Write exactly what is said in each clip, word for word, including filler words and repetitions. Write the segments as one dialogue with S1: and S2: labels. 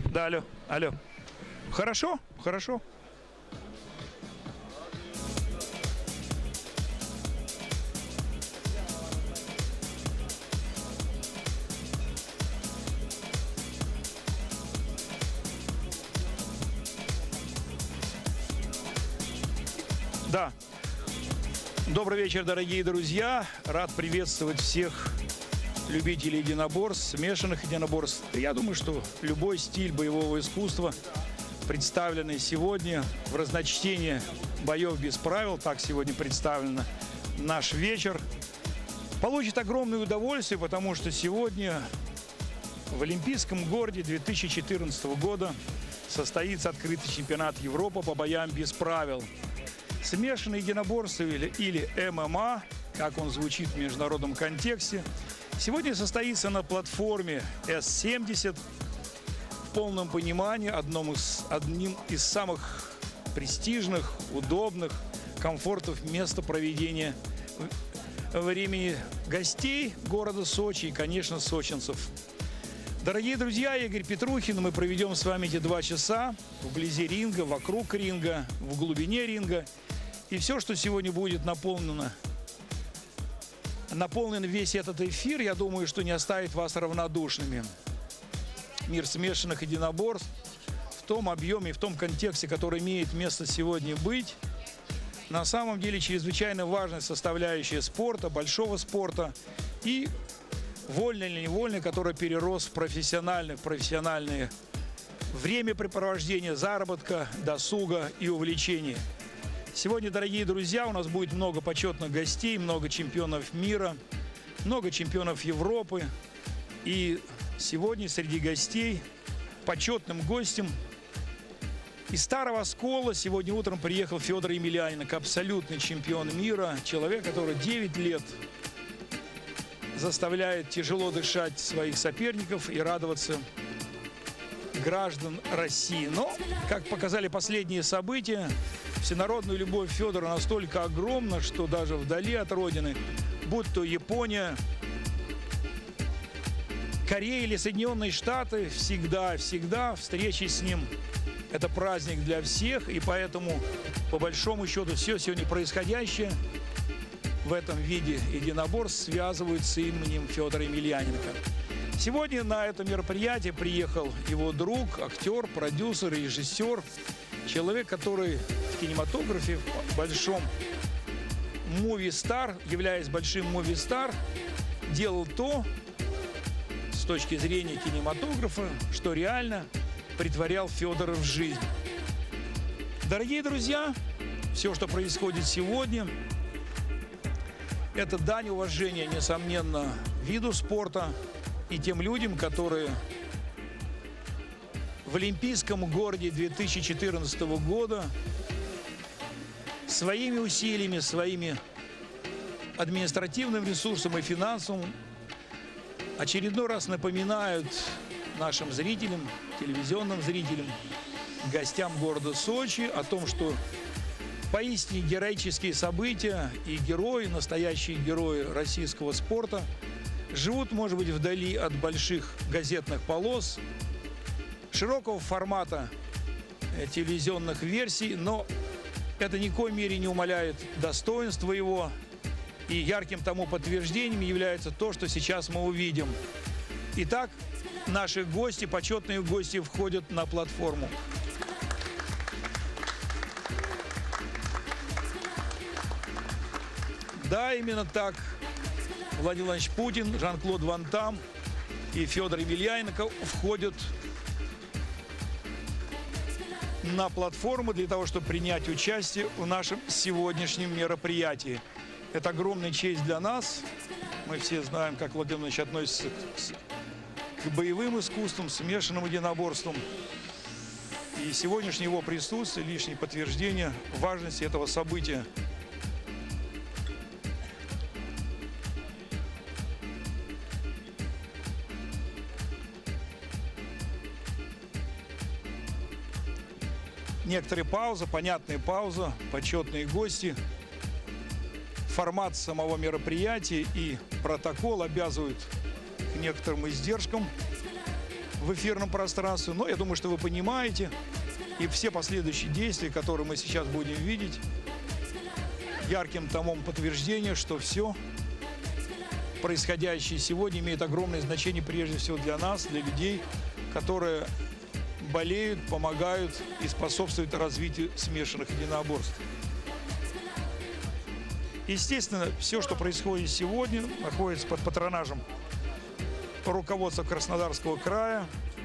S1: Да, алло, алло. Хорошо? Хорошо. Да. Добрый вечер, дорогие друзья. Рад приветствовать всех любителей единоборств, смешанных единоборств. Я думаю, что любой стиль боевого искусства, представленный сегодня в разночтении боев без правил, так сегодня представлено наш вечер, получит огромное удовольствие, потому что сегодня в Олимпийском городе две тысячи четырнадцатого года состоится открытый чемпионат Европы по боям без правил. Смешанное единоборство или, или эм эм а, как он звучит в международном контексте, сегодня состоится на платформе эс семьдесят в полном понимании одном из, одним из самых престижных, удобных, комфортов места проведения времени гостей города Сочи и, конечно, сочинцев. Дорогие друзья, Игорь Петрухин, мы проведем с вами эти два часа вблизи ринга, вокруг ринга, в глубине ринга. И все, что сегодня будет наполнено, наполнен весь этот эфир, я думаю, что не оставит вас равнодушными. Мир смешанных единоборств в том объеме, в том контексте, который имеет место сегодня быть, на самом деле чрезвычайно важная составляющая спорта, большого спорта и вольный или невольный, который перерос в профессиональное, в профессиональное времяпрепровождение, заработка, досуга и увлечения. Сегодня, дорогие друзья, у нас будет много почетных гостей, много чемпионов мира, много чемпионов Европы. И сегодня среди гостей почетным гостем из Старого Оскола сегодня утром приехал Федор Емельяненко, абсолютный чемпион мира, человек, который девять лет заставляет тяжело дышать своих соперников и радоваться граждан России. Но, как показали последние события, всенародная любовь Федора настолько огромна, что даже вдали от родины, будь то Япония, Корея или Соединенные Штаты, всегда-всегда встречи с ним – это праздник для всех. И поэтому, по большому счету, все сегодня происходящее в этом виде единоборств связывают с именем Федора Емельяненко. Сегодня на это мероприятие приехал его друг, актер, продюсер, режиссер, человек, который в кинематографе, в большом муви-стар, являясь большим муви-стар, делал то, с точки зрения кинематографа, что реально притворял Федора в жизнь. Дорогие друзья, все, что происходит сегодня, это дань уважения, несомненно, виду спорта и тем людям, которые в Олимпийском городе две тысячи четырнадцатого года своими усилиями, своими административным ресурсом и финансовым очередной раз напоминают нашим зрителям, телевизионным зрителям, гостям города Сочи о том, что поистине героические события и герои, настоящие герои российского спорта живут, может быть, вдали от больших газетных полос, широкого формата телевизионных версий, но это ни в коей мере не умаляет достоинства его. И ярким тому подтверждением является то, что сейчас мы увидим. Итак, наши гости, почетные гости, входят на платформу. Да, именно так. Владимир Владимирович Путин, Жан-Клод Ван Дам и Федор Емельяненко входят на платформу для того, чтобы принять участие в нашем сегодняшнем мероприятии. Это огромная честь для нас. Мы все знаем, как Владимир Владимирович относится к, к боевым искусствам, смешанным единоборствам. И сегодняшнее его присутствие – лишнее подтверждение важности этого события. Некоторые паузы, понятная пауза, почетные гости. Формат самого мероприятия и протокол обязывают к некоторым издержкам. в эфирном пространстве, но я думаю, что вы понимаете, и все последующие действия, которые мы сейчас будем видеть, ярким томом подтверждения, что все происходящее сегодня имеет огромное значение прежде всего для нас, для людей, которые болеют, помогают и способствуют развитию смешанных единоборств. Естественно, все, что происходит сегодня, находится под патронажем руководства Краснодарского края.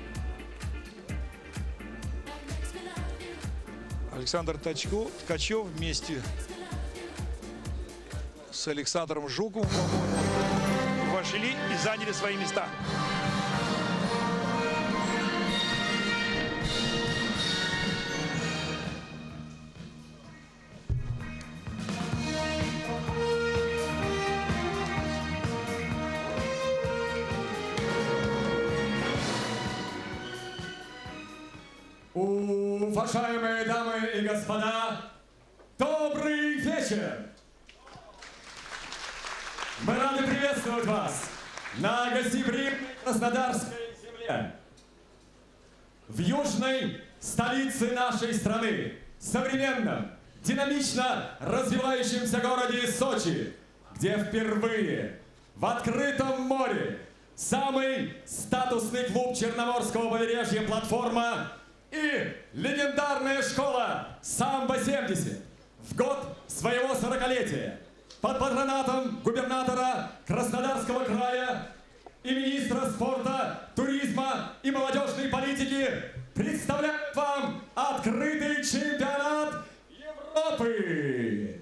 S1: Александр Ткачев, Ткачев вместе с Александром Жуковым вошли и заняли свои места.
S2: Уважаемые дамы и господа, добрый вечер! Мы рады приветствовать вас на гостеприимной Краснодарской земле, в южной столице нашей страны, современном, динамично развивающемся городе Сочи, где впервые в открытом море самый статусный клуб Черноморского побережья «Платформа» и легендарная школа «Самбо семьдесят» в год своего сорокалетия под патронатом губернатора Краснодарского края и министра спорта, туризма и молодежной политики представляет вам открытый чемпионат Европы.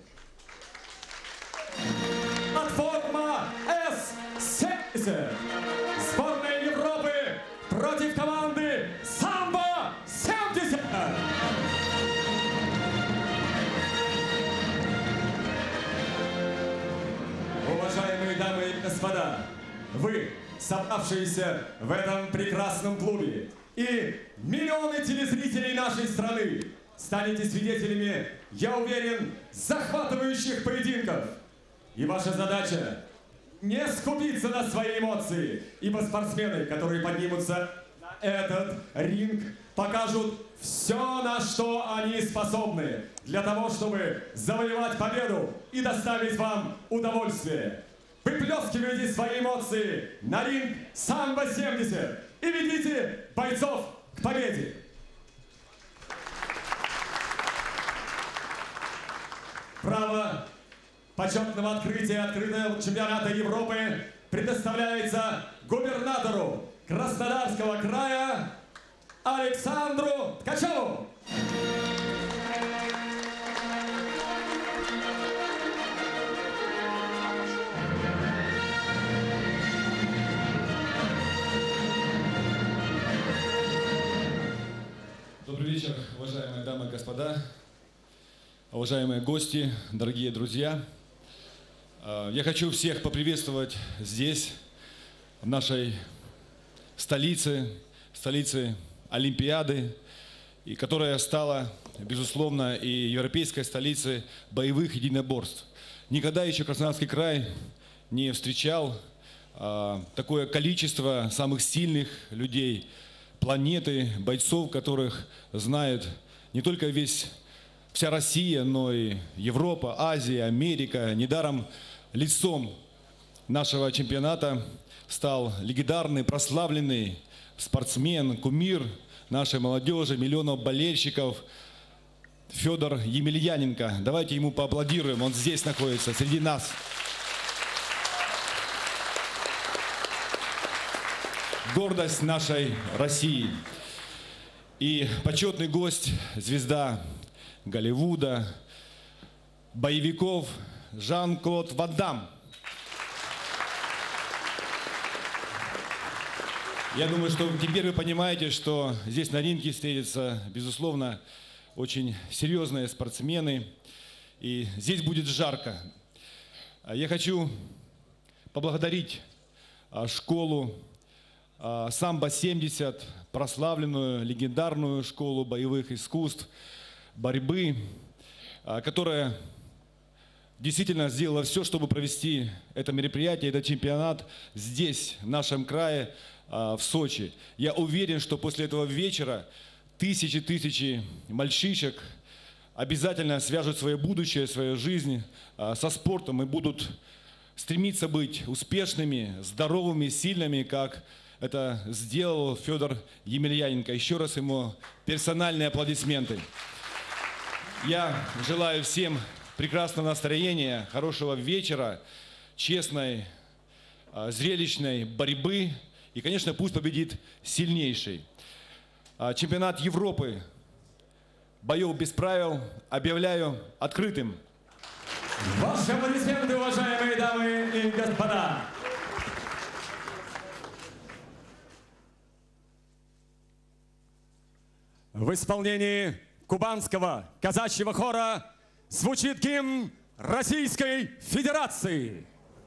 S2: Платформа эс семьдесят. Сборная Европы против команды «Самбо семьдесят». Уважаемые дамы и господа, вы, собравшиеся в этом прекрасном клубе, и миллионы телезрителей нашей страны, станете свидетелями, я уверен, захватывающих поединков. И ваша задача — не скупиться на свои эмоции, ибо спортсмены, которые поднимутся на этот ринг, покажут все, на что они способны, для того, чтобы завоевать победу и доставить вам удовольствие. Выплескивайте свои эмоции на ринг «Самбо семьдесят» и ведите бойцов к победе. Право почетного открытия открытого чемпионата Европы предоставляется губернатору Краснодарского края Александру Ткачеву.
S3: Добрый вечер, уважаемые дамы и господа, уважаемые гости, дорогие друзья. Я хочу всех поприветствовать здесь, в нашей столице, столице Олимпиады, и которая стала, безусловно, и европейской столицей боевых единоборств. Никогда еще Краснодарский край не встречал а, такое количество самых сильных людей планеты, бойцов, которых знает не только весь, вся Россия, но и Европа, Азия, Америка. Недаром лицом нашего чемпионата стал легендарный, прославленный спортсмен, кумир нашей молодежи, миллионов болельщиков Федор Емельяненко. Давайте ему поаплодируем, он здесь находится, среди нас. Гордость нашей России. И почетный гость, звезда Голливуда, боевиков Жан-Клод Ван Дамм. Я думаю, что теперь вы понимаете, что здесь на ринге встретятся, безусловно, очень серьезные спортсмены. И здесь будет жарко. Я хочу поблагодарить школу «Самбо семьдесят», прославленную, легендарную школу боевых искусств, борьбы, которая действительно сделала все, чтобы провести это мероприятие, этот чемпионат здесь, в нашем крае, в Сочи. Я уверен, что после этого вечера тысячи-тысячи мальчишек обязательно свяжут свое будущее, свою жизнь со спортом и будут стремиться быть успешными, здоровыми, сильными, как это сделал Федор Емельяненко. Еще раз ему персональные аплодисменты. Я желаю всем прекрасного настроения, хорошего вечера, честной, зрелищной борьбы. И, конечно, пусть победит сильнейший. Чемпионат Европы боев без правил объявляю открытым.
S2: Ваши аплодисменты, уважаемые дамы и господа. В исполнении кубанского казачьего хора звучит гимн Российской Федерации.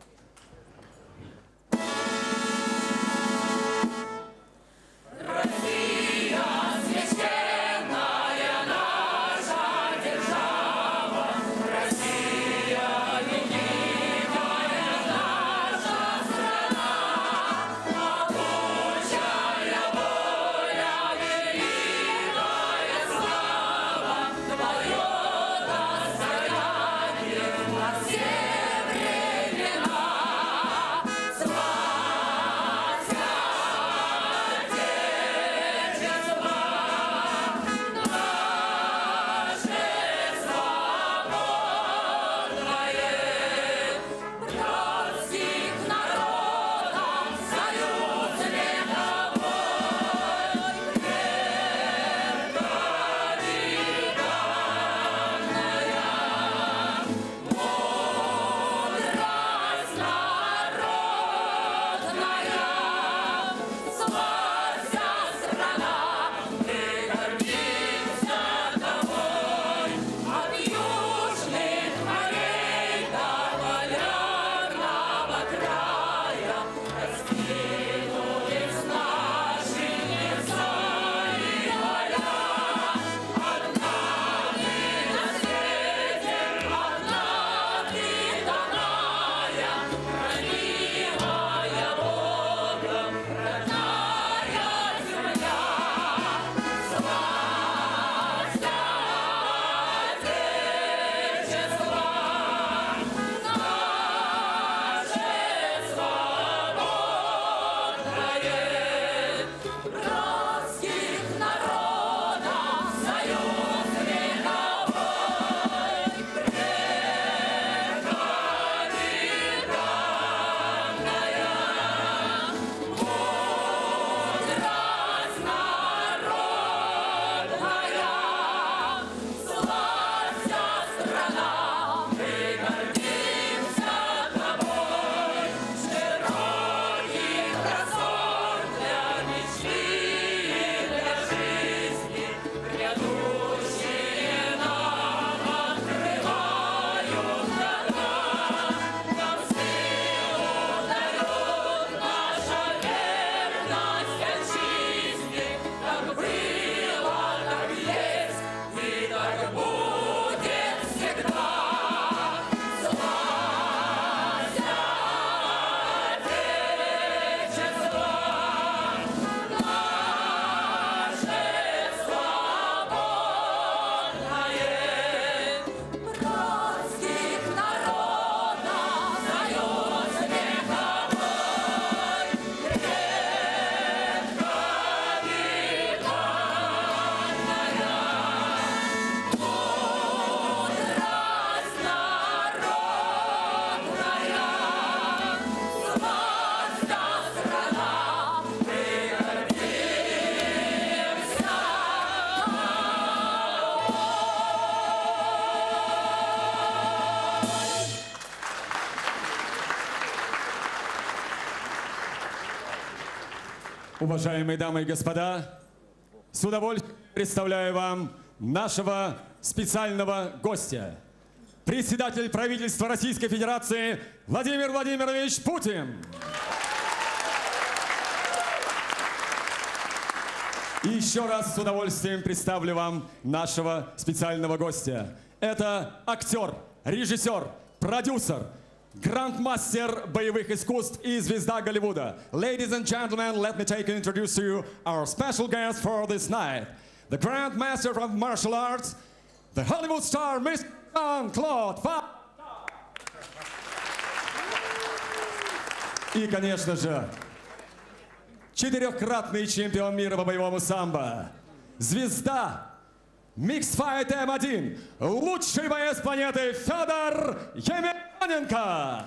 S2: Уважаемые дамы и господа, с удовольствием представляю вам нашего специального гостя. Председатель правительства Российской Федерации Владимир Владимирович Путин. И еще раз с удовольствием представлю вам нашего специального гостя. Это актер, режиссер, продюсер, грандмастер боевых искусств и звезда Голливуда. Ladies and gentlemen, let me take and introduce to you our special guest for this night. The grandmaster of martial arts, the Hollywood star, Mister Jean-Claude Van Damme. И, конечно же, четырехкратный чемпион мира по боевому самбо, звезда Mixed Fight эм один, лучший боец планеты Федор Емельяненко.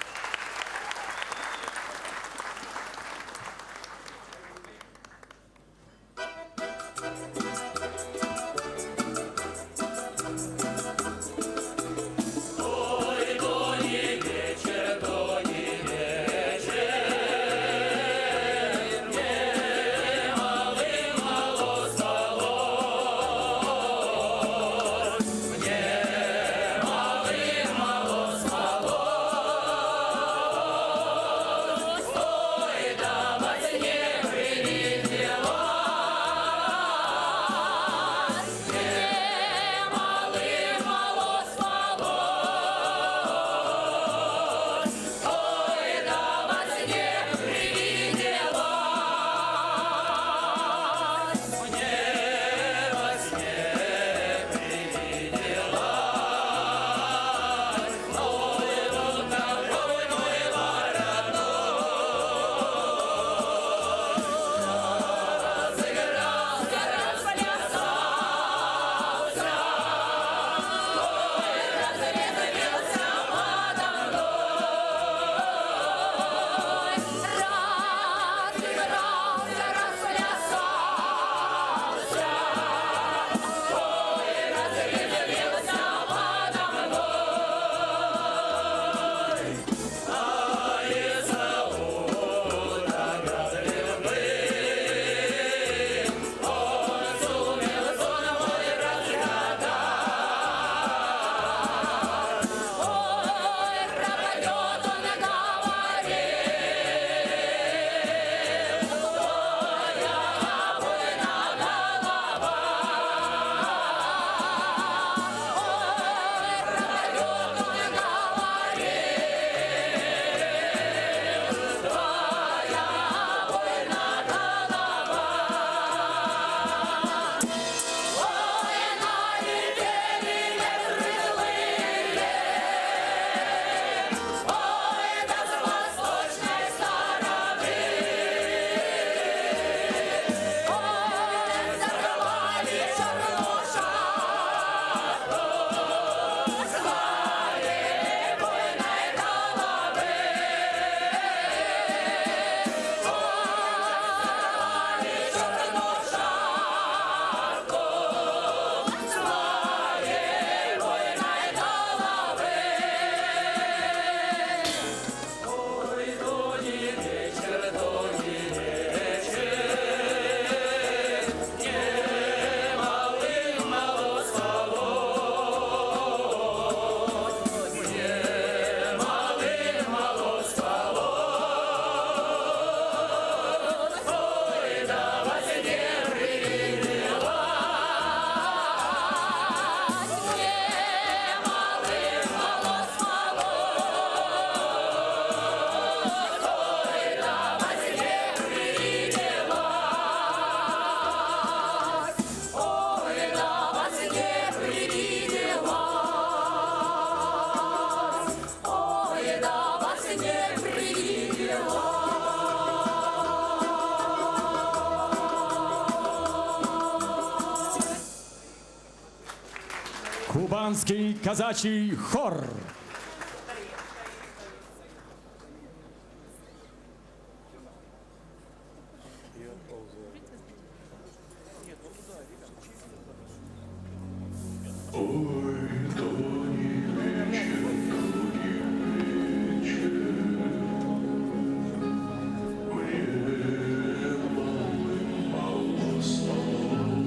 S2: Кубанский казачий хор.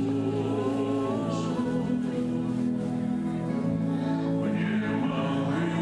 S4: Мне малым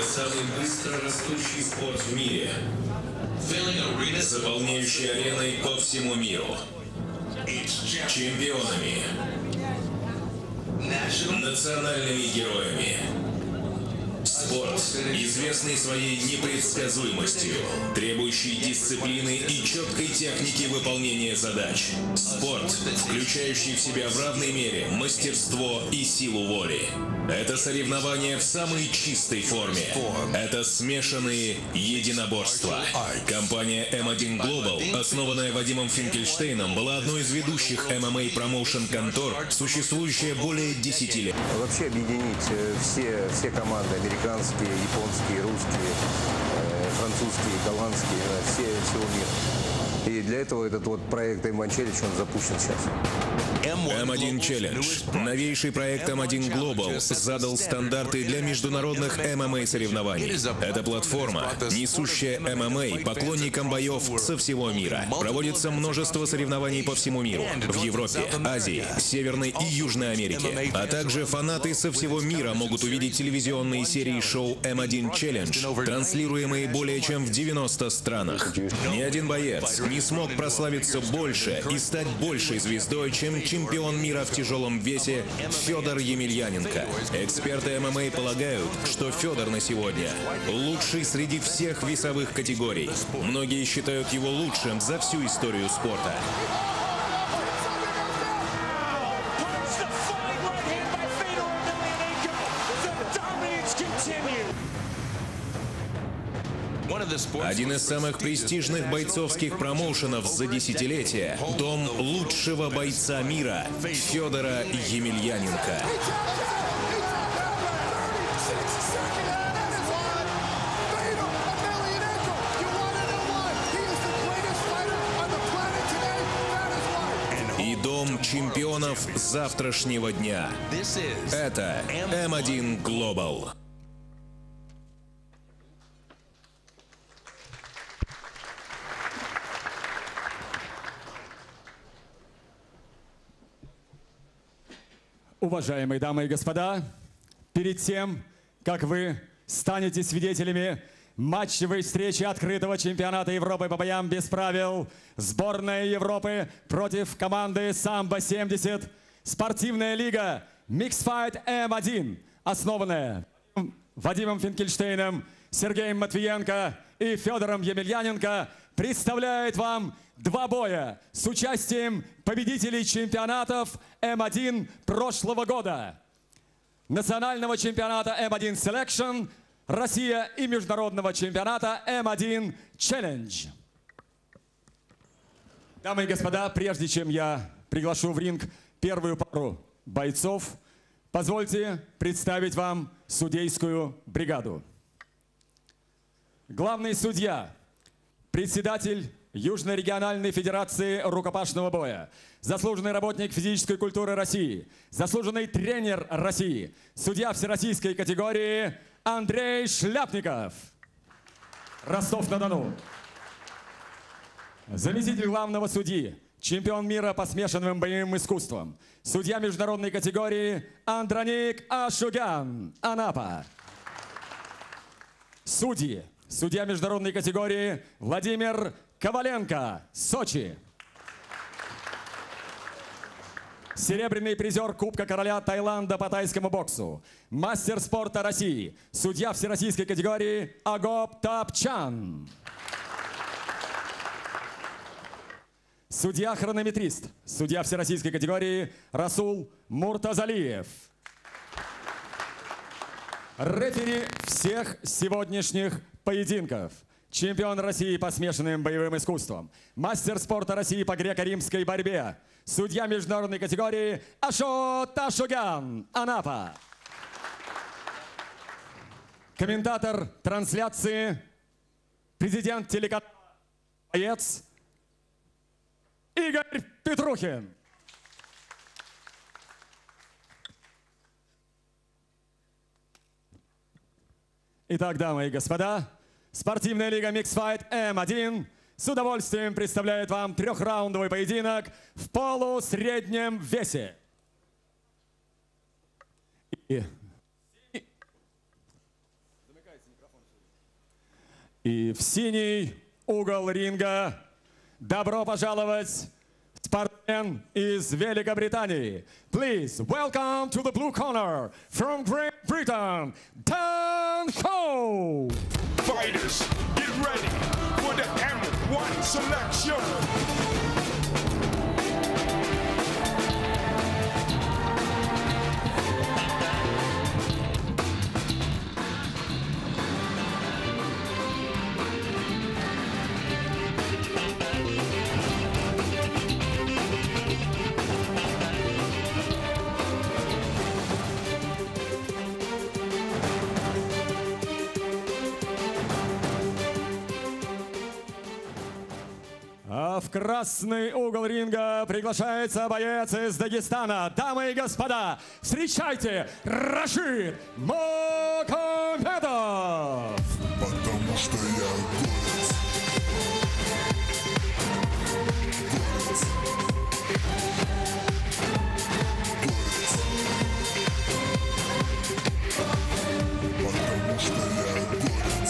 S4: самый быстро растущий спорт в мире, заполняющий арены по всему миру, чемпионами, национальными героями. Спорт, известный своей непредсказуемостью, требующий дисциплины и четкой техники выполнения задач. Спорт, включающий в себя в равной мере мастерство и силу воли. Это соревнования в самой чистой форме. Это смешанные единоборства. Компания эм один Global, основанная Вадимом Финкельштейном, была одной из ведущих эм эм эй-промоушен-контор, существующая более десяти лет.
S5: Вообще объединить все, все команды, американские, японские, русские, э, французские, голландские, все, всего мира. И для этого этот вот проект эм один Challenge, он запущен сейчас.
S4: эм один Challenge. Новейший проект эм один Global задал стандарты для международных эм эм эй-соревнований. Это платформа, несущая эм эм эй поклонникам боев со всего мира. Проводится множество соревнований по всему миру. В Европе, Азии, Северной и Южной Америке. А также фанаты со всего мира могут увидеть телевизионные серии шоу эм один Challenge, транслируемые более чем в девяноста странах. Ни один боец не смог прославиться больше и стать большей звездой, чем чемпион мира в тяжелом весе Федор Емельяненко. Эксперты эм эм эй полагают, что Федор на сегодня лучший среди всех весовых категорий. Многие считают его лучшим за всю историю спорта. Один из самых престижных бойцовских промоушенов за десятилетия – дом лучшего бойца мира Федора Емельяненко. И дом чемпионов завтрашнего дня. Это эм один Global.
S2: Уважаемые дамы и господа, перед тем, как вы станете свидетелями матчевой встречи открытого чемпионата Европы по боям без правил, сборная Европы против команды Самбо семьдесят, спортивная лига Mixed Fight эм один, основанная Вадимом Финкельштейном, Сергеем Матвиенко и Федором Емельяненко, представляет вам два боя с участием победителей чемпионатов эм один прошлого года. Национального чемпионата эм один Selection Россия и международного чемпионата эм один Challenge. Дамы и господа, прежде чем я приглашу в ринг первую пару бойцов, позвольте представить вам судейскую бригаду. Главный судья, председатель Южной региональной федерации рукопашного боя, заслуженный работник физической культуры России, заслуженный тренер России, судья всероссийской категории Андрей Шляпников, Ростов-на-Дону. Заместитель главного судьи, чемпион мира по смешанным боевым искусствам, судья международной категории Андроник Ашугян, Анапа. Судьи, судья международной категории Владимир Коваленко, Сочи. Серебряный призер Кубка Короля Таиланда по тайскому боксу, мастер спорта России, судья всероссийской категории Агоп Тапчан. Судья-хронометрист, судья всероссийской категории Расул Муртазалиев. Рефери всех сегодняшних поединков. Чемпион России по смешанным боевым искусствам. Мастер спорта России по греко-римской борьбе. Судья международной категории Ашот Ашугян, Анапа. Комментатор трансляции, президент телеканала «Боец» Игорь Петрухин. Итак, дамы и господа, спортивная лига Mixed Fight эм один с удовольствием представляет вам трехраундовый поединок в полусреднем весе. И... И в синий угол ринга добро пожаловать спортсмен из Великобритании. Please welcome to the blue corner from Great Britain, Dan Ho.
S6: Fighters, get ready for the M one selection.
S2: А в красный угол ринга приглашается боец из Дагестана. Дамы и господа, встречайте Рашид Магомедов!
S6: Потому что я горец. Горец. Горец. Потому что я горец.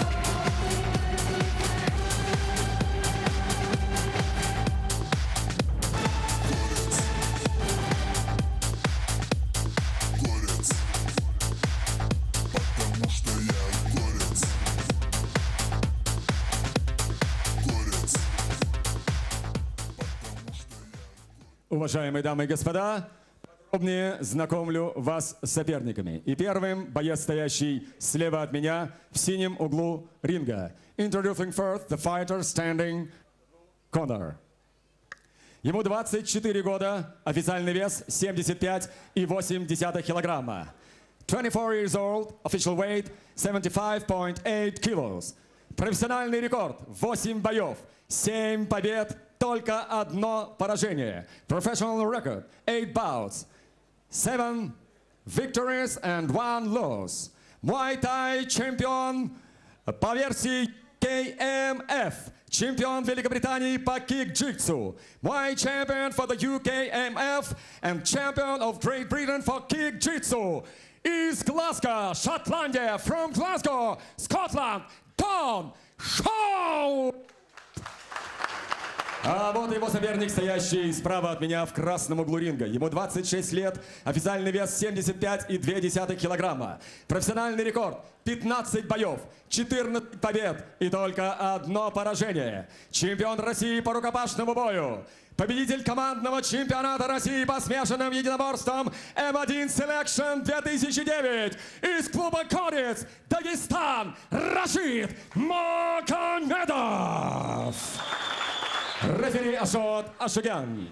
S2: Уважаемые дамы и господа, подробнее знакомлю вас с соперниками. И первым боец, стоящий слева от меня в синем углу ринга. Introducing first the fighter standing corner. Ему двадцать четыре года, официальный вес семьдесят пять и восемь десятых килограмма. twenty-four years old, official weight seventy-five point eight kilos. Профессиональный рекорд восемь боев, семь побед, только одно поражение. Professional record eight bouts, seven victories and one loss. Muay Thai чемпион по версии K M F. Чемпион Великобритании по кик-джитсу. Muay champion for the U K M F and champion of Great Britain for kick-jitsu. Из Глазго, Шотландия, from Glasgow, Scotland, Dan Ho! А вот его соперник, стоящий справа от меня в красном углу ринга. Ему двадцать шесть лет, официальный вес семьдесят пять и две десятых килограмма. Профессиональный рекорд пятнадцать боев, четырнадцать побед и только одно поражение. Чемпион России по рукопашному бою. Победитель командного чемпионата России по смешанным единоборствам эм один Selection две тысячи девять из клуба «Горец», Дагестан, Рашид Магомедов. Рефери Ашот Ашугян.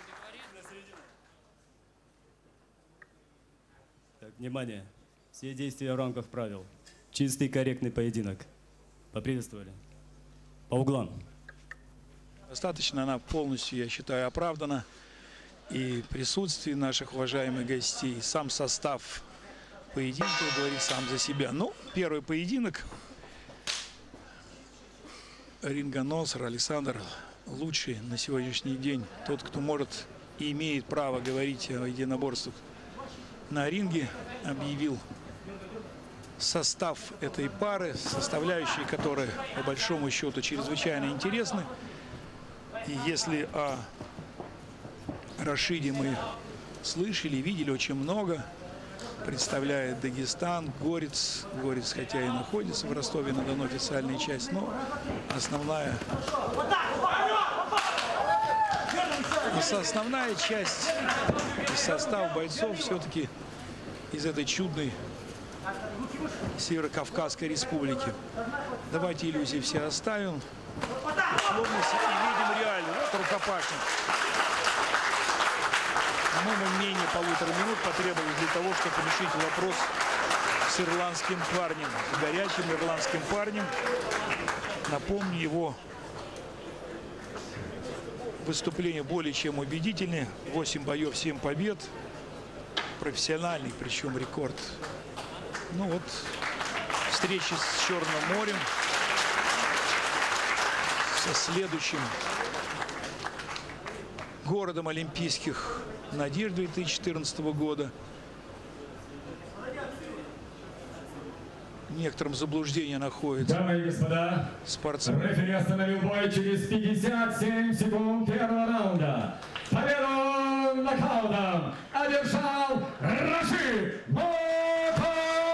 S7: Так, внимание. Все действия в рамках правил. Чистый, корректный поединок. Поприветствовали. По углам.
S1: Достаточно она полностью, я считаю, оправдана. И присутствие наших уважаемых гостей, сам состав поединка говорит сам за себя. Ну, первый поединок. Рингоносор Александр лучший на сегодняшний день. Тот, кто может и имеет право говорить о единоборствах на ринге, объявил состав этой пары, составляющие которые, по большому счету, чрезвычайно интересны. И если о Рашиде мы слышали, видели очень много, представляет Дагестан, Горец. Горец, хотя и находится в Ростове-на-Дону, официальная часть, но основная, основная часть, состав бойцов все-таки из этой чудной Северо-Кавказской республики. Давайте иллюзии все оставим. Условности и видим реально. Вот рукопашник. По-моему, менее полутора минут потребовалось для того, чтобы решить вопрос с ирландским парнем. С горячим ирландским парнем. Напомню, его выступление более чем убедительное. восемь боев, семь побед. Профессиональный, причем рекорд. Ну вот, встречи с Черным морем. Со следующим городом олимпийских надежд две тысячи четырнадцатого года. в некотором заблуждении находится.
S2: Дамы и господа,
S1: спортсмен.
S2: Рефери остановил бой через пятьдесят семь секунд первого раунда. Победу нокаутом одержал Рашид Магомедов.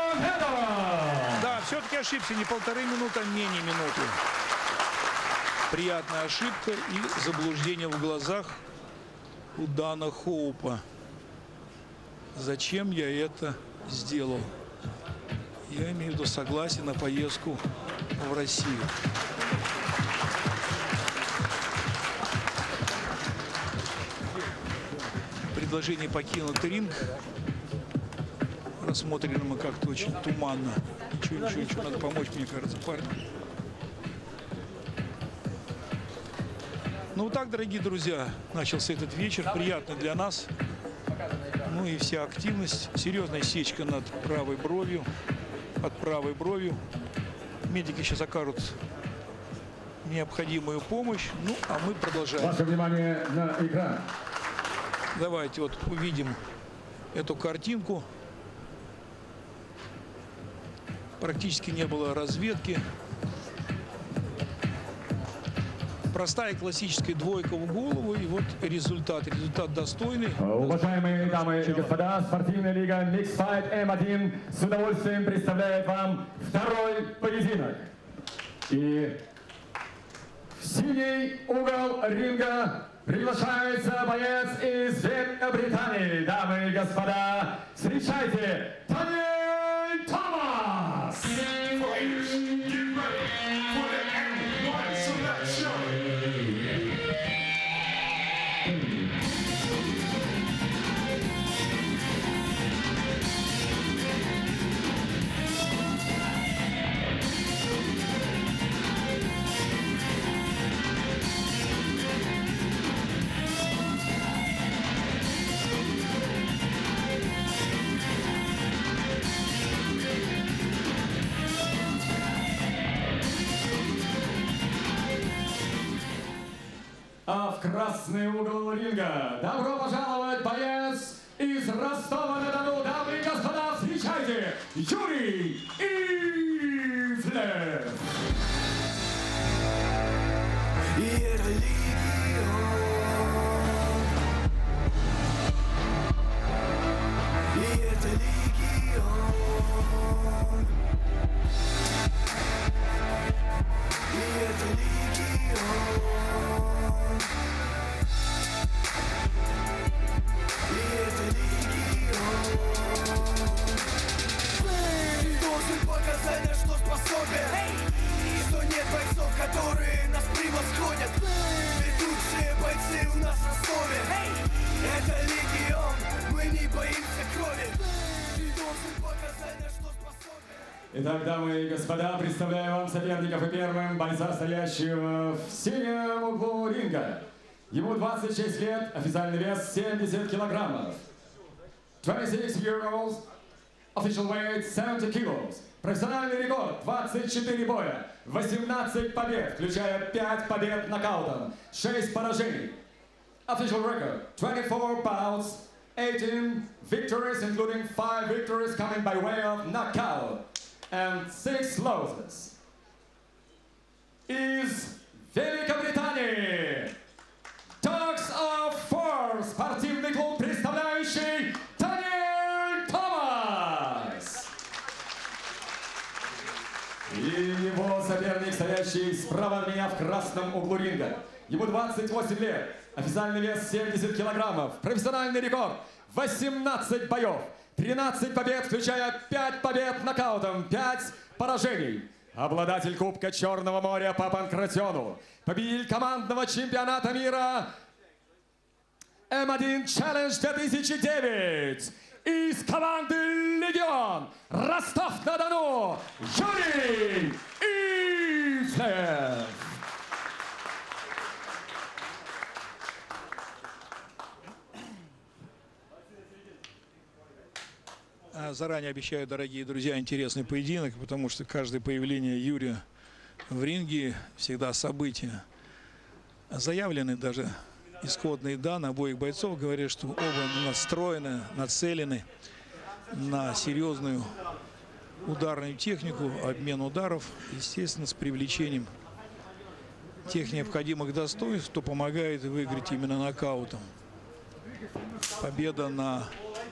S1: Да, все-таки ошибся, не полторы минуты, а менее минуты. Приятная ошибка и заблуждение в глазах у Дана Хоупа. Зачем я это сделал? Я имею в виду согласие на поездку в Россию. Предложение покинуть ринг рассмотрено мы как-то очень туманно. Ничего, ничего, ничего, надо помочь, мне кажется, парню. Ну вот так, дорогие друзья, начался этот вечер. Приятно для нас. Ну и вся активность. Серьезная сечка над правой бровью. Под правой бровью. Медики сейчас окажут необходимую помощь. Ну, а мы продолжаем.
S2: Ваше внимание на экран.
S1: Давайте вот увидим эту картинку. Практически не было разведки. Простая классическая двойка в голову. И вот результат. Результат достойный.
S2: Уважаемые дамы и господа, спортивная лига Mixed Fight эм один с удовольствием представляет вам второй поединок. И в синий угол ринга приглашается боец из Великобритании. Дамы и господа, встречайте Даниэль Томас! А в красный угол ринга добро пожаловать боец из Ростова-на-Дону. Дамы и господа, встречайте Юрий Ивлев.
S8: И это легион. И это легион. И это легион. Показать, на что способен, и что нет бойцов, которые нас превосходят. Ведущие бойцы у нас в Ростове. Это легион, мы не боимся крови. Ты должен показать, на что способен.
S2: Итак, дамы и господа, представляю вам соперников и первым бойца, стоящего в синем углу ринга. Ему двадцать шесть лет, официальный вес семьдесят килограммов. twenty-six years old, official weight seventy kilos. Профессиональный рекорд двадцать четыре боя, восемнадцать побед, включая пять побед нокаутом, шесть поражений. Official record twenty-four bouts, eighteen victories, including five victories coming by way of knockout, and six losses. Из Великобритании Dogs of War, спортивный клуб, представляющий Даниэль Томас. И его соперник, стоящий справа от меня в красном углу ринга. Ему двадцать восемь лет, официальный вес семьдесят килограммов, профессиональный рекорд восемнадцать боев, тринадцать побед, включая пять побед нокаутом, пять поражений. Обладатель Кубка Черного моря по панкратиону, победитель командного чемпионата мира эм один Challenge две тысячи девять. Из команды «Легион» Ростов-на-Дону Юрий Ивлев.
S1: Заранее обещаю, дорогие друзья, интересный поединок, потому что каждое появление Юрия в ринге всегда событие. Заявлены даже исходные данные обоих бойцов, говорят, что оба настроены, нацелены на серьезную ударную технику, обмен ударов, естественно, с привлечением тех необходимых достоинств, что помогает выиграть именно нокаутом. Победа на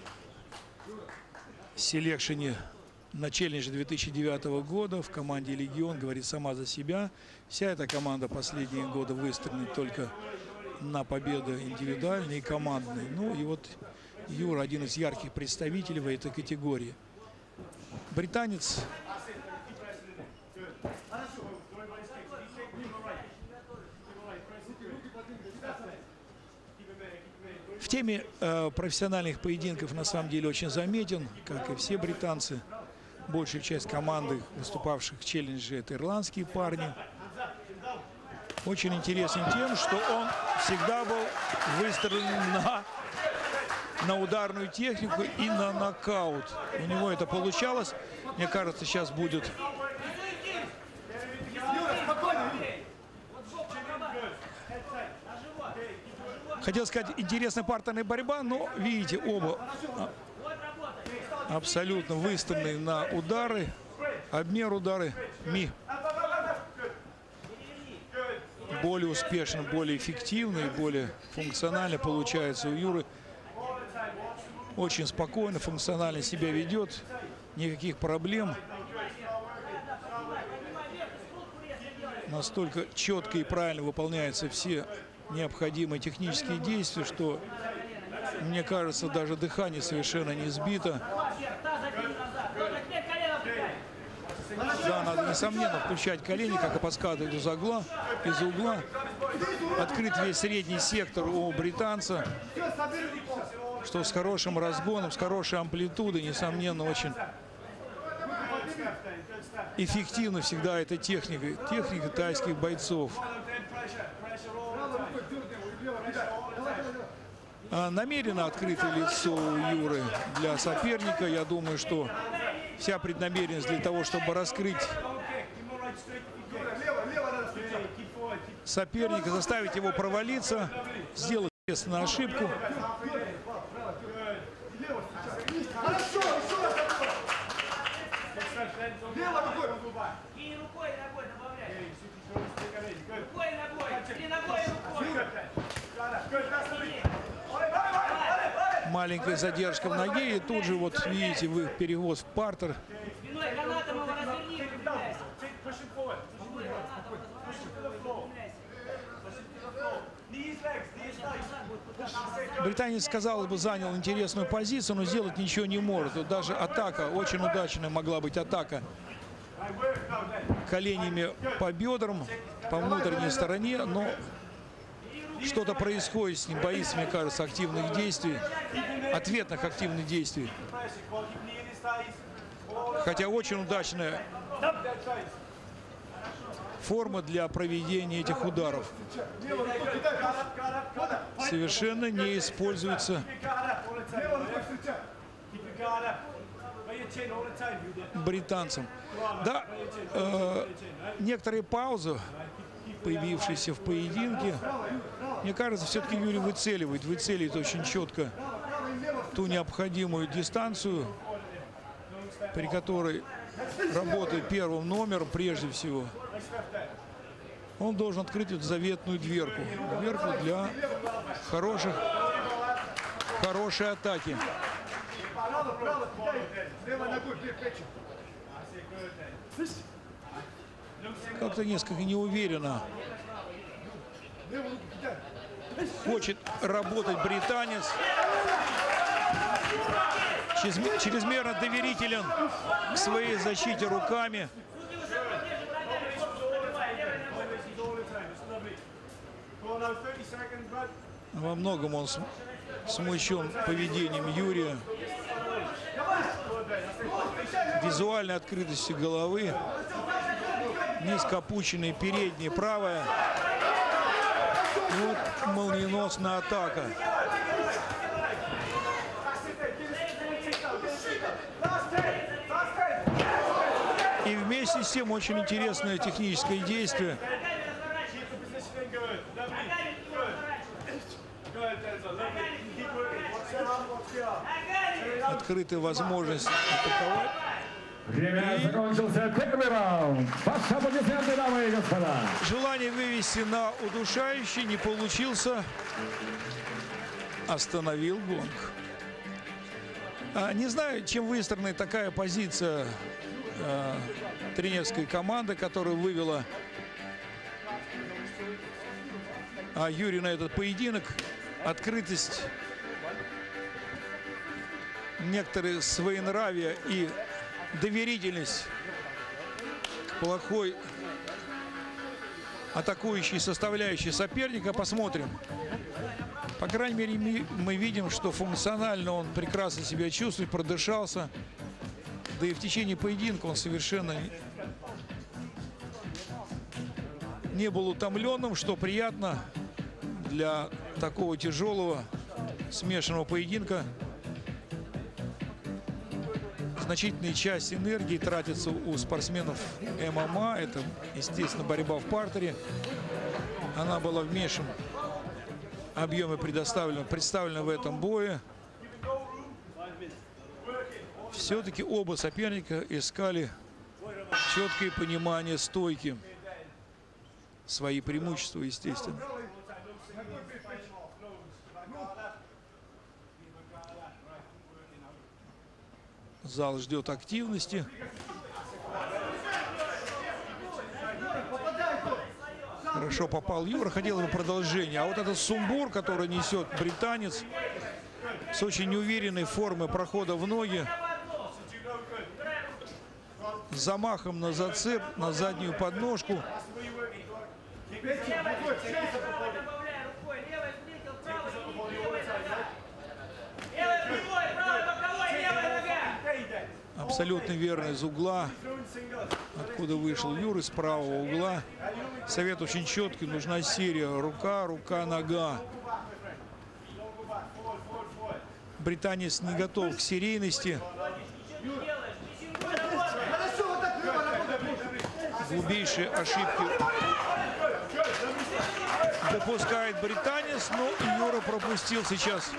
S1: селекшене на челлендже две тысячи девятого года в команде «Легион» говорит сама за себя. Вся эта команда последние годы выстроена только на победы индивидуальные и командные. Ну и вот Юра один из ярких представителей в этой категории. Британец в теме э, профессиональных поединков на самом деле очень заметен, как и все британцы. Большая часть команды, выступавших в челлендже, это ирландские парни. Очень интересен тем, что он всегда был выстроен на, на ударную технику и на нокаут. У него это получалось. Мне кажется, сейчас будет хотел сказать, интересная партерная борьба, но видите, оба абсолютно выставлены на удары, обмен удары. Ми более успешно, более эффективно и более функционально получается у Юры. Очень спокойно, функционально себя ведет, никаких проблем. Настолько четко и правильно выполняются все необходимые технические действия, что, мне кажется, даже дыхание совершенно не сбито. Да, надо, несомненно, включать колени, как и подсказывают из угла, из угла. Открыт весь средний сектор у британца, что с хорошим разгоном, с хорошей амплитудой, несомненно, очень эффективна всегда эта техника, техника тайских бойцов. Намеренно открытое лицо у Юры для соперника. Я думаю, что вся преднамеренность для того, чтобы раскрыть соперника, заставить его провалиться, сделать, естественно, ошибку. Маленькая задержка в ноге, и тут же, вот видите, вы перевод в партер. Британец, казалось бы, занял интересную позицию, но сделать ничего не может. Вот даже атака, очень удачная могла быть атака коленями по бедрам, по внутренней стороне, но что-то происходит с ним, боится, мне кажется, активных действий, ответных активных действий. Хотя очень удачная форма для проведения этих ударов. Совершенно не используется британцем. Да, э, некоторые паузы, появившиеся в поединке, мне кажется, все-таки Юрий выцеливает, выцеливает очень четко ту необходимую дистанцию, при которой работает первым номером прежде всего. Он должен открыть эту заветную дверку. Дверку для хороших, хорошей атаки. Как-то несколько неуверенно хочет работать британец. Чрезмерно доверителен к своей защите руками. Во многом он смущен поведением Юрия, визуальной открытостью головы, низко опущенные передние, правая. И вот молниеносная атака. И вместе с тем очень интересное техническое действие. Открытая возможность атаковать.
S2: Время
S1: И
S2: закончился первый раунд. Ваши аплодисменты, дамы и господа.
S1: желание вывести на удушающий не получился. Остановил гонг. А, не знаю, чем выстроена такая позиция э, тренерской команды, которая вывела а, Юрия на этот поединок. Открытость, некоторые своенравие и доверительность к плохой атакующей составляющей соперника. Посмотрим. По крайней мере, мы видим, что функционально он прекрасно себя чувствует, продышался. Да и в течение поединка он совершенно не был утомленным, что приятно для такого тяжелого смешанного поединка. Значительная часть энергии тратится у спортсменов эм эм а. Это, естественно, борьба в партере. Она была в меньшем объеме предоставлена, представлена в этом бое. Все-таки оба соперника искали четкое понимание стойки. Свои преимущества, естественно. Зал ждет активности. Хорошо попал Юра, хотел бы продолжения. А вот этот сумбур, который несет британец с очень неуверенной формой прохода в ноги, с замахом на зацеп, на заднюю подножку. Абсолютно верно из угла, откуда вышел Юра, с правого угла. Совет очень четкий, нужна серия рука, рука, нога. Британец не готов к серийности. Глубейшие ошибки допускает британец, но Юра пропустил сейчас.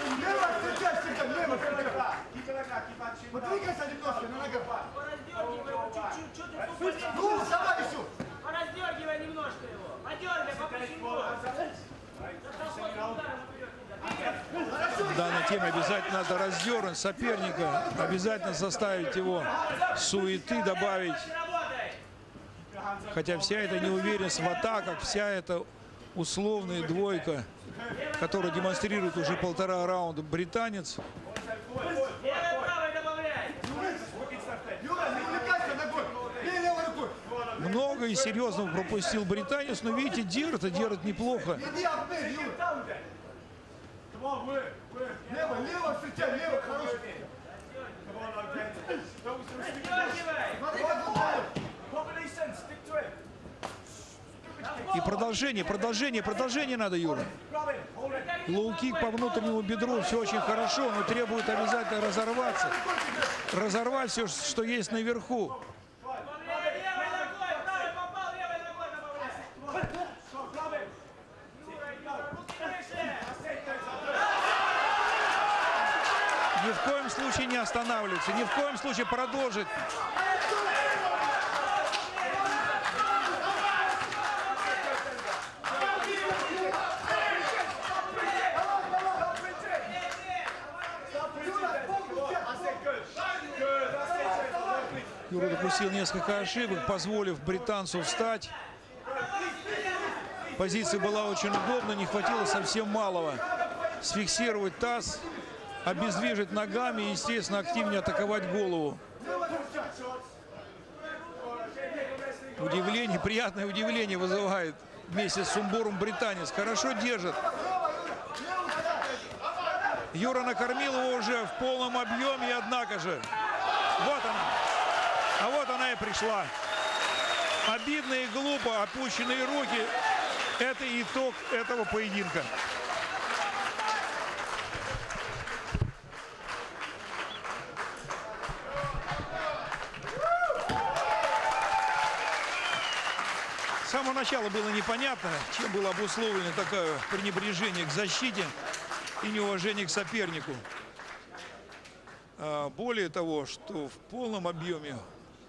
S9: Раздергивай немножко его. Подергай, попущу.
S1: В данной теме обязательно надо раздернуть соперника, обязательно заставить его суеты добавить. Хотя вся эта неуверенность в атаках, вся эта условная двойка, которую демонстрирует уже полтора раунда британец. Много и серьезного пропустил британец, но видите, держит, и держит неплохо. И продолжение, продолжение, продолжение надо, Юра. Лоу-кик по внутреннему бедру, все очень хорошо, но требует обязательно разорваться. Разорвать все, что есть наверху. Ни в коем случае не останавливаться, ни в коем случае продолжить. Юра допустил несколько ошибок, позволив британцу встать. Позиция была очень удобна, не хватило совсем малого. Сфиксировать таз, обездвижить ногами и, естественно, активнее атаковать голову. Удивление, приятное удивление вызывает вместе с сумбуром британец. Хорошо держит. Юра накормил его уже в полном объеме, однако же. Вот она. А вот она и пришла. Обидно и глупо опущенные руки. Это итог этого поединка. С самого начала было непонятно, чем было обусловлено такое пренебрежение к защите и неуважение к сопернику. Более того, что в полном объеме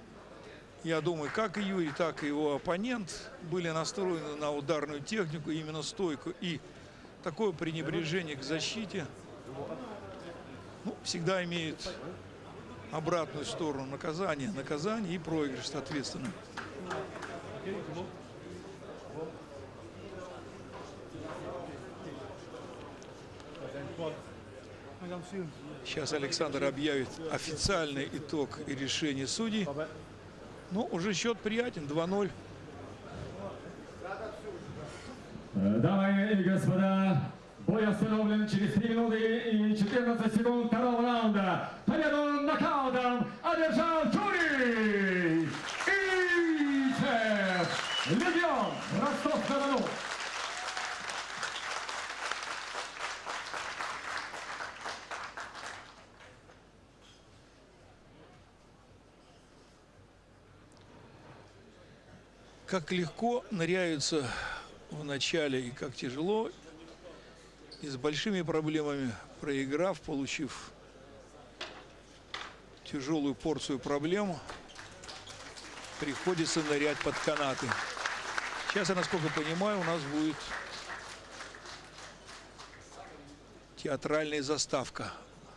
S1: Я думаю, как и Юрий, так и его оппонент были настроены на ударную технику, именно стойку. И такое пренебрежение к защите, ну, всегда имеет обратную сторону наказания, наказание и проигрыш, соответственно. Сейчас Александр объявит официальный итог и решение судей. Ну, уже счет приятен, два ноль.
S2: Дамы и господа, бой остановлен через три минуты и четырнадцать секунд второго раунда. Победу нокаутом одержал Юрий Ильичев, Легион, Ростов-на-Дону.
S1: Как легко ныряются в начале и как тяжело, и с большими проблемами проиграв, получив тяжелую порцию проблем, приходится нырять под канаты. Сейчас, я насколько понимаю, у нас будет театральная заставка.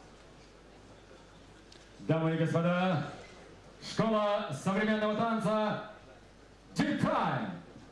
S2: Дамы и господа, школа современного танца Deep Prime.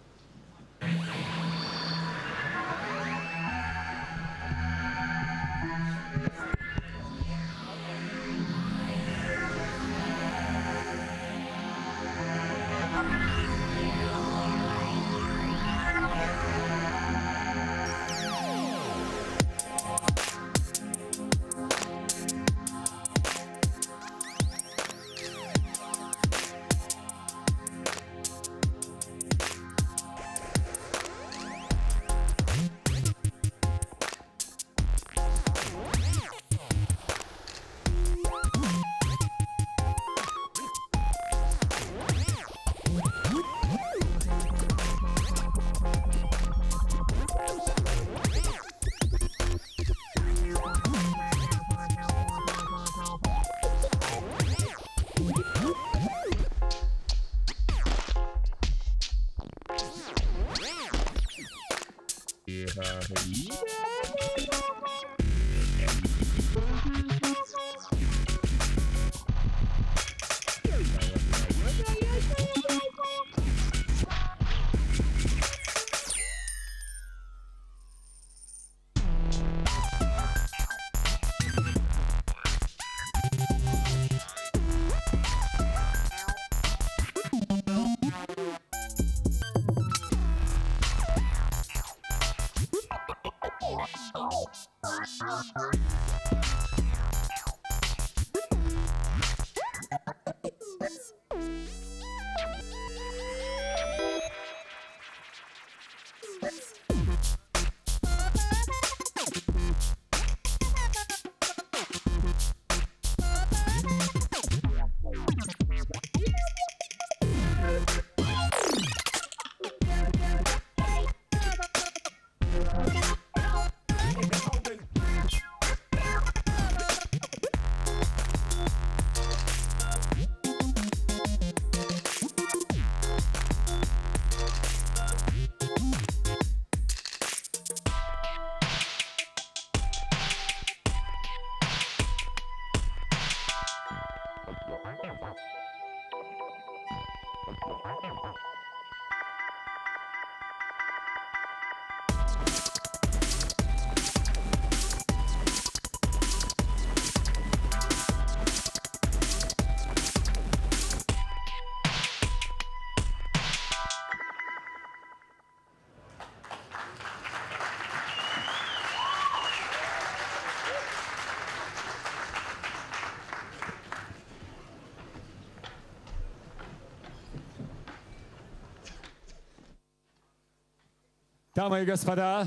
S2: Дамы и господа,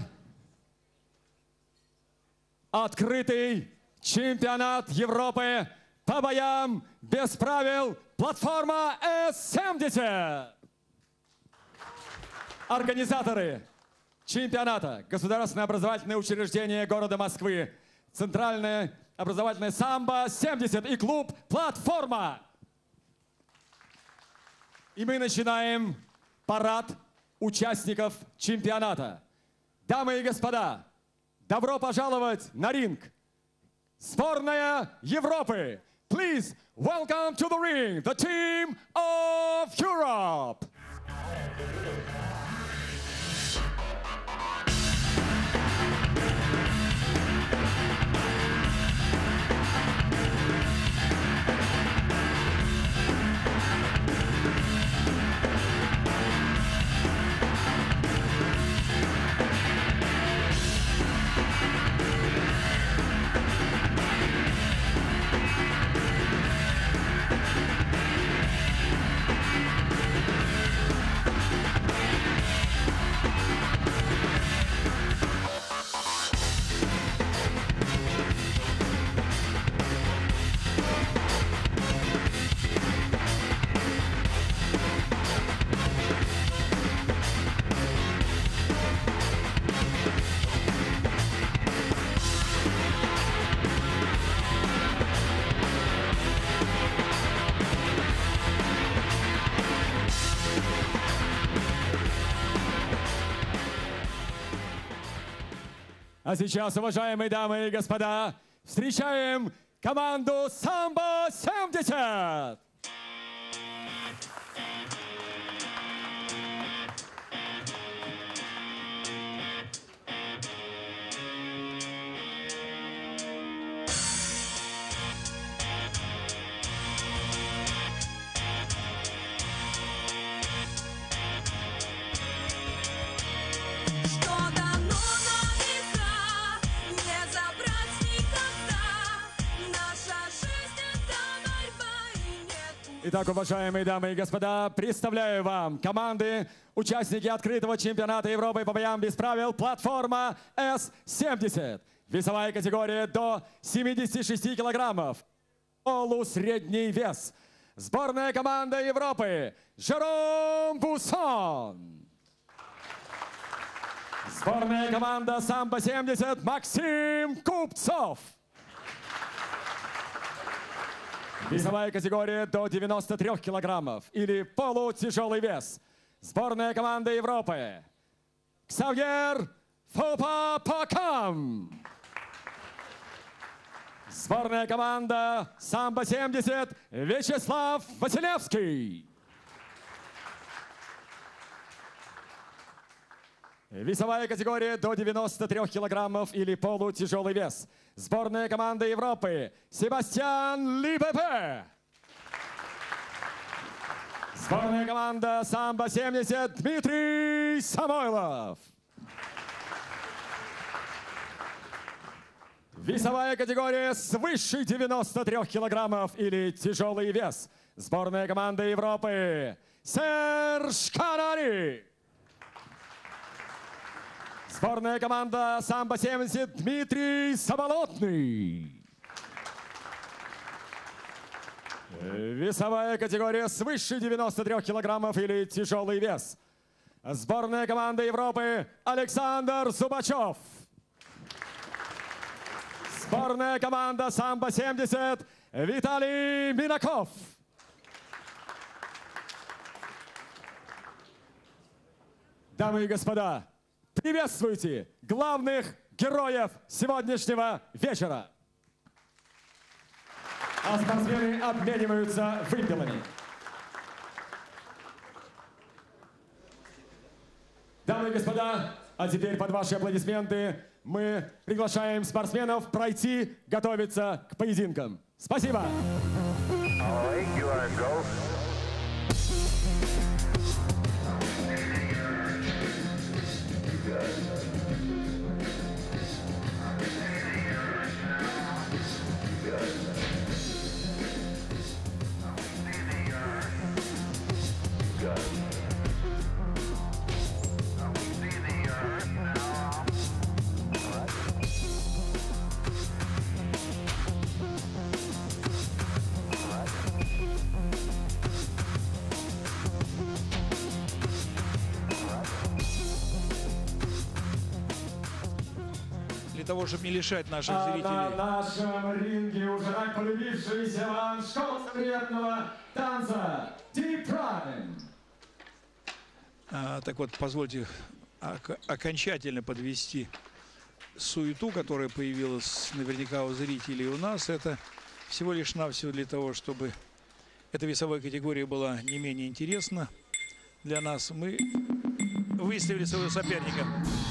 S2: открытый чемпионат Европы по боям без правил платформа эс семьдесят. Организаторы чемпионата — Государственное образовательное учреждение города Москвы, Центральное образовательное самбо семьдесят и клуб «Платформа». И мы начинаем парад участников чемпионата. Дамы и господа, добро пожаловать на ринг. Сборная Европы. Please welcome to the ring the team of Europe. А сейчас, уважаемые дамы и господа, встречаем команду Самбо семьдесят! Итак, уважаемые дамы и господа, представляю вам команды, участники открытого чемпионата Европы по боям без правил, платформа эс семьдесят. Весовая категория до семидесяти шести килограммов. Полусредний вес. Сборная команда Европы Жером Бусон. Сборная команда Самбо семьдесят Максим Купцов. Весовая категория до девяноста трёх килограммов или полутяжелый вес. Сборная команда Европы Ксавьер Фопапакам. Сборная команда Самбо семьдесят Вячеслав Василевский. Весовая категория до девяноста трёх килограммов или полутяжелый вес. Сборная команда Европы Себастьян Либепе. Сборная команда Самбо семьдесят Дмитрий Самойлов. Весовая категория свыше девяноста трёх килограммов или тяжелый вес. Сборная команда Европы Серж Канари. Сборная команда Самбо семьдесят Дмитрий Заболотный. Весовая категория свыше девяноста трёх килограммов или тяжелый вес. Сборная команда Европы Александр Зубачев. Сборная команда Самбо семьдесят Виталий Минаков. Дамы и господа, приветствуйте главных героев сегодняшнего вечера. А спортсмены обмениваются вымпелами. Дамы и господа, а теперь под ваши аплодисменты мы приглашаем спортсменов пройти, готовиться к поединкам. Спасибо!
S1: Для того, чтобы не лишать наших
S2: а
S1: зрителей.
S2: На нашем ринге уже так полюбившийся вам школа приятного танца Deep Prime.
S1: А, так вот, позвольте окончательно подвести суету, которая появилась наверняка у зрителей у нас. Это всего лишь навсего для того, чтобы эта весовая категория была не менее интересна для нас. Мы выставили своего соперника.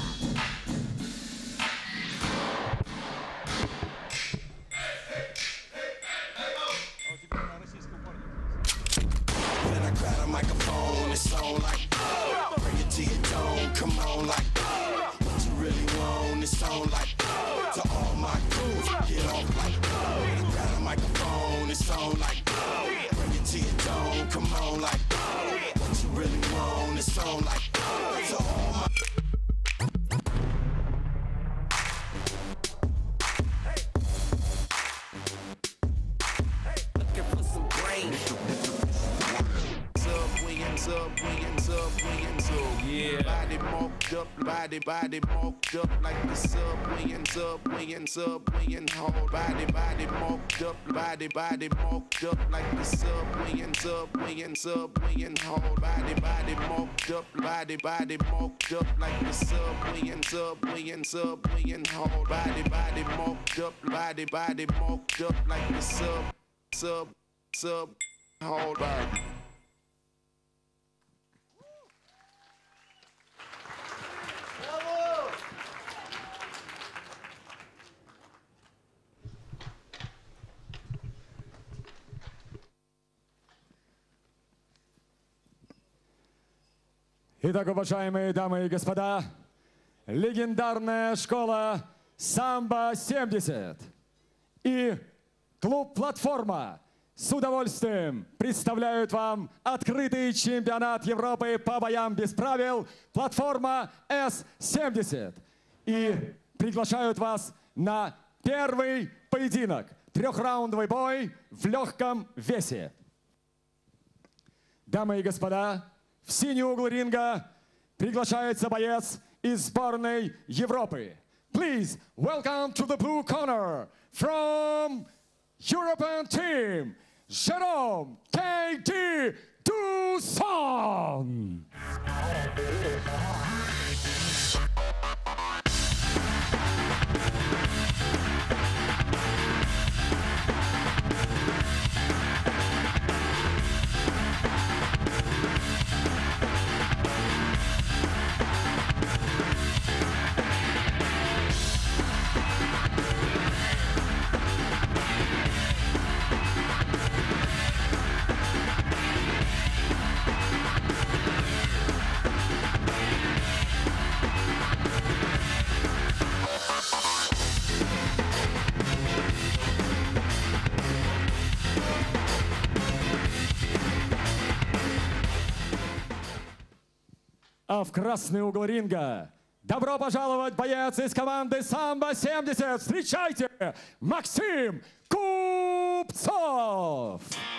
S10: Body, body marked up like the subway and subway and subway and hold. Body, body marked up, body, body marked up like the subway and subway and subway and hold. Body, body marked up, body, body marked up like the subway and subway and subway and hold. Body, body marked up, body, body marked up like the sub, sub, sub, hold. Body.
S2: Итак, уважаемые дамы и господа, легендарная школа самбо семьдесят и клуб «Платформа» с удовольствием представляют вам открытый чемпионат Европы по боям без правил «Платформа эс семьдесят» и приглашают вас на первый поединок, трехраундовый бой в легком весе. Дамы и господа, в синий угол ринга приглашается боец из сборной Европы. Please welcome to the blue corner from European team, Jerome кей ди Duson. А в красный угол ринга добро пожаловать, боец из команды самбо семьдесят. Встречайте, Максим Купцов!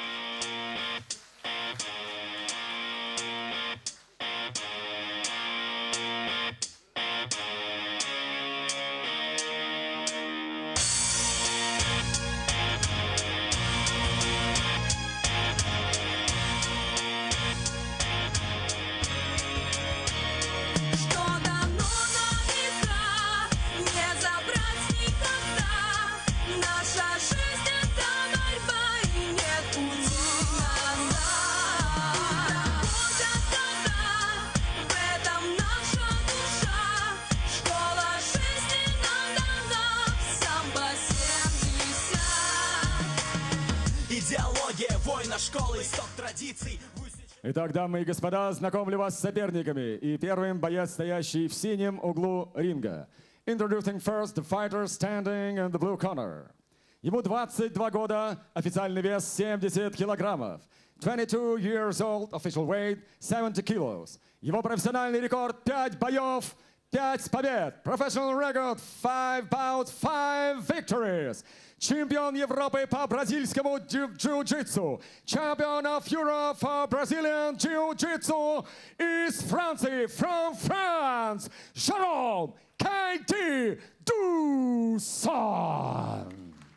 S2: Итак, дамы и господа, знакомлю вас с соперниками. И первым боец, стоящий в синем углу ринга. Introducing first the fighter standing in the blue corner. Ему двадцать два года, официальный вес семьдесят килограммов. twenty-two years old, official weight seventy kilos. Его профессиональный рекорд пять боев, пять побед. Professional record five bouts, five victories. Чемпион Европы по бразильскому джиу-джитсу. Champion of Europe for Brazilian Jiu-Jitsu из Франции, from France, Jerome кей ди Duson.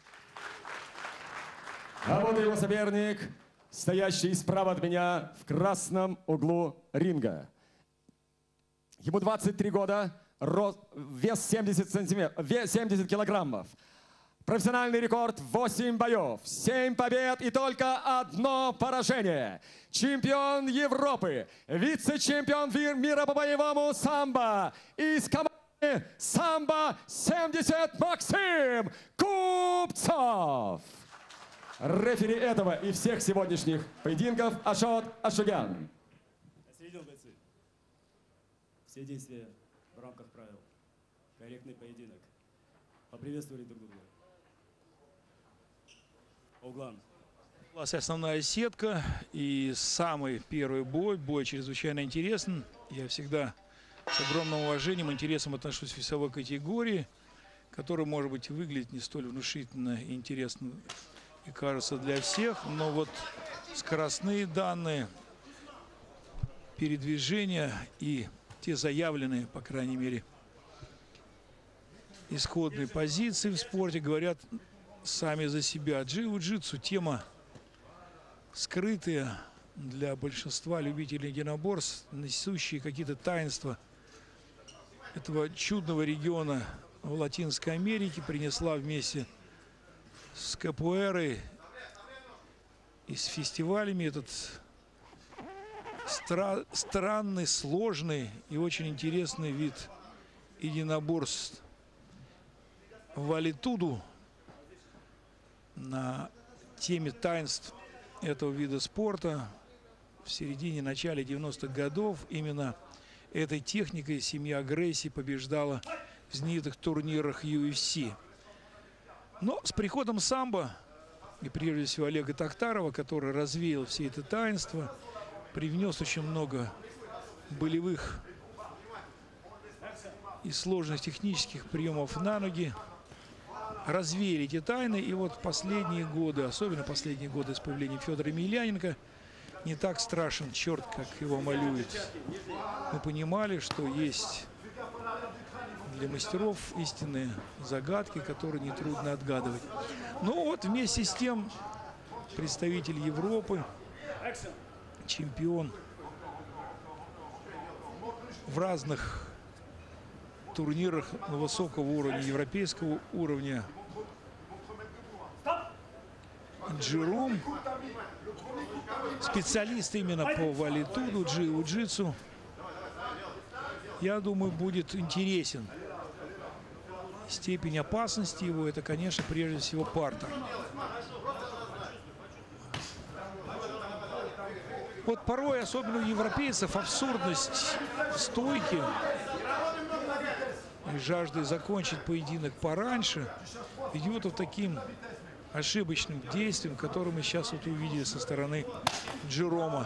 S2: А вот его соперник, стоящий справа от меня в красном углу ринга. Ему двадцать три года, рост, вес семьдесят сантиметров, вес семьдесят килограммов. Профессиональный рекорд восемь боев, семь побед и только одно поражение. Чемпион Европы, вице-чемпион мира по боевому самбо из команды самбо семьдесят Максим Купцов. Рефери этого и всех сегодняшних поединков Ашот Ашугян.
S7: Следил бойцы. Все действия в рамках правил. Корректный поединок. Поприветствовали друг друга. Углан.
S1: Основная сетка и самый первый бой. Бой чрезвычайно интересен. Я всегда с огромным уважением, интересом отношусь к весовой категории, которая, может быть, выглядит не столь внушительно и интересно и кажется для всех, но вот скоростные данные, передвижения и те заявленные, по крайней мере, исходные позиции в спорте говорят сами за себя. Джиу-джитсу — тема скрытая для большинства любителей единоборств, несущие какие-то таинства этого чудного региона в Латинской Америке, принесла вместе с капуэрой и с фестивалями этот стра странный, сложный и очень интересный вид единоборств. Валитуду на теме таинств этого вида спорта в середине-начале девяностых годов именно этой техникой семья Грейси побеждала в знаменитых турнирах ю эф си. Но с приходом самбо, и прежде всего Олега Тохтарова, который развеял все это таинство, привнес очень много болевых и сложных технических приемов на ноги, развеяли эти тайны. И вот последние годы, особенно последние годы с появлением Федора Емельяненко, не так страшен черт, как его малюют. Мы понимали, что есть для мастеров истинные загадки, которые нетрудно отгадывать. Но вот вместе с тем представитель Европы, чемпион в разных турнирах на высокого уровня, европейского уровня, Джером, специалист именно по валитуду, джиу-джитсу, я думаю, будет интересен. Степень опасности его — это, конечно, прежде всего партер. Вот порой, особенно у европейцев, абсурдность стойки и жажда закончить поединок пораньше ведет вот таким ошибочным действием, которое мы сейчас вот увидели со стороны Джерома.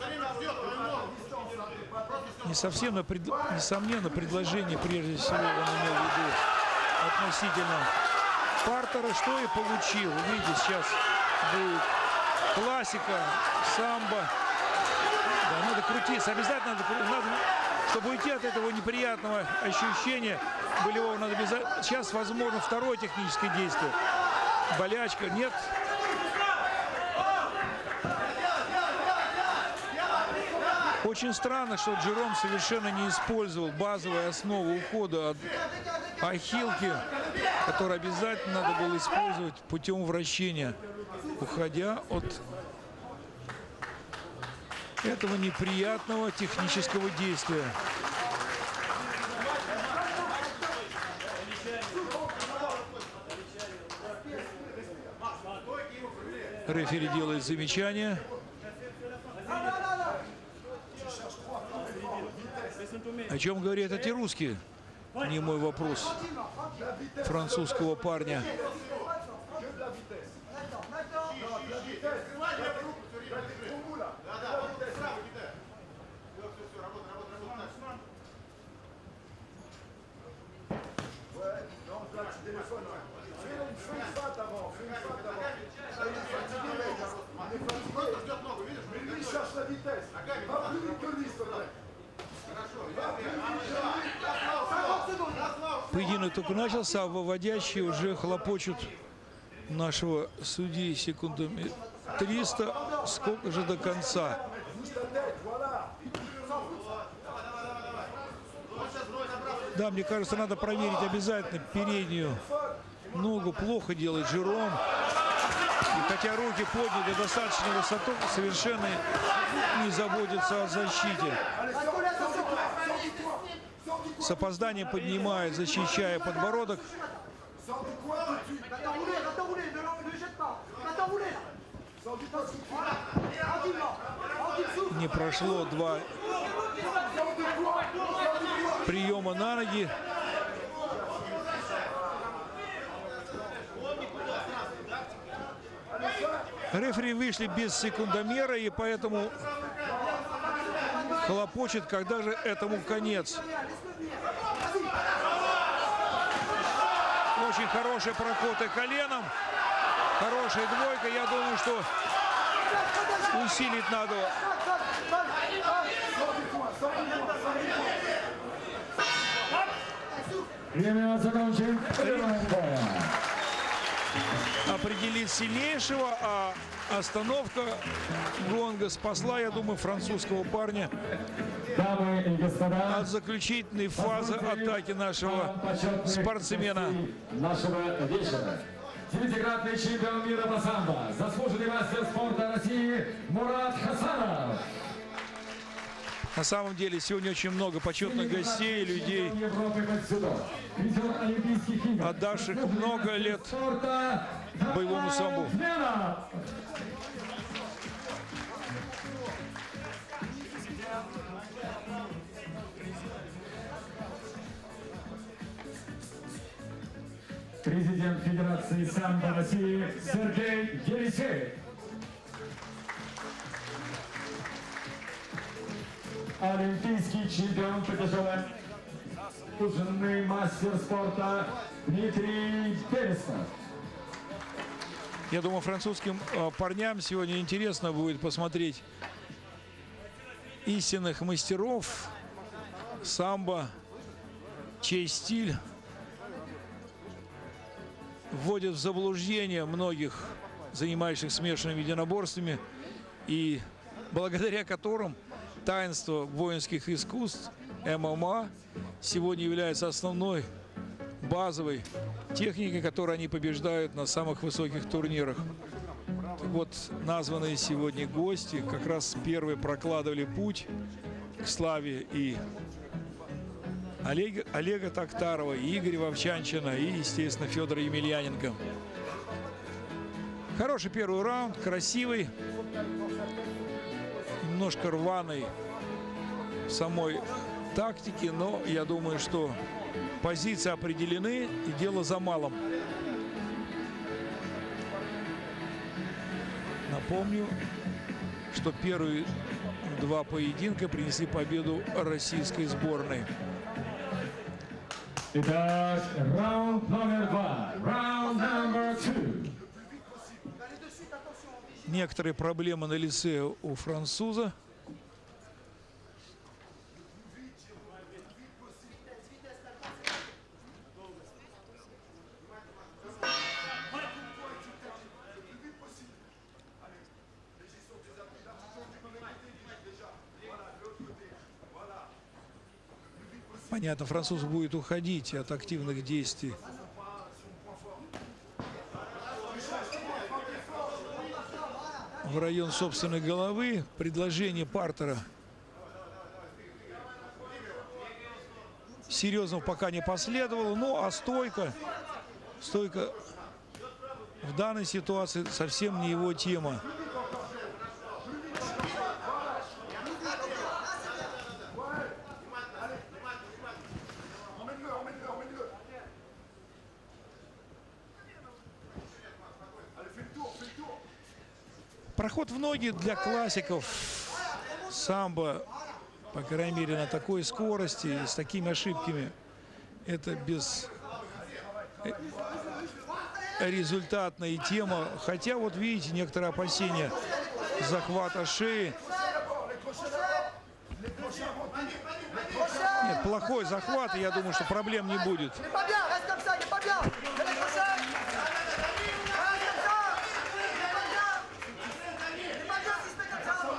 S1: Не совсем, несомненно, предложение, прежде всего, он имел в виду относительно партера, что и получил. Видите, сейчас будет классика, самбо. Да, надо крутиться, обязательно надо, надо, чтобы уйти от этого неприятного ощущения болевого, надо обязательно. Сейчас, возможно, второе техническое действие. Болячка, нет. Очень странно, что Джером совершенно не использовал базовую основу ухода от ахилки, которую обязательно надо было использовать путем вращения, уходя от этого неприятного технического действия. Рефери делает замечание. О чем говорят эти русские? Не мой вопрос французского парня. Поединок только начался, а выводящие уже хлопочут нашего судьи секундометриста. Сколько же до конца? Да, мне кажется, надо проверить обязательно переднюю ногу. Плохо делает Жером. И хотя руки подняты достаточно высоко, совершенно не заботится о защите. С опозданием поднимает, защищая подбородок. Не прошло два приема на ноги. Рефери вышли без секундомера, и поэтому хлопочет, когда же этому конец. Очень хороший проход и коленом. Хорошая двойка. Я думаю, что усилить надо.
S11: Время закончим.
S1: Определить сильнейшего, а остановка гонга спасла, я думаю, французского парня
S11: Дамы и господа,
S1: от заключительной фазы атаки нашего спортсмена.
S11: Нашего вечера. Девятикратный чемпион мира по самбо, заслуженный мастер спорта России Мурат Хасанов.
S1: На самом деле сегодня очень много почетных гостей, людей, отдавших много лет боевому самбо.
S11: Президент Федерации самбо России Сергей Елисеев. Олимпийский чемпион по тяжелым, заслуженный мастер спорта Дмитрий Перестов.
S1: Я думаю, французским э, парням сегодня интересно будет посмотреть истинных мастеров самбо, чей стиль вводит в заблуждение многих, занимающихся смешанными единоборствами, и благодаря которым таинство воинских искусств эм эм а сегодня является основной базовой техникой, которой они побеждают на самых высоких турнирах. Так вот, названные сегодня гости как раз первые прокладывали путь к славе и Олега, Олега Токтарова, и Игоря Вовчанчина, и, естественно, Федора Емельяненко. Хороший первый раунд, красивый, немножко рваный в самой тактике, но я думаю, что позиции определены, и дело за малым. Напомню, что первые два поединка принесли победу российской сборной.
S11: Итак, раунд номер два. Раунд номер два.
S1: Некоторые проблемы на лице у француза. Понятно, француз будет уходить от активных действий. В район собственной головы. Предложение партера серьезного пока не последовало. Ну, а стойка, стойка в данной ситуации совсем не его тема. Проход в ноги для классиков самбо, по крайней мере, на такой скорости и с такими ошибками, это без результатная тема. Хотя, вот видите, некоторые опасения захвата шеи. Нет, плохой захват, и я думаю, что проблем не будет.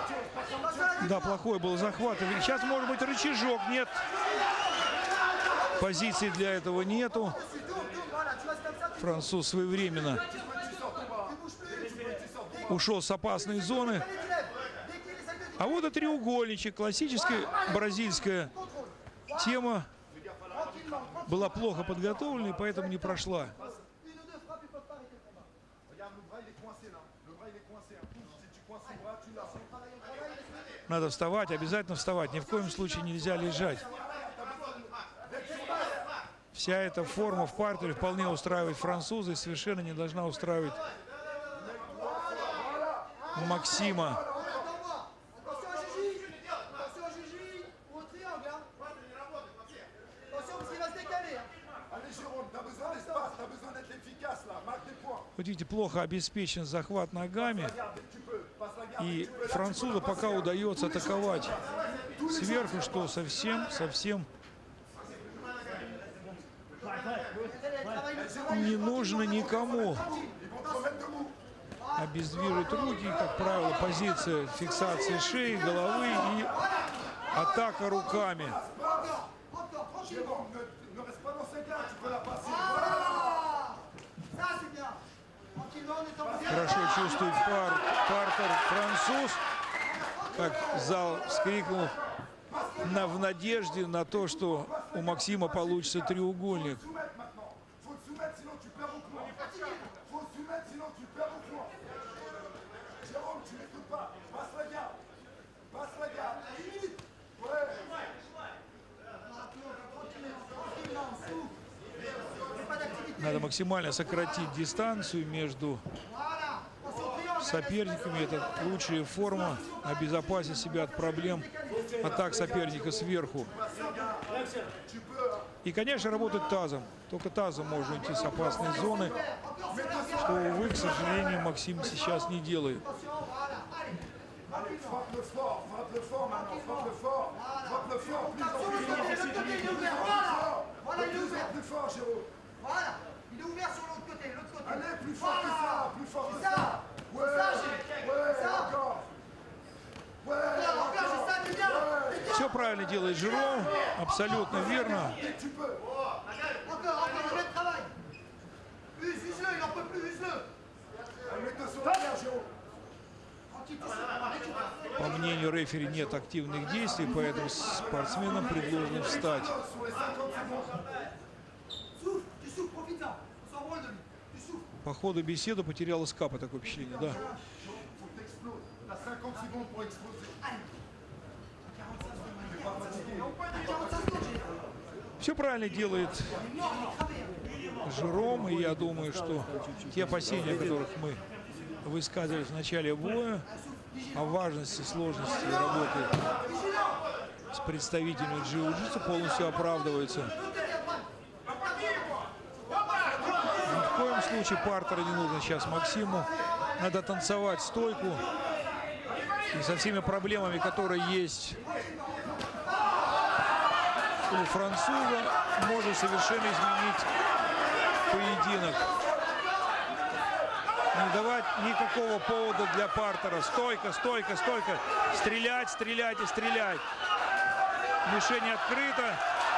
S1: Да, плохой был захват. Сейчас может быть рычажок. Нет. позиций для этого нету. Француз своевременно ушел с опасной зоны. А вот и треугольничек. Классическая бразильская тема. Была плохо подготовлена и поэтому не прошла. Надо вставать, обязательно вставать. Ни в коем случае нельзя лежать. Вся эта форма в партере вполне устраивает француза и совершенно не должна устраивать Максима. Вот видите, плохо обеспечен захват ногами. И французу пока удается атаковать сверху, что совсем, совсем не нужно никому. Обездвиживать руки, как правило, позиция фиксации шеи, головы и атака руками. Хорошо чувствует пар, партер француз, как зал вскрикнул на, в надежде на то, что у Максима получится треугольник. Надо максимально сократить дистанцию между соперниками. Это лучшая форма обезопасить себя от проблем атак соперника сверху. И, конечно, работать тазом. Только тазом можно уйти с опасной зоны, что, увы, к сожалению, Максим сейчас не делает.
S8: Il est ouvert sur l'autre côté, l'autre côté. Allez, plus fort que ça, plus fort que ça. Ouais, ouais, encore. Ouais, encore, c'est ça, c'est bien.
S1: Все правильно делает Жером, абсолютно верно.
S8: Encore, encore, le même travail. Use, use-le, il en peut plus, use-le.
S1: По мнению рефери, нет активных действий, поэтому спортсменам предложено встать. По ходу беседы потерял эскапа, такое впечатление, да. Все правильно делает Жером, и я думаю, что те опасения, о которых мы высказывали в начале боя, о важности, сложности работы с представителями джиу-джитсу, полностью оправдываются. Ни в коем случае партера не нужно сейчас Максиму. Надо танцевать стойку. И со всеми проблемами, которые есть у француза, можно совершенно изменить поединок. Не давать никакого повода для партера. Стойка, стойка, стойка. Стрелять, стрелять и стрелять. Мишень открыта.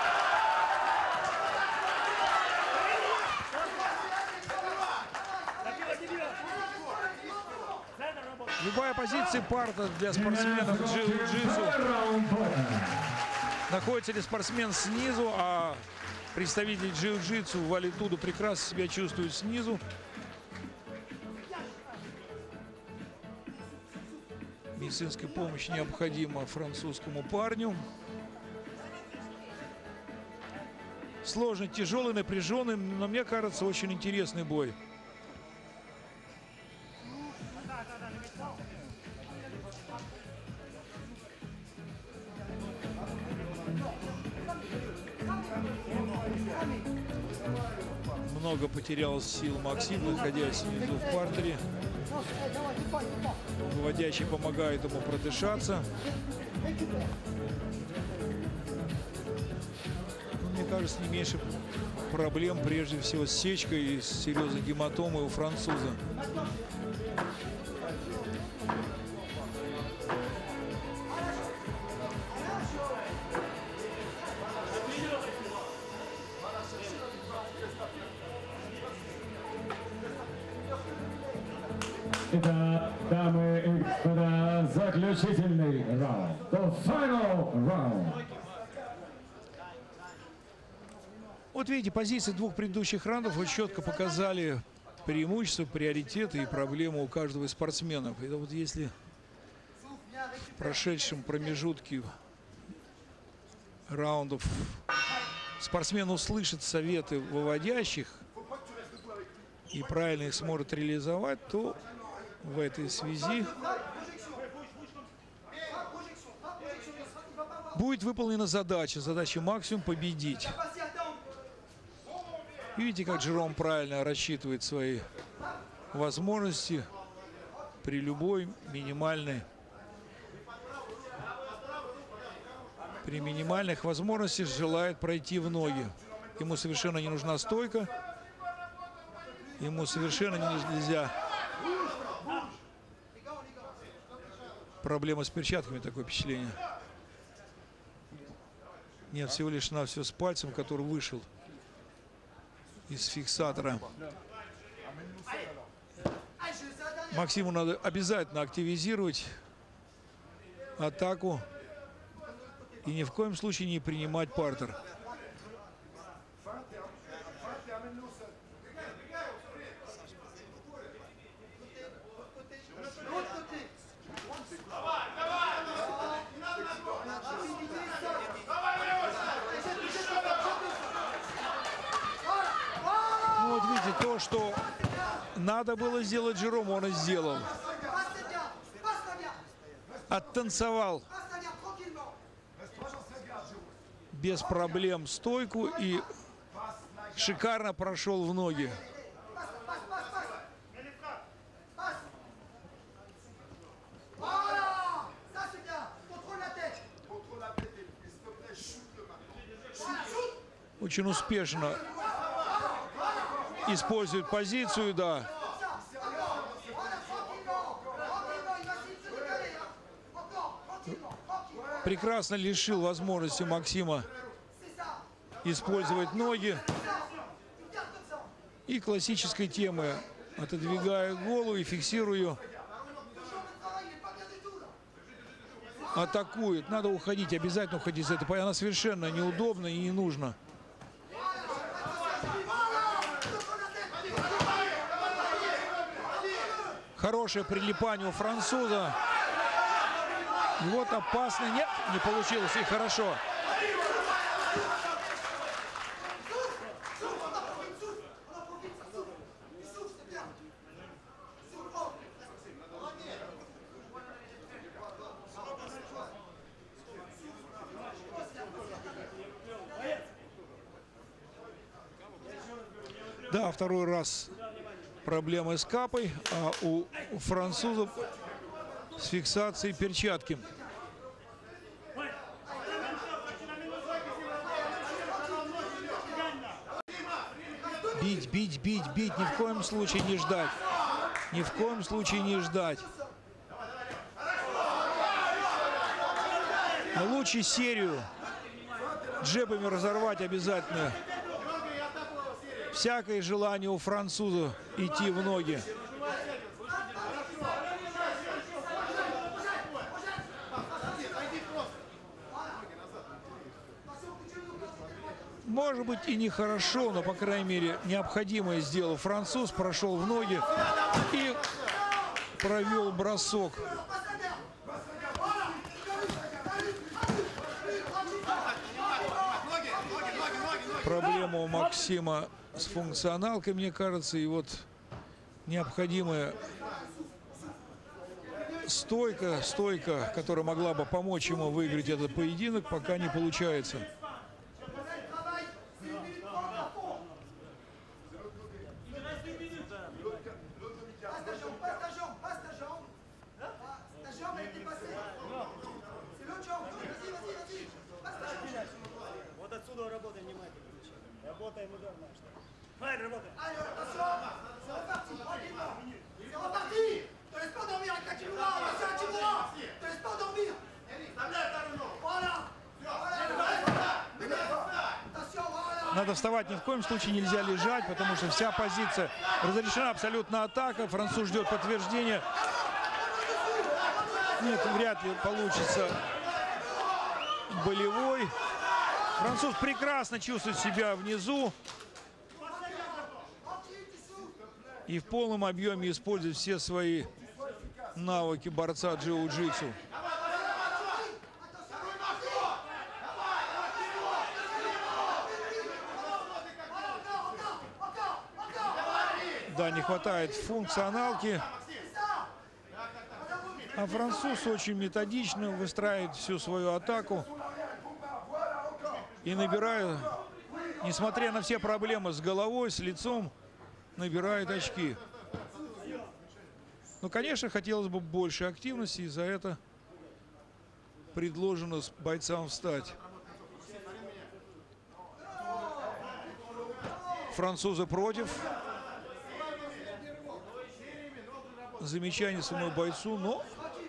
S1: Любая позиция парта для спортсменов джиу-джитсу. Находится ли спортсмен снизу, а представитель джиу-джитсу Вали Туду прекрасно себя чувствует снизу. Медицинская помощь необходима французскому парню. Сложный, тяжелый, напряженный, но мне кажется, очень интересный бой. Много потерял сил Максим, находясь внизу в партере. Выводящий помогает ему продышаться. Мне кажется, не меньше проблем, прежде всего, с сечкой и с серьезной гематомой у француза.
S11: Итак, дамы и господа, заключительный раунд. The final round.
S1: Вот видите, позиции двух предыдущих раундов вот четко показали преимущества, приоритеты и проблемы у каждого из спортсменов. И вот если в прошедшем промежутке раундов спортсмен услышит советы выводящих и правильно их сможет реализовать, то в этой связи будет выполнена задача, задача максимум победить. Видите, как Джером правильно рассчитывает свои возможности при любой минимальной, при минимальных возможностях желает пройти в ноги. Ему совершенно не нужна стойка, ему совершенно нельзя. Проблема с перчатками, такое впечатление. Нет, всего лишь навсего с пальцем, который вышел из фиксатора. Максиму надо обязательно активизировать атаку и ни в коем случае не принимать партер. Вот видите, то, что надо было сделать Джерому, он и сделал. Оттанцевал без проблем стойку и шикарно прошел в ноги. Очень успешно использует позицию, да. Прекрасно лишил возможности Максима использовать ноги. И классической темы. Отодвигаю голову и фиксирую. Атакует. Надо уходить, обязательно уходить с этой. Она совершенно неудобна и не нужна. Хорошее прилипание у француза. И вот опасно. Нет, не получилось. И хорошо. Да, второй раз проблемы с капой, а у французов с фиксацией перчатки. Бить, бить, бить, бить. Ни в коем случае не ждать. Ни в коем случае не ждать. Лучше серию джебами разорвать обязательно. Всякое желание у француза идти в ноги. Может быть и нехорошо, но, по крайней мере, необходимое сделал француз. Прошел в ноги и провел бросок. Проблема у Максима с функционалкой, мне кажется, и вот необходимая стойка, стойка, которая могла бы помочь ему выиграть этот поединок, пока не получается.
S7: Вот отсюда работаем внимательно. Работаем ударно. Давай, работаем.
S8: C'est reparti. Te laisse pas dormir avec la Kimura. C'est un Kimura. Te laisse pas dormir. Voilà. Voilà. Attention, voilà.
S1: Надо вставать, ни в коем случае нельзя лежать, потому что вся позиция разрешена, абсолютно атака. Француз ждет подтверждения. Нет, вряд ли получится болевой. Француз прекрасно чувствует себя внизу. И в полном объеме использует все свои навыки борца джиу-джитсу. Да, не хватает функционалки. А француз очень методично выстраивает всю свою атаку. И набирает, несмотря на все проблемы с головой, с лицом, набирает очки. Ну, конечно, хотелось бы больше активности, и за это предложено бойцам встать. Французы против. Замечание своему бойцу, но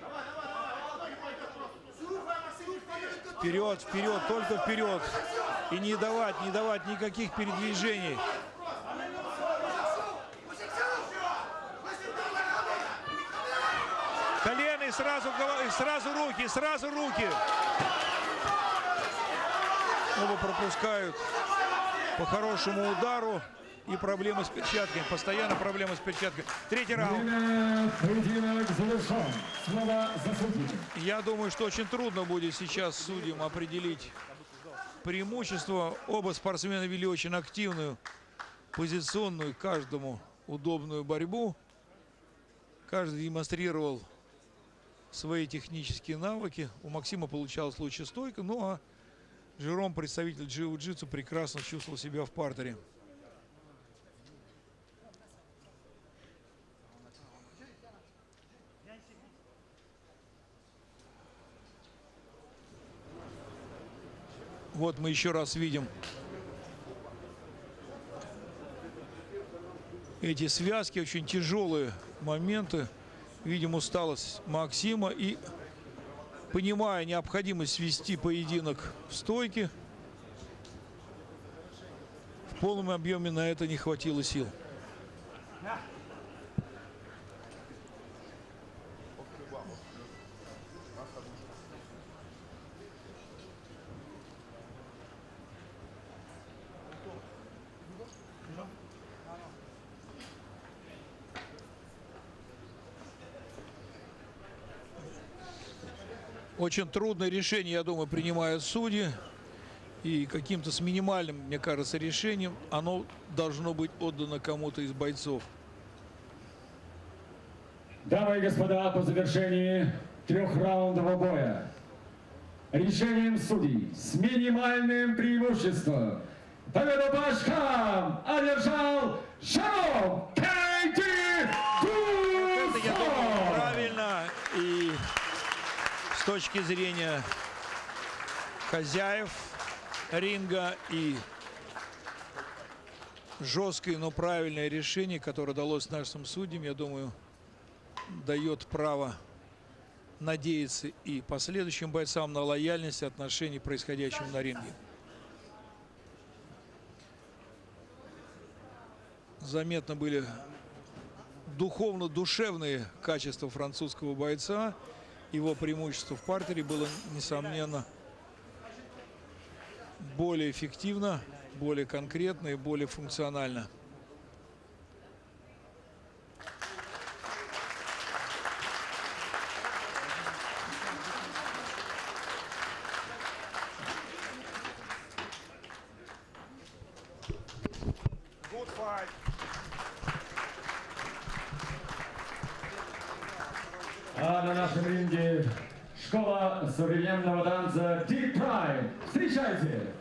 S1: вперед, вперед, только вперед. И не давать, не давать никаких передвижений. Колено и сразу, и сразу руки, сразу руки. Оба пропускают по хорошему удару. И проблемы с перчатками. Постоянно проблемы с перчатками. Третий раунд. Я думаю, что очень трудно будет сейчас судьям определить преимущество. Оба спортсмена вели очень активную, позиционную, каждому удобную борьбу. Каждый демонстрировал свои технические навыки. У Максима получалось лучше стойка. Ну а Жером, представитель джиу-джитсу, прекрасно чувствовал себя в партере. Вот мы еще раз видим эти связки, очень тяжелые моменты. Видим усталость Максима и, понимая необходимость свести поединок в стойке, в полном объеме на это не хватило сил. Очень трудное решение, я думаю, принимают судьи. И каким-то с минимальным, мне кажется, решением оно должно быть отдано кому-то из бойцов.
S11: Дамы и господа, по завершении трехраундового боя решением судей с минимальным преимуществом победу по очкам одержал Жером Кей Ди Дусо.
S1: Это, я думаю, правильно. И с точки зрения хозяев ринга и жесткое, но правильное решение, которое далось нашим судьям, я думаю, дает право надеяться и последующим бойцам на лояльность отношений к происходящему на ринге. Заметно были духовно-душевные качества французского бойца. Его преимущество в партере было, несомненно, более эффективно, более конкретно и более функционально.
S11: А на нашем ринге школа современного танца Deep Prime. Встречайте!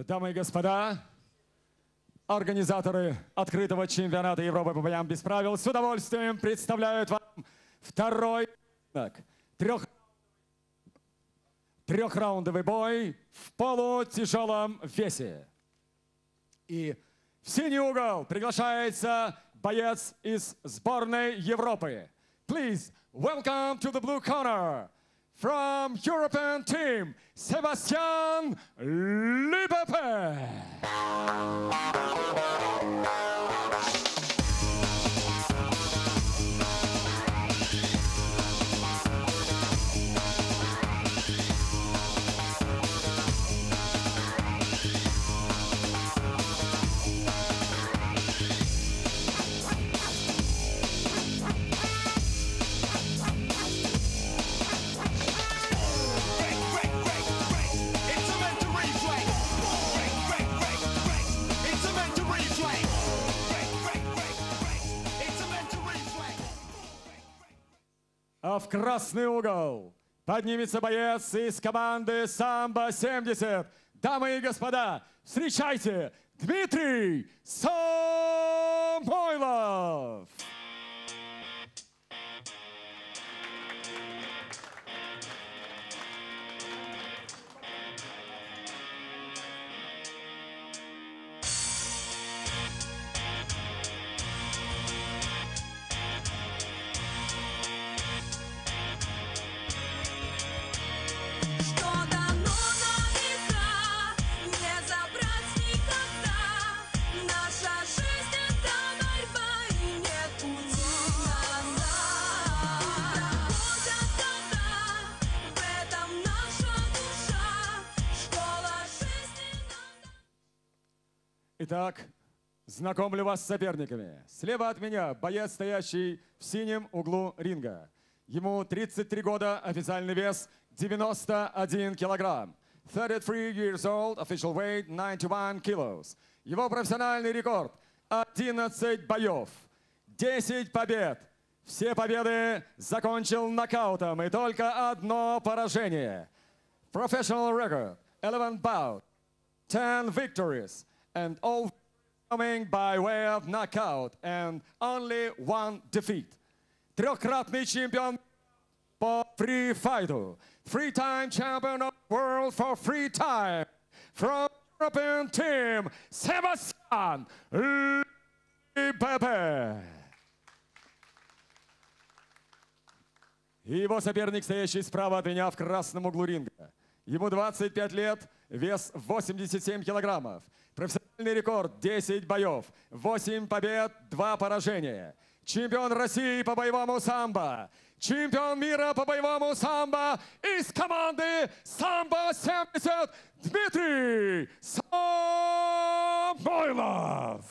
S11: Дамы и господа, организаторы открытого чемпионата Европы по боям без правил с удовольствием представляют вам второй трех... трехраундовый бой в полутяжелом весе. И в синий угол приглашается боец из сборной Европы. Please welcome to the blue corner from European team, Sebastian Libepe. А в красный угол поднимется боец из команды Самбо семьдесят. Дамы и господа, встречайте Дмитрий Самойлов! Итак, знакомлю вас с соперниками. Слева от меня боец, стоящий в синем углу ринга. Ему тридцать три года, официальный вес девяносто один килограмм. thirty-three years old, official weight ninety-one kilos. Его профессиональный рекорд одиннадцать боев, десять побед. Все победы закончил нокаутом и только одно поражение. Professional record eleven bouts, ten victories. And all coming by way of knockout, and only one defeat. Трехкратный чемпион по фри-файту. Three-time champion of the world for free time. From European team, Sebastian Libepe. И его соперник, стоящий справа от меня в красном углу ринга. Ему двадцать пять лет, вес восемьдесят семь килограммов. Профессиональный рекорд десять боев, восемь побед, два поражения. Чемпион России по боевому самбо. Чемпион мира по боевому самбо из команды Самбо семьдесят Дмитрий Самойлов.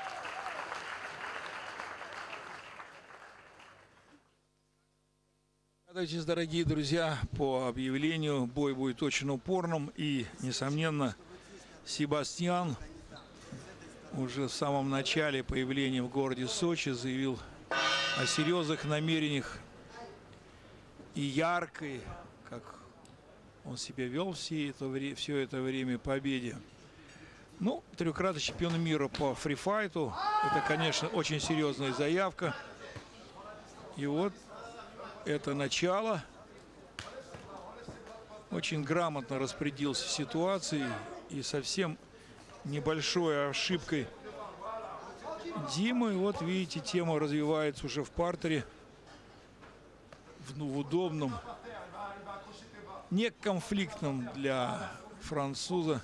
S1: Радуйтесь, дорогие друзья, по объявлению бой будет очень упорным и, несомненно, Себастьян уже в самом начале появления в городе Сочи заявил о серьезных намерениях и яркой, как он себя вел все это, все это время, победе. Ну, трехкратный чемпион мира по фрифайту. Это, конечно, очень серьезная заявка. И вот это начало. Очень грамотно распорядился ситуацией. И совсем небольшой ошибкой Димы. Вот видите, тема развивается уже в партере. В, ну, в удобном, неконфликтном для француза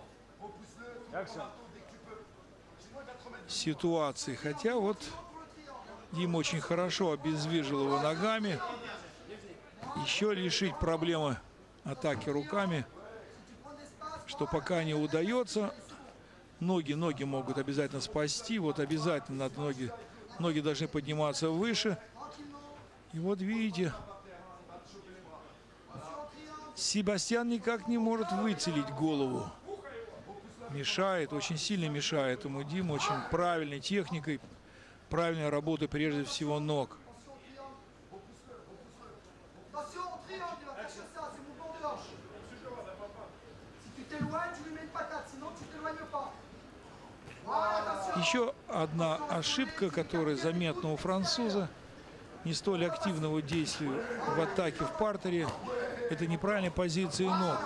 S1: ситуации. Хотя вот Дима очень хорошо обездвижил его ногами. Еще решить проблемы атаки руками, что пока не удается. Ноги, ноги могут обязательно спасти. Вот обязательно надо ноги, ноги должны подниматься выше. И вот видите, Себастьян никак не может выцелить голову. Мешает, очень сильно мешает ему Дима. Очень правильной техникой, правильной работой прежде всего ног. Еще одна ошибка, которая заметна у француза, не столь активного действия в атаке в партере, это неправильная позиция ног.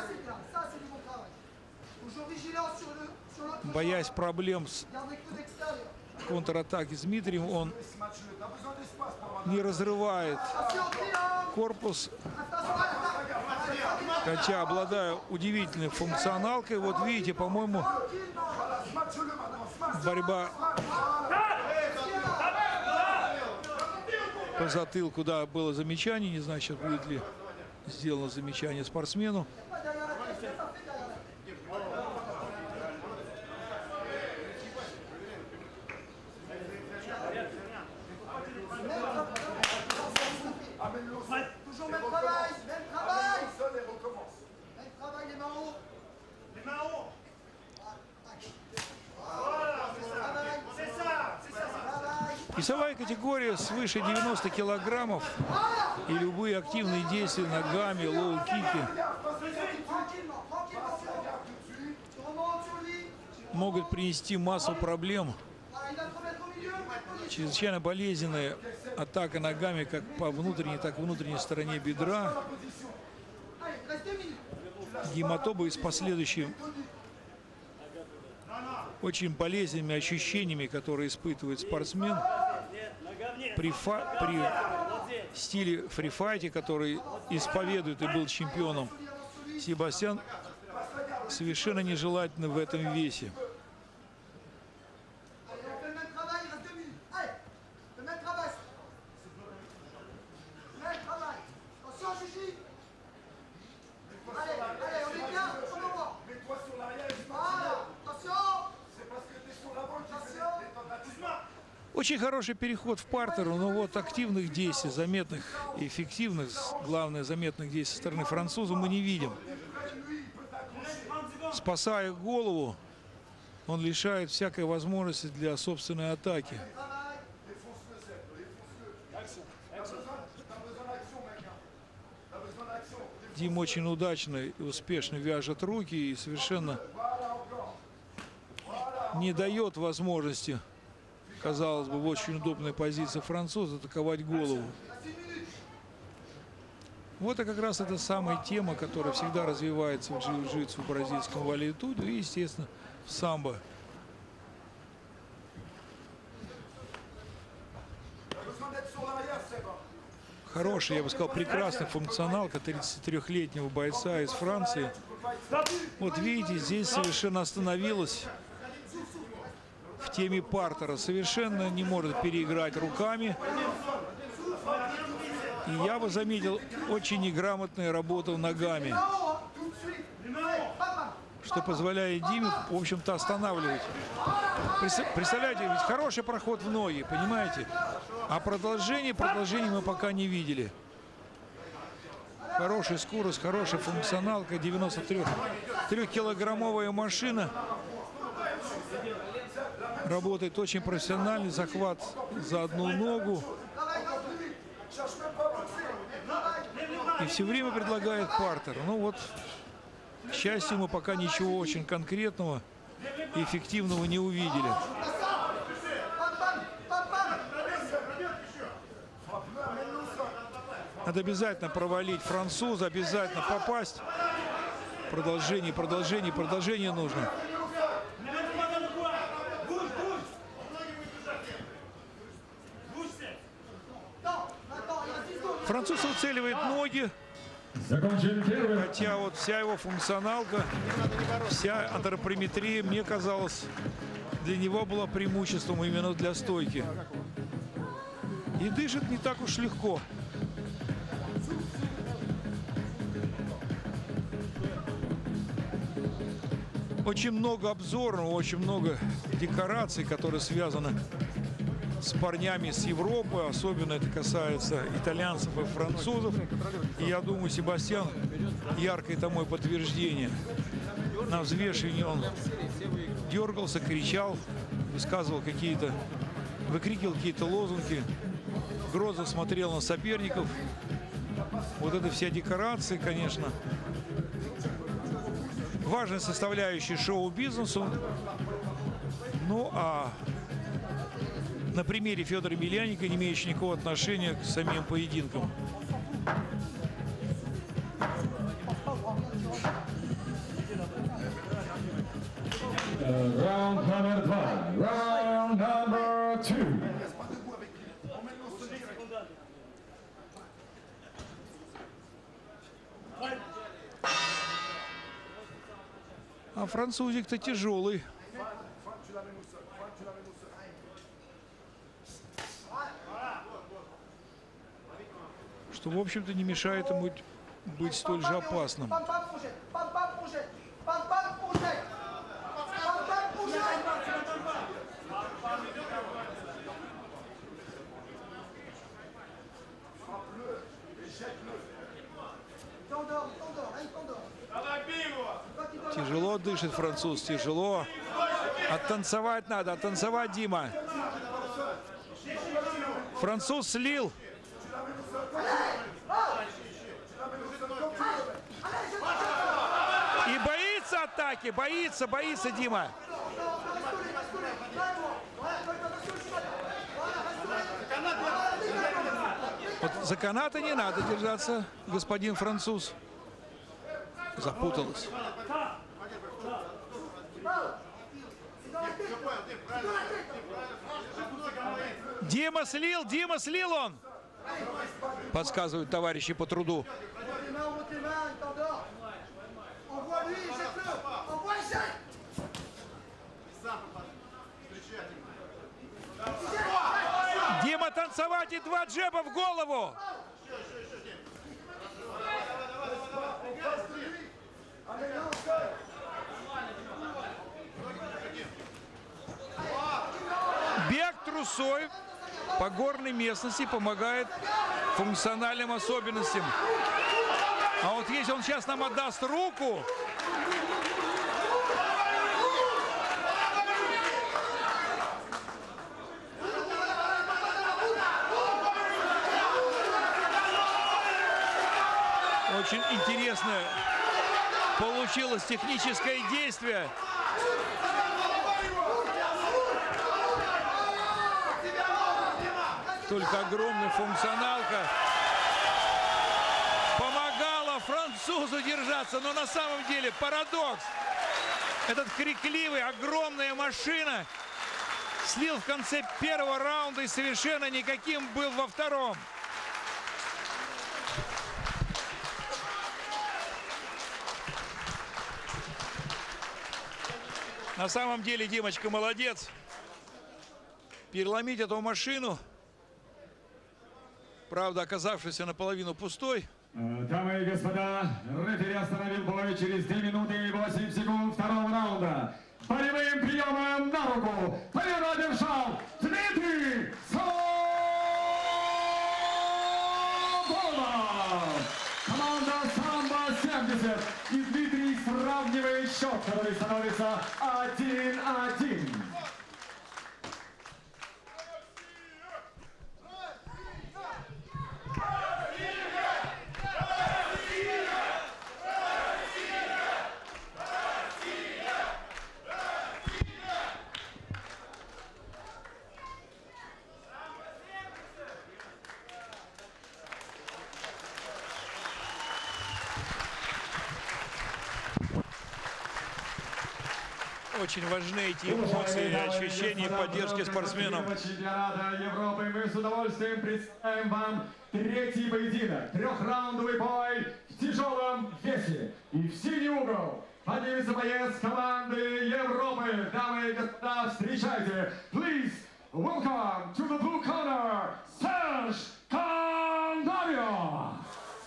S1: Боясь проблем с контратаки с Дмитрием, он не разрывает корпус, хотя обладая удивительной функционалкой. Вот видите, по-моему, борьба по затылку, да, было замечание. Не знаю, сейчас будет ли сделано замечание спортсмену. Весовая категория свыше девяноста килограммов и любые активные действия ногами, лоу-кики могут принести массу проблем. Чрезвычайно болезненная атака ногами как по внутренней, так и внутренней стороне бедра. Гематобы с последующим очень болезненными ощущениями, которые испытывает спортсмен при, фа при стиле фрифайте, который исповедует и был чемпионом Себастьян, совершенно нежелательно в этом весе. Очень хороший переход в партер, но вот активных действий, заметных и эффективных, главное, заметных действий со стороны француза мы не видим. Спасая голову, он лишает всякой возможности для собственной атаки. Дим очень удачно и успешно вяжет руки и совершенно не дает возможности, казалось бы, в очень удобной позиции француза, атаковать голову. Вот и как раз эта самая тема, которая всегда развивается в джиу-джитсу, в бразильском вале-туду и, естественно, в самбо. Хороший, я бы сказал, прекрасный функционалка тридцатитрёхлетнего бойца из Франции. Вот видите, здесь совершенно остановилась в теме партера. Совершенно не может переиграть руками. И я бы заметил очень неграмотная работа ногами, что позволяет Диме, в общем-то, останавливать. Представляете, ведь хороший проход в ноги, понимаете? А продолжение, продолжение мы пока не видели. Хорошая скорость, хорошая функционалка, девяносто трёхкилограммовая машина. Работает очень профессиональный захват за одну ногу. И все время предлагает партер. Ну вот, к счастью, мы пока ничего очень конкретного и эффективного не увидели. Надо обязательно провалить француза, обязательно попасть. Продолжение, продолжение, продолжение нужно. Француз уцеливает ноги, хотя вот вся его функционалка, вся антропометрия, мне казалось, для него была преимуществом именно для стойки. И дышит не так уж легко. Очень много обзоров, очень много декораций, которые связаны с парнями с Европы. Особенно это касается итальянцев и французов. И я думаю, Себастьян яркое тому подтверждение. На взвешивании он дергался, кричал, высказывал какие-то, выкрикивал какие-то лозунги. Грозно смотрел на соперников. Вот это вся декорация, конечно, важная составляющая шоу-бизнесу. Ну а на примере Федора Емельяненко, не имеющего никакого отношения к самим поединкам.
S11: Раунд номер два. Раунд номер two.
S1: А французик-то тяжелый. Что, в общем-то, не мешает ему быть столь же опасным. Тяжело дышит француз, тяжело. Оттанцевать надо, оттанцевать, Дима. Француз слил. И боится атаки, боится, боится Дима. Вот за канаты не надо держаться, господин француз. Запуталась. Дима слил, Дима слил он. Подсказывают товарищи по труду. Дима танцевать и два джеба в голову. Бег трусой по горной местности помогает функциональным особенностям. А вот если он сейчас нам отдаст руку, очень интересное получилось техническое действие. Только огромная функционалка помогала французу держаться. Но на самом деле парадокс. Этот крикливый, огромная машина слил в конце первого раунда и совершенно никаким был во втором. На самом деле Димочка молодец. Переломить эту машину, правда, оказавшийся наполовину пустой.
S11: Дамы и господа, рефери остановил бой через две минуты и восемь секунд второго раунда. Болевым приемом на руку победу одержал Дмитрий Соболов. Команда Самбо семьдесят. И Дмитрий сравнивает счет, который становится один-один.
S1: Очень важны эти эмоции, ощущения поддержки спортсменам.
S11: Чемпионата Европы мы с удовольствием представим вам третий поединок. Трехраундовый бой в тяжелом весе. И в синий угол поднимется боец команды Европы. Дамы и господа, встречайте. Please welcome to the blue corner, Serge Candario.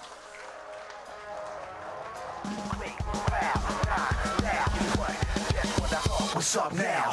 S8: What's up now?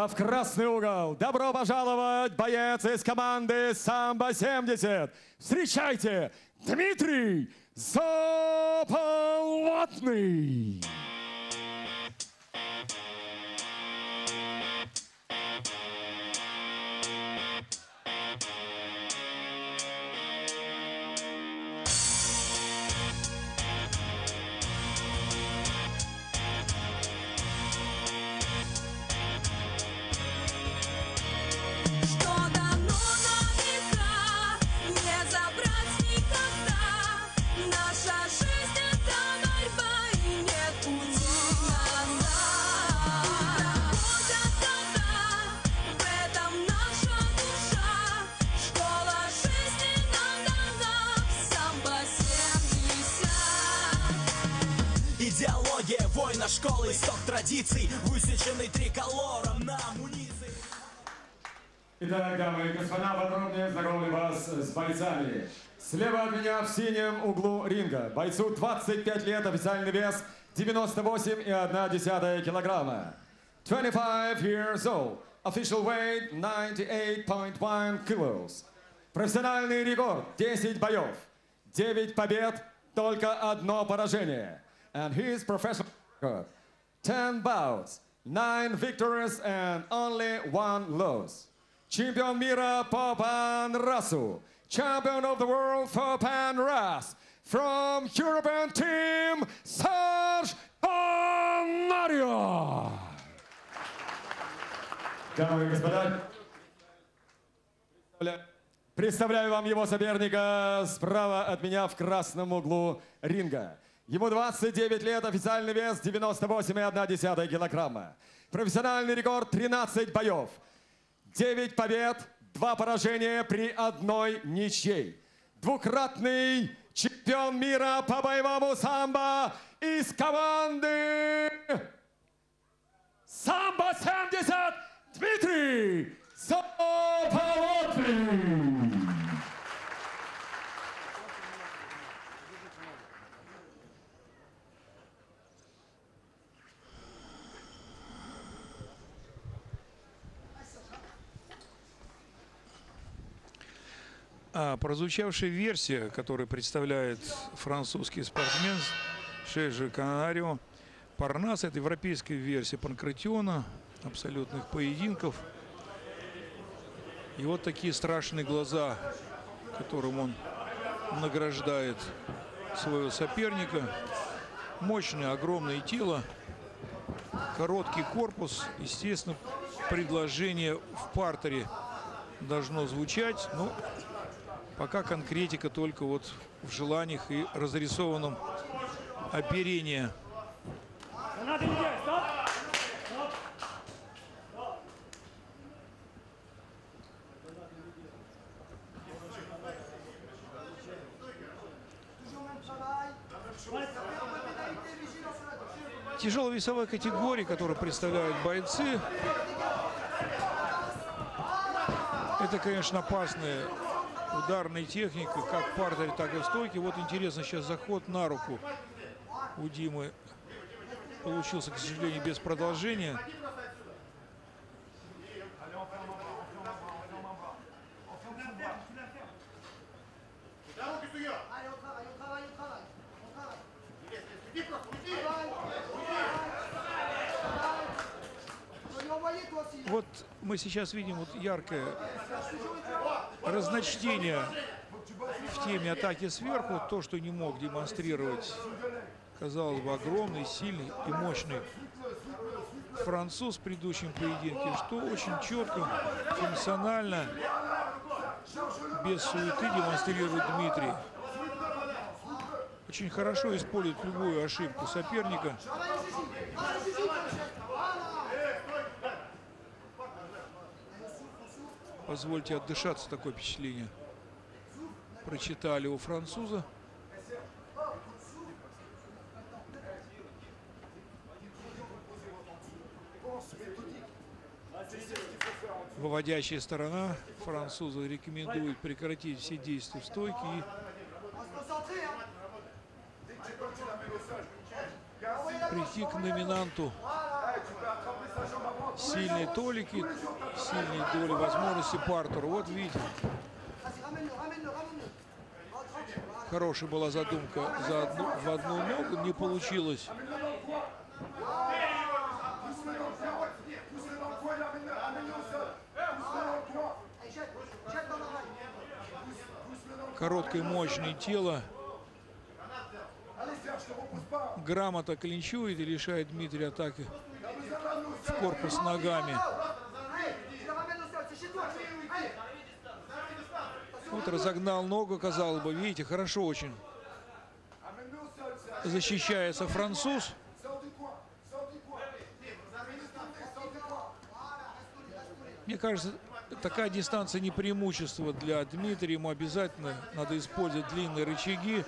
S11: А в красный угол добро пожаловать, боец из команды «Самбо семьдесят». Встречайте, Дмитрий Заполотный.
S12: Идеология воина школы, исток традиций, высеченный триколором на амуниции.
S11: Итак, дамы и господа, подробнее знакомлю вас с бойцами. Слева от меня в синем углу ринга бойцу двадцать пять лет, официальный вес девяносто восемь и одна десятая килограмма. twenty-five years old, official weight ninety-eight point one kilos. Профессиональный рекорд десять боев, девять побед, только одно поражение. And his professional record ten bouts, nine victories and only one loss. Чемпион мира по панрасу. Champion of the world for Panras. From European team, Serge Onario. Дамы и господа, представляю вам его соперника справа от меня в красном углу ринга. Ему двадцать девять лет, официальный вес девяносто восемь и одна десятая килограмма. Профессиональный рекорд тринадцать боев. девять побед, два поражения при одной ничьей. Двукратный чемпион мира по боевому самбо из команды «Самбо семьдесят» Дмитрий Заполотный.
S1: А прозвучавшая версия, которую представляет французский спортсмен Серж Онарио, Парнас, это европейская версия панкратиона, абсолютных поединков. И вот такие страшные глаза, которым он награждает своего соперника. Мощное, огромное тело, короткий корпус. Естественно, предложение в партере должно звучать, но пока конкретика только вот в желаниях и разрисованном оперении. Тяжелая весовая категория, которую представляют бойцы, это, конечно, опасная ударная техника, как в партере, так и в стойке. Вот интересно, сейчас заход на руку у Димы получился, к сожалению, без продолжения. Вот мы сейчас видим вот яркое разночтение в теме атаки сверху. То, что не мог демонстрировать, казалось бы, огромный, сильный и мощный француз в предыдущем поединке, что очень четко, функционально, без суеты демонстрирует Дмитрий. Очень хорошо использует любую ошибку соперника. Позвольте отдышаться, такое впечатление прочитали у француза. Выводящая сторона. Французы рекомендуют прекратить все действия в стойке и прийти к номинанту сильные толики, сильные доли возможности по Артуру. Вот видите, хорошая была задумка за одну, в одну ногу, не получилось. Короткое, мощное тело. Грамотно клинчует и лишает Дмитрия атаки в корпус ногами. Вот разогнал ногу, казалось бы. Видите, хорошо очень защищается француз. Мне кажется, такая дистанция не преимущество для Дмитрия. Ему обязательно надо использовать длинные рычаги.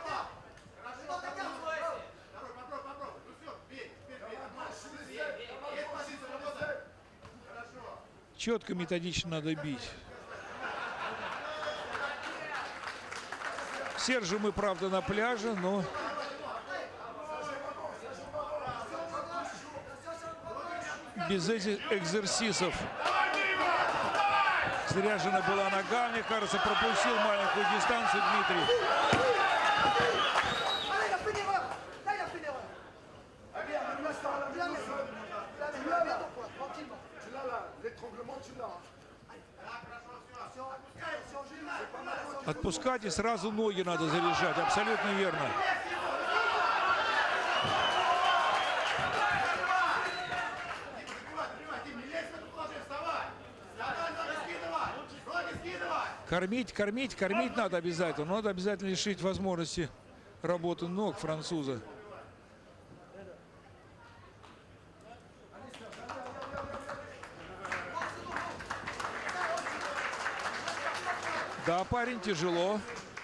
S1: Четко, методично надо бить. Сержу мы, правда, на пляже, но без этих экзерсисов. Заряжена была нога, мне кажется, пропустил маленькую дистанцию Дмитрий. Отпускать и сразу ноги надо заряжать, абсолютно верно. Кормить, кормить, кормить надо обязательно. Надо обязательно лишить возможности работы ног француза. Да, парень, тяжело.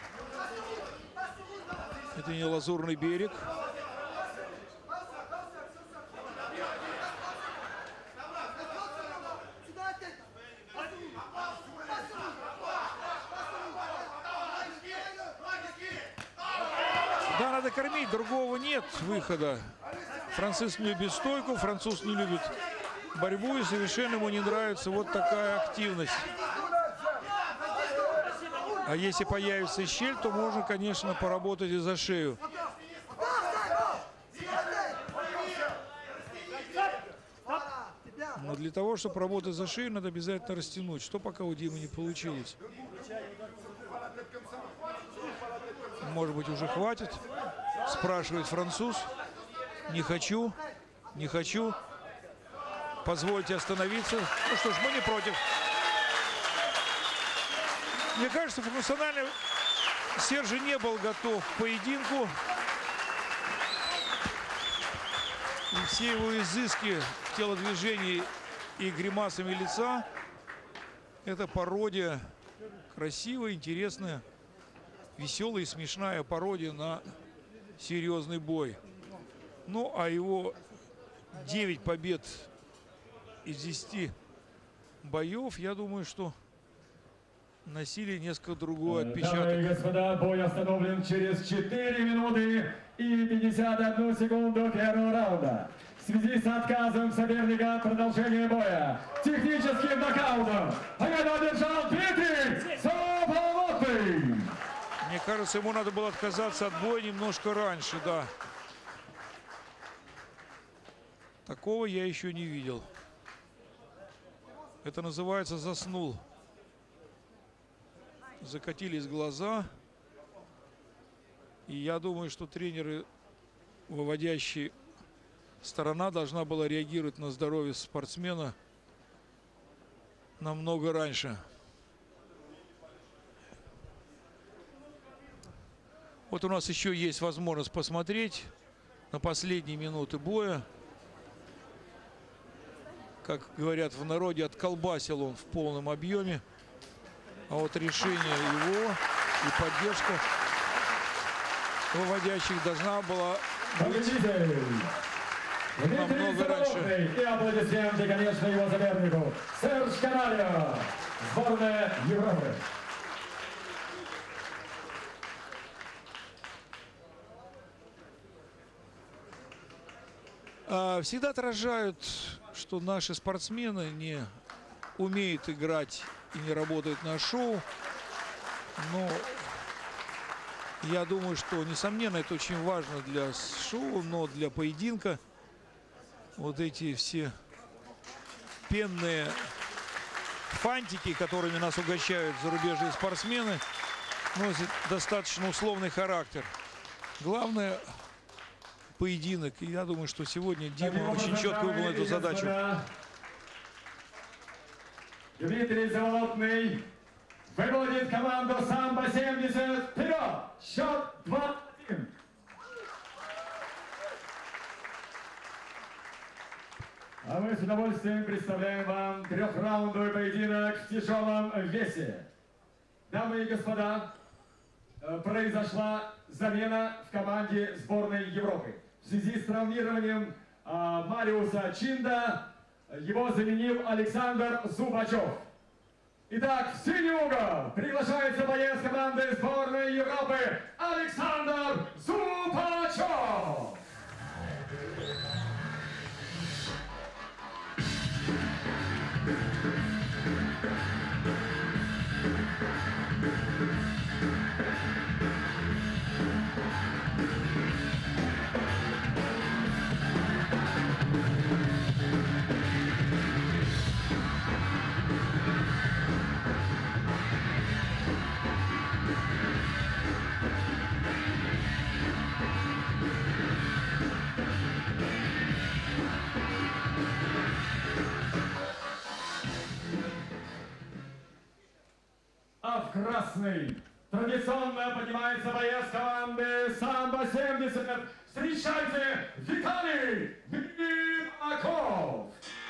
S1: Это не Лазурный берег. Да, надо кормить, другого нет выхода. Француз не любит стойку, француз не любит борьбу, и совершенно ему не нравится вот такая активность. А если появится щель, то можно, конечно, поработать и за шею. Но для того, чтобы работать за шею, надо обязательно растянуть, что пока у Димы не получилось. Может быть, уже хватит? Спрашивает француз. Не хочу, не хочу. Позвольте остановиться. Ну что ж, мы не против. Мне кажется, функционально Сержи не был готов к поединку. И все его изыски в телодвижении и гримасами лица — это пародия, красивая, интересная, веселая и смешная пародия на серьезный бой. Ну, а его девять побед из десяти боев, я думаю, что носили несколько другой отпечаток.
S11: Дамы и господа, бой остановлен через четыре минуты и пятьдесят одну секунду первого раунда. В связи с отказом соперника продолжения боя техническим нокаутом победу одержал Дмитрий Сафолотный.
S1: Мне кажется, ему надо было отказаться от боя немножко раньше, да. Такого я еще не видел. Это называется заснул. Закатились глаза. И я думаю, что тренеры, выводящие сторона, должна была реагировать на здоровье спортсмена намного раньше. Вот у нас еще есть возможность посмотреть на последние минуты боя. Как говорят в народе, отколбасил он в полном объеме. А вот решение его и поддержка выводящих должна была быть намного раньше.
S11: И аплодисменты, конечно, его сопернику. Серж Канальо, сборная Европы.
S1: всегда отражают, что наши спортсмены не умеют играть и не работают на шоу. Но я думаю, что, несомненно, это очень важно для шоу, но для поединка вот эти все пенные фантики, которыми нас угощают зарубежные спортсмены, носят достаточно условный характер. Главное — поединок. И я думаю, что сегодня Дима очень четко выполнил эту задачу.
S11: Дмитрий Заволотный выводит команду «Самбо семьдесят». Вперед! Счет два один. А мы с удовольствием представляем вам трехраундовый поединок в тяжелом весе. Дамы и господа, произошла замена в команде сборной Европы. В связи с травмированием а, Мариуса Чинда его заменил Александр Зубачев. Итак, в синий угол приглашается боец команды сборной Европы Александр Зубачев. А в красный традиционно поднимается боец команды «Самбо семьдесят». Встречайте, Виталий Минаков!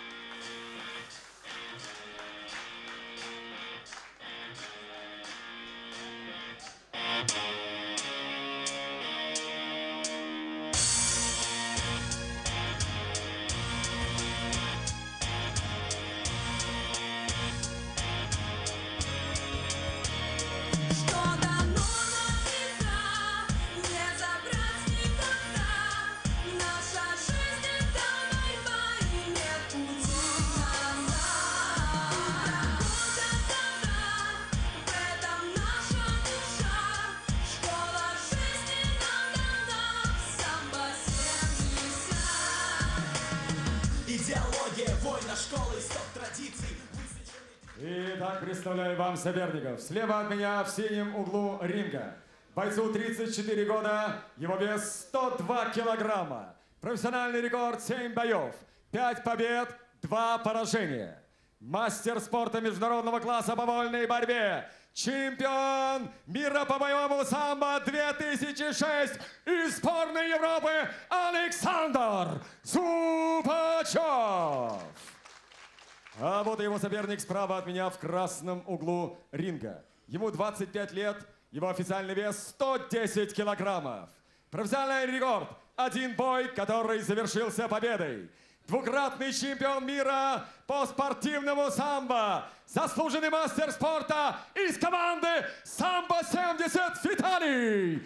S11: Итак, представляю вам соперников. Слева от меня в синем углу ринга. Бойцу тридцать четыре года, его вес сто два килограмма. Профессиональный рекорд семь боев, пять побед, два поражения. Мастер спорта международного класса по вольной борьбе. Чемпион мира по боевому самбо две тысячи шесть из сборной Европы Александр Зубачев. А вот и его соперник справа от меня в красном углу ринга. Ему двадцать пять лет, его официальный вес сто десять килограммов. Профессиональный рекорд – один бой, который завершился победой. Двукратный чемпион мира по спортивному самбо. Заслуженный мастер спорта из команды «Самбо семьдесят» Виталий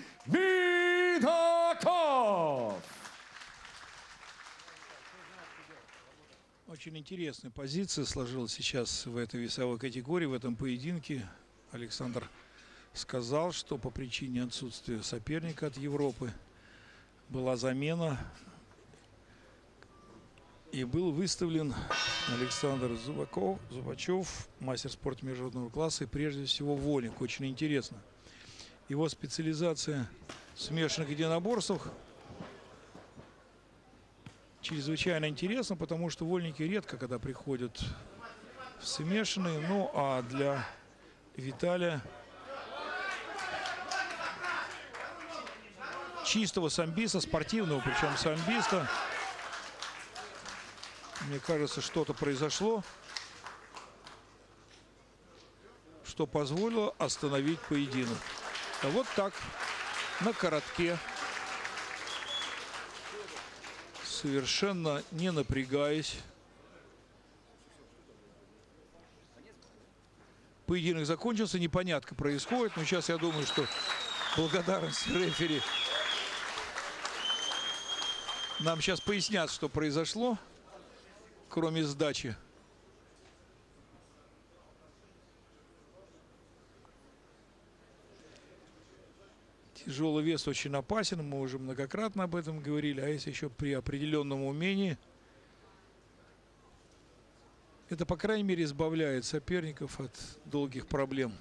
S11: Минаков.
S1: Очень интересная позиция сложилась сейчас в этой весовой категории, в этом поединке. Александр сказал, что по причине отсутствия соперника от Европы была замена. И был выставлен Александр Зубаков, Зубачев, мастер спорта международного класса и прежде всего вольник. Очень интересно. Его специализация в смешанных единоборствах чрезвычайно интересно, потому что вольники редко когда приходят в смешанные. Ну а для Виталия чистого самбиста, спортивного причем самбиста, мне кажется, что-то произошло, что позволило остановить поединок. А вот так, на коротке, совершенно не напрягаясь, поединок закончился, непонятно происходит, но сейчас я думаю, что благодарность рефери Нам сейчас пояснят, что произошло, кроме сдачи. Тяжелый вес очень опасен, мы уже многократно об этом говорили, а если еще при определенном умении, это, по крайней мере, избавляет соперников от долгих проблем.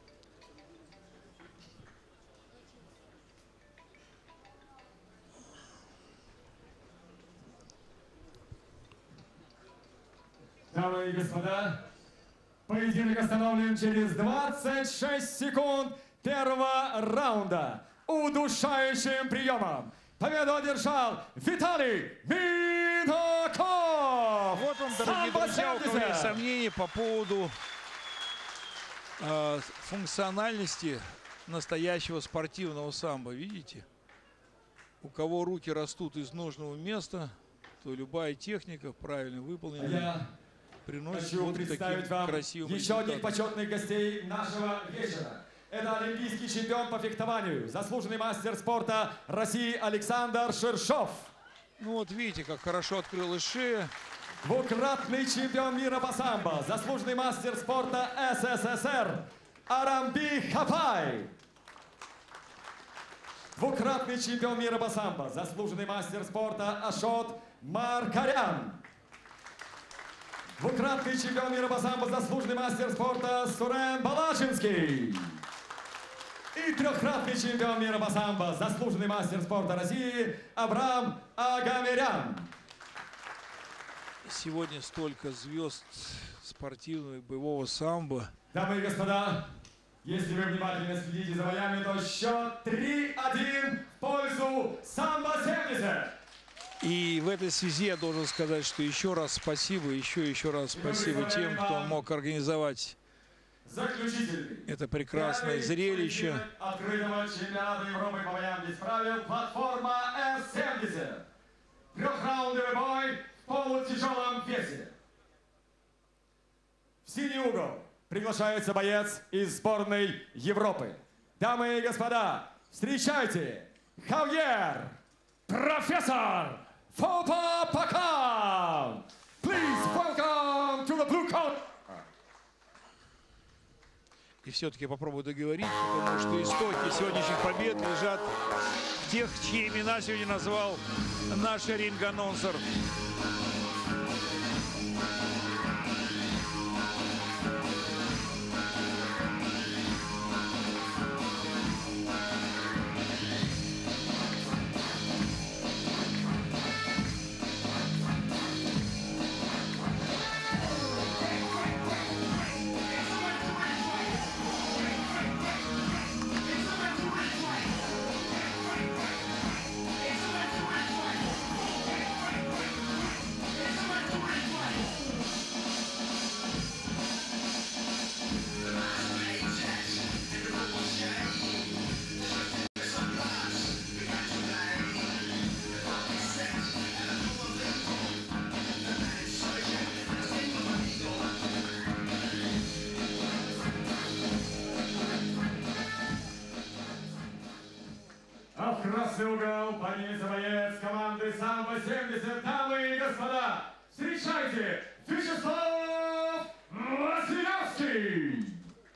S11: Дамы и господа, поединок остановлен через двадцать шесть секунд первого раунда. Удушающим приемом победу одержал Виталий Минаков.
S1: Вот он, дорогие друзья, у кого есть сомнения по поводу э, функциональности настоящего спортивного самбо. Видите? У кого руки растут из нужного места, то любая техника, правильно выполненная, приносит
S11: Хочу
S1: вот
S11: представить
S1: таким
S11: вам
S1: красивым
S11: еще одних
S1: результатом.
S11: почетных гостей нашего вечера. Это олимпийский чемпион по фехтованию, заслуженный мастер спорта России Александр Ширшов.
S1: Ну вот видите, как хорошо открылась шея.
S11: Двукратный чемпион мира по самбо, заслуженный мастер спорта СССР Арамби Хапай. Двукратный чемпион мира по самбо, заслуженный мастер спорта Ашот Маркарян. Двукратный чемпион мира по самбо, заслуженный мастер спорта Сурен Балачинский. И трехкратный чемпион мира по самбо, заслуженный мастер спорта России Абрам Агамерян.
S1: Сегодня столько звезд спортивного и боевого самбо.
S11: Дамы и господа, если вы внимательно следите за боями, то счет три один в пользу самбо семьдесят.
S1: И в этой связи я должен сказать, что еще раз спасибо, еще еще раз спасибо тем, кто мог организовать это прекрасное зрелище.
S11: Открытого чемпионата Европы по боям без правил платформа эс семьдесят. Трехраундовый бой в полутяжелом весе. В синий угол приглашается боец из сборной Европы. Дамы и господа, встречайте Хавьер, профессор Фопа Пакан. Please welcome to the blue corner.
S1: И все-таки попробую договорить, потому что истоки сегодняшних побед лежат в тех, чьи имена сегодня назвал наш ринг-анонсер.
S11: А в красный угол поднимется боец команды самбо семьдесят. Дамы и господа, встречайте Вячеслав Василевский.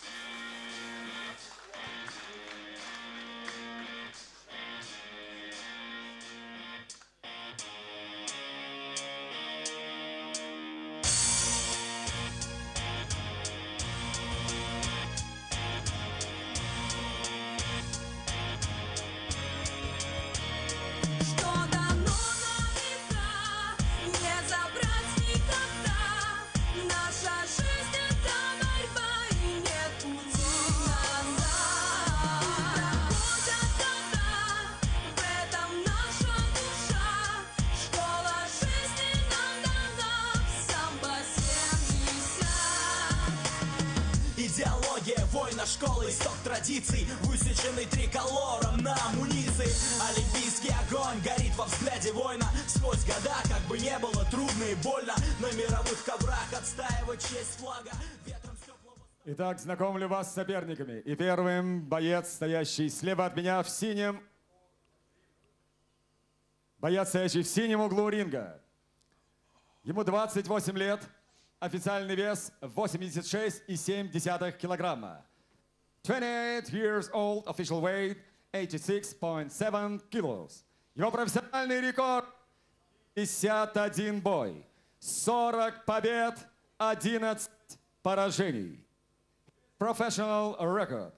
S12: Идеология воина школы, исток традиций, высеченный триколором на амуниции. Олимпийский огонь горит во взгляде воина. Сквозь года, как бы не было трудно и больно, на мировых коврах отстаивать честь флага. Ветром стекла...
S11: Итак, знакомлю вас с соперниками. И первым боец, стоящий слева от меня в синем. Боец боец, стоящий в синем углу ринга. Ему двадцать восемь лет, официальный вес восемьдесят шесть и семь десятых килограмма. twenty-eight years old, official weight eighty-six point seven kilos. Его профессиональный рекорд пятьдесят один бой, сорок побед, одиннадцать поражений. Professional record.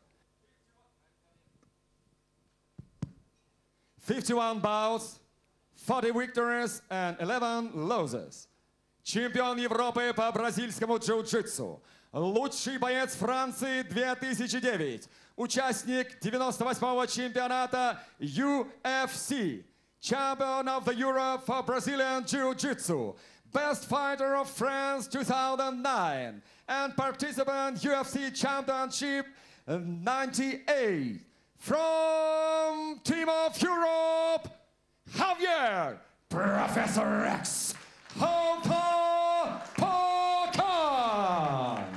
S11: fifty-one bouts, forty victories and eleven losses. Чемпион Европы по бразильскому джиу-джитсу. Лучший боец Франции две тысячи девять. Участник девяносто восьмого чемпионата ю эф си. Champion of the Europe for Brazilian Jiu-Jitsu. Best fighter of France two thousand nine. And participant ю эф си Championship ninety-eight. From Team of Europe, Javier Professor X Hopopocan.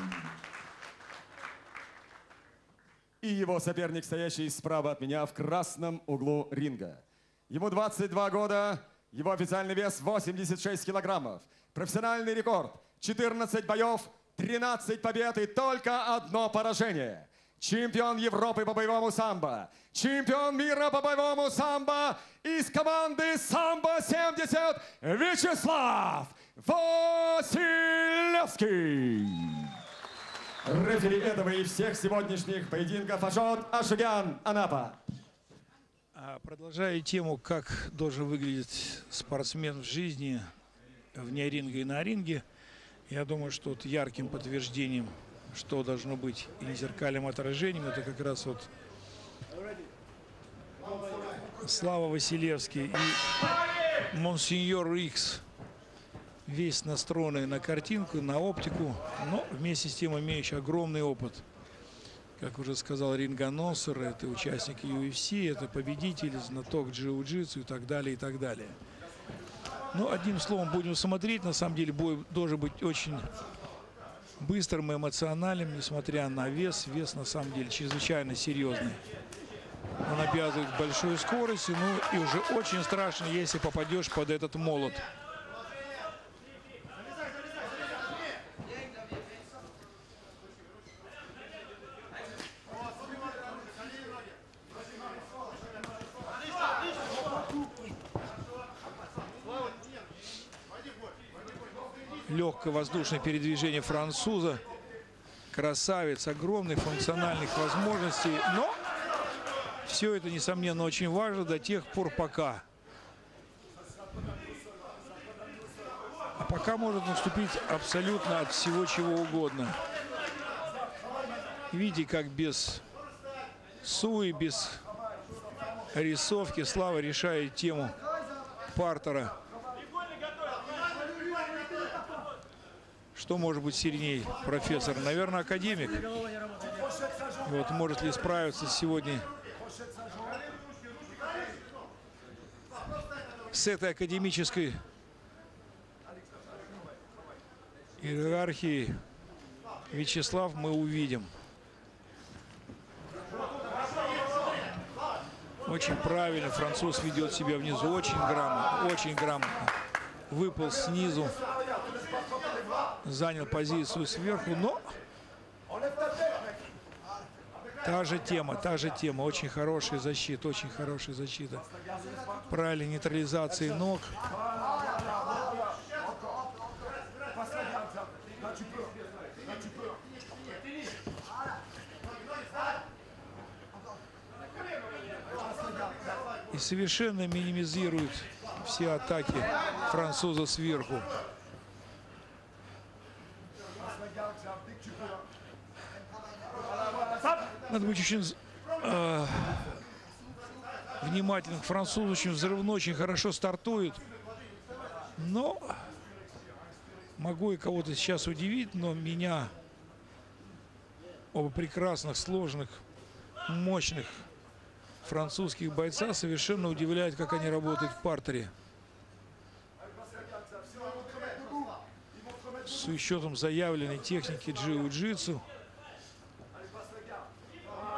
S11: И его соперник, стоящий справа от меня в красном углу ринга. Ему двадцать два года, его официальный вес восемьдесят шесть килограммов. Профессиональный рекорд четырнадцать боев, тринадцать побед и только одно поражение. Чемпион Европы по боевому самбо. Чемпион мира по боевому самбо из команды самбо-семьдесят Вячеслав Василевский. Рефери этого и всех сегодняшних поединков Ашот Ашигян, Анапа.
S1: Продолжая тему, как должен выглядеть спортсмен в жизни, вне ринга и на ринге, я думаю, что вот ярким подтверждением, что должно быть и зеркальным отражением, это как раз вот Слава Василевский и Монсеньор Икс, весь настроенный на картинку, на оптику, но вместе с тем имеющий огромный опыт. Как уже сказал ринг-анонсер, это участник ю эф си, это победитель, знаток джиу-джитсу и так далее, и так далее. Ну, одним словом, будем смотреть. На самом деле бой должен быть очень быстрым и эмоциональным, несмотря на вес. Вес, на самом деле, чрезвычайно серьезный. Он обязывает к большой скорости, ну и уже очень страшно, если попадешь под этот молот. Легкое воздушное передвижение француза. Красавец, огромных функциональных возможностей. Но все это, несомненно, очень важно до тех пор, пока. А пока может наступить абсолютно от всего чего угодно. Видите, как без суи, без рисовки Слава решает тему партера. Что может быть сильнее, профессор? Наверное, академик. Вот может ли справиться сегодня с этой академической иерархией? Вячеслав, мы увидим. Очень правильно француз ведет себя внизу, очень грамотно, очень грамотно. Выпал снизу. Занял позицию сверху, но та же тема, та же тема. Очень хорошая защита, очень хорошая защита. Правильной нейтрализации ног. И совершенно минимизирует все атаки француза сверху. Надо быть очень э, внимательным. Француз очень взрывной, очень хорошо стартует. Но могу и кого-то сейчас удивить, но меня оба прекрасных, сложных, мощных французских бойца совершенно удивляет, как они работают в партере. С учетом заявленной техники джиу-джитсу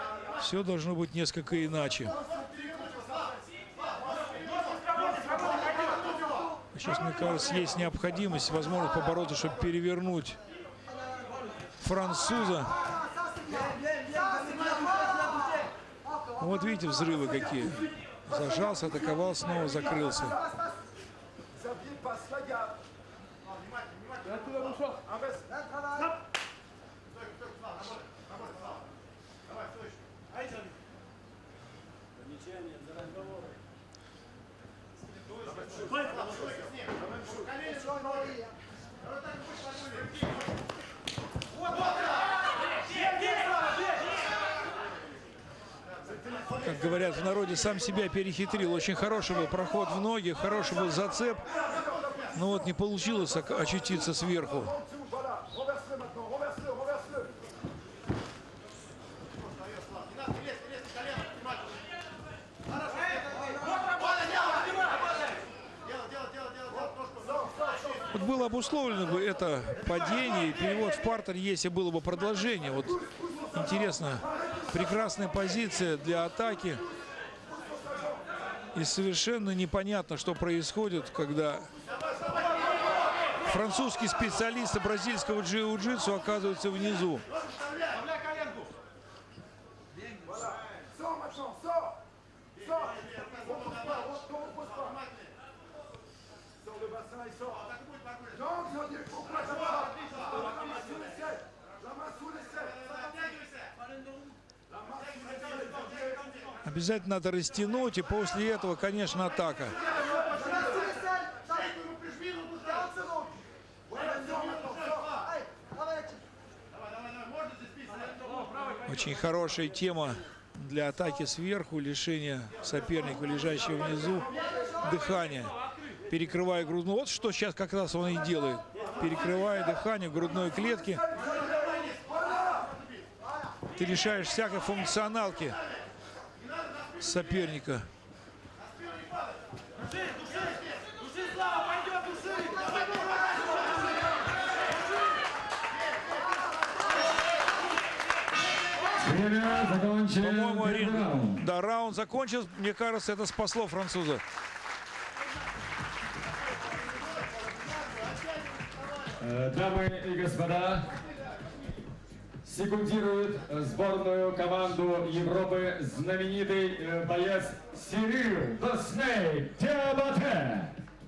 S1: все должно быть несколько иначе. Сейчас, мне кажется, есть необходимость, возможно, побороться, чтобы перевернуть француза. Вот видите, взрывы какие. Зажался, атаковал, снова закрылся. Как говорят в народе, сам себя перехитрил. Очень хороший был проход в ноги, хороший был зацеп. Но вот не получилось очутиться сверху. Вот было обусловлено бы это падение и перевод в партер, если было бы продолжение. Вот интересно, прекрасная позиция для атаки. И совершенно непонятно, что происходит, когда французские специалисты бразильского джиу-джитсу оказываются внизу. Обязательно надо растянуть, и после этого, конечно, атака. Очень хорошая тема для атаки сверху, лишения соперника, лежащего внизу, дыхания. Перекрывая грудную. Вот что сейчас как раз он и делает. Перекрывая дыхание грудной клетки. Ты лишаешь всякой функционалки соперника. По-моему, раунд. Да, раунд закончился. Мне кажется, это спасло француза.
S11: Дамы и господа, секундирует сборную команду Европы знаменитый боец Сирил The Snake Диабате.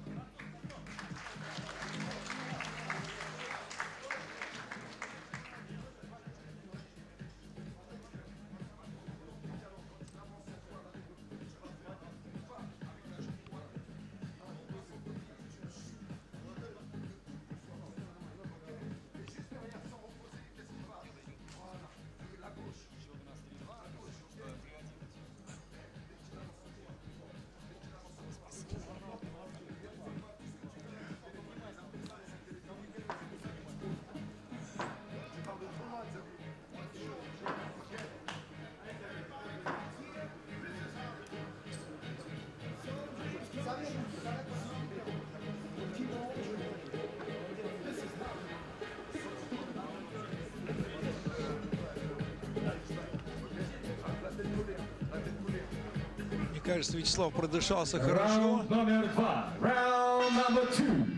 S1: Мне кажется, Вячеслав продышался хорошо.
S11: Раунд номер два. Раунд номер два.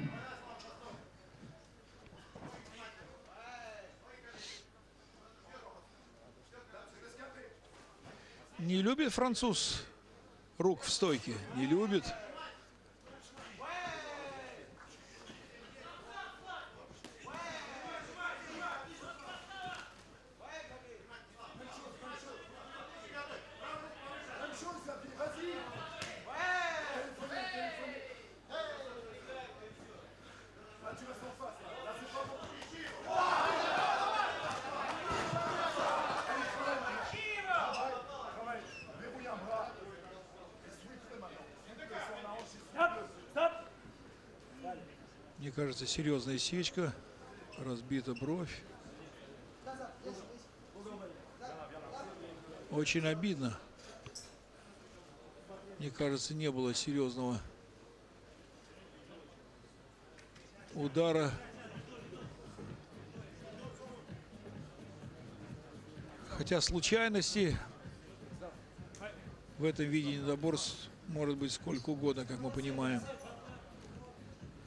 S1: Не любит француз рук в стойке? Не любит. Мне кажется, серьезная сечка, разбита бровь. Очень обидно. Мне кажется, не было серьезного удара. Хотя случайностей в этом виде недоборств может быть сколько угодно, как мы понимаем.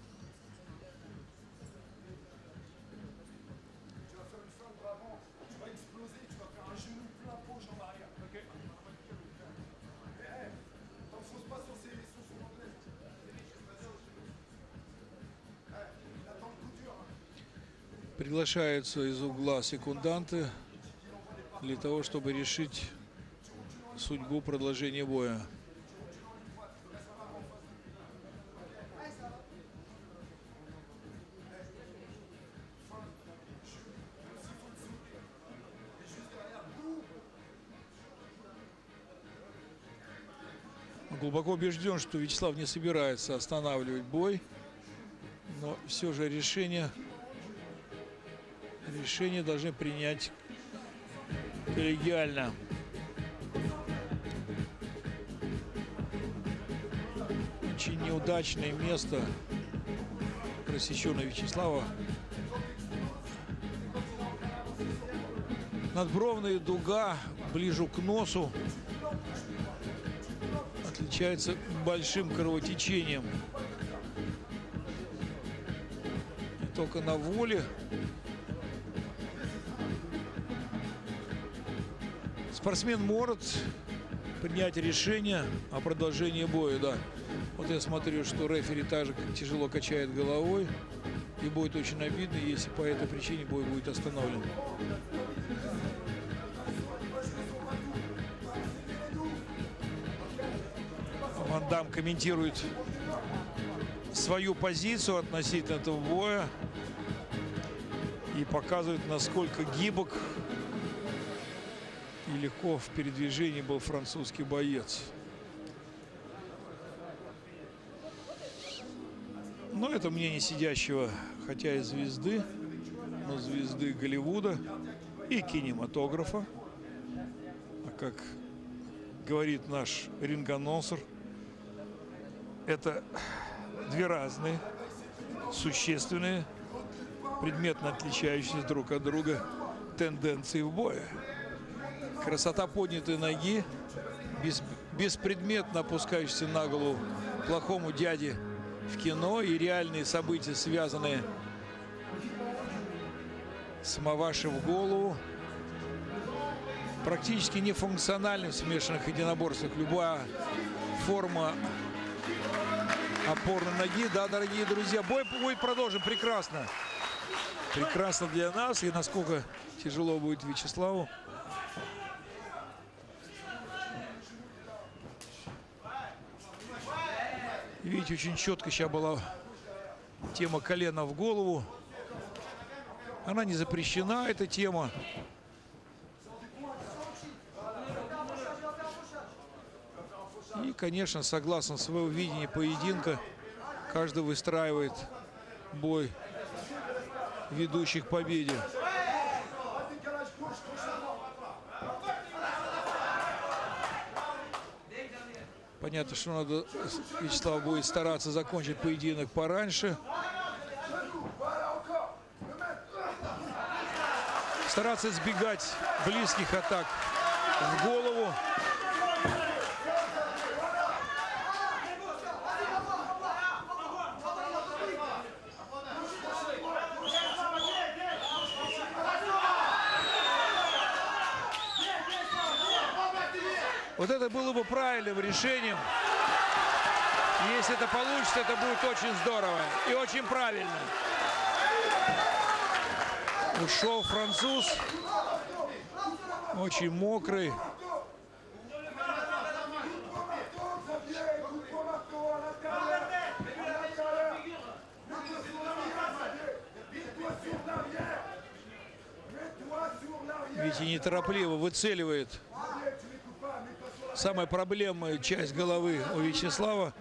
S1: Приглашаются из угла секунданты для того, чтобы решить судьбу продолжения боя. Глубоко убежден, что Вячеслав не собирается останавливать бой, но все же решение, решение должны принять коллегиально. Очень неудачное место, рассеченное Вячеслава. Надбровная дуга ближе к носу отличается большим кровотечением. И только на воле спортсмен может принять решение о продолжении боя. Да. Вот я смотрю, что рефери также тяжело качает головой. И будет очень обидно, если по этой причине бой будет остановлен. Ван Дам комментирует свою позицию относительно этого боя и показывает, насколько гибок и легко в передвижении был французский боец. Но это мнение сидящего, хотя и звезды, но звезды Голливуда и кинематографа. А как говорит наш ринг-анонсер, это две разные, существенные, предметно отличающиеся друг от друга тенденции в бое. Красота поднятой ноги, без, беспредметно опускающийся на голову плохому дяде в кино, и реальные события, связанные с Маваши в голову, практически нефункциональны в смешанных единоборствах. Любая форма опорной ноги. Да, дорогие друзья, бой будет продолжен. Прекрасно. Прекрасно для нас. И насколько тяжело будет Вячеславу. Видите, очень четко сейчас была тема колена в голову. Она не запрещена, эта тема. И, конечно, согласно своего видения поединка, каждый выстраивает бой, ведущий к победе. Понятно, что надо, Вячеслав будет стараться закончить поединок пораньше. Стараться избегать близких атак в голову. Вот это было бы правильным решением. Если это получится, это будет очень здорово и очень правильно. Ушел француз. Очень мокрый. Ведь и неторопливо выцеливает. Самая проблемная часть головы у Вячеслава.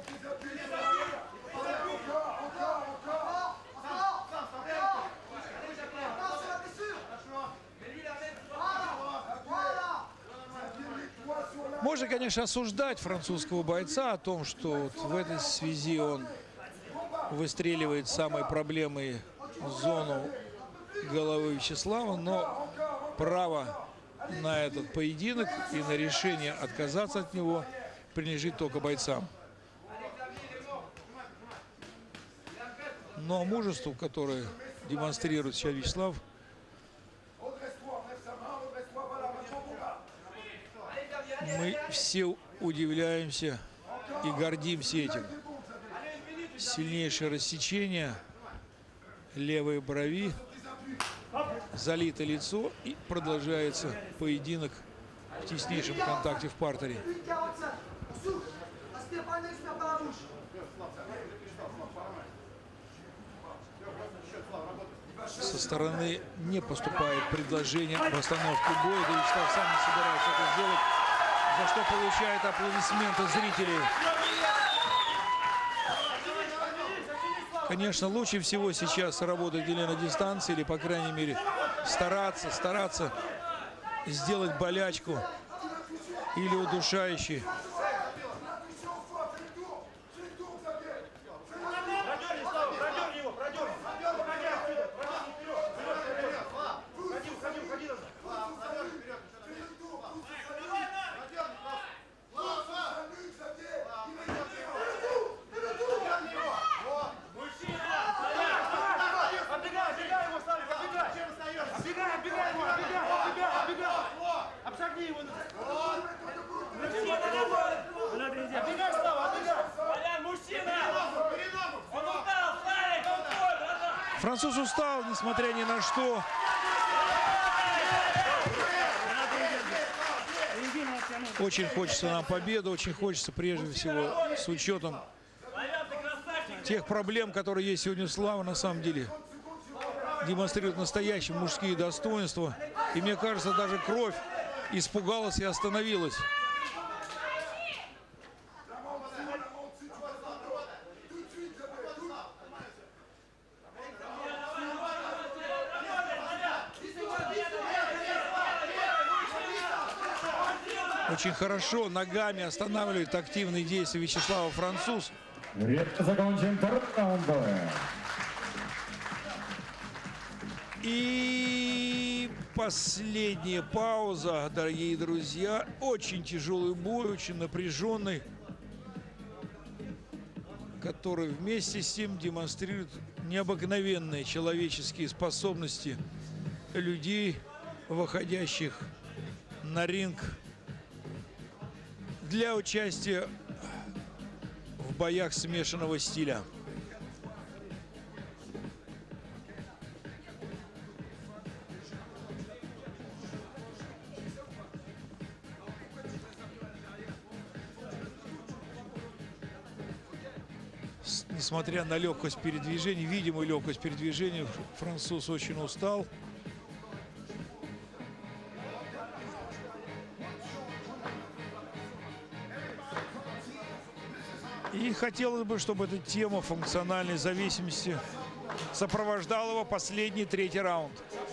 S1: Можно, конечно, осуждать французского бойца о том, что вот в этой связи он выстреливает самой проблемной зону головы Вячеслава, но право на этот поединок и на решение отказаться от него принадлежит только бойцам. Но мужество, которое демонстрирует сейчас Вячеслав, мы все удивляемся и гордимся этим. Сильнейшее рассечение левой брови залито лицо, и продолжается поединок в теснейшем контакте в партере. Со стороны не поступает предложение об остановке боя, да Вячеслав сам не собирается это сделать, за что получает аплодисменты зрителей. Конечно, лучше всего сейчас работать или на дистанции, или, по крайней мере, стараться, стараться сделать болячку или удушающий. Француз устал, несмотря ни на что. Очень хочется нам победы, очень хочется прежде всего с учетом тех проблем, которые есть сегодня у Славы, на самом деле демонстрирует настоящие мужские достоинства. И мне кажется, даже кровь испугалась и остановилась. Очень хорошо ногами останавливает активные действия Вячеслава француз.
S11: Закончен раунд.
S1: И последняя пауза, дорогие друзья. Очень тяжелый бой, очень напряженный, который вместе с тем демонстрирует необыкновенные человеческие способности людей, выходящих на ринг для участия в боях смешанного стиля. Несмотря на легкость передвижения, видимую легкость передвижения, француз очень устал. И хотелось бы, чтобы эта тема функциональной зависимости сопровождала его последний третий раунд.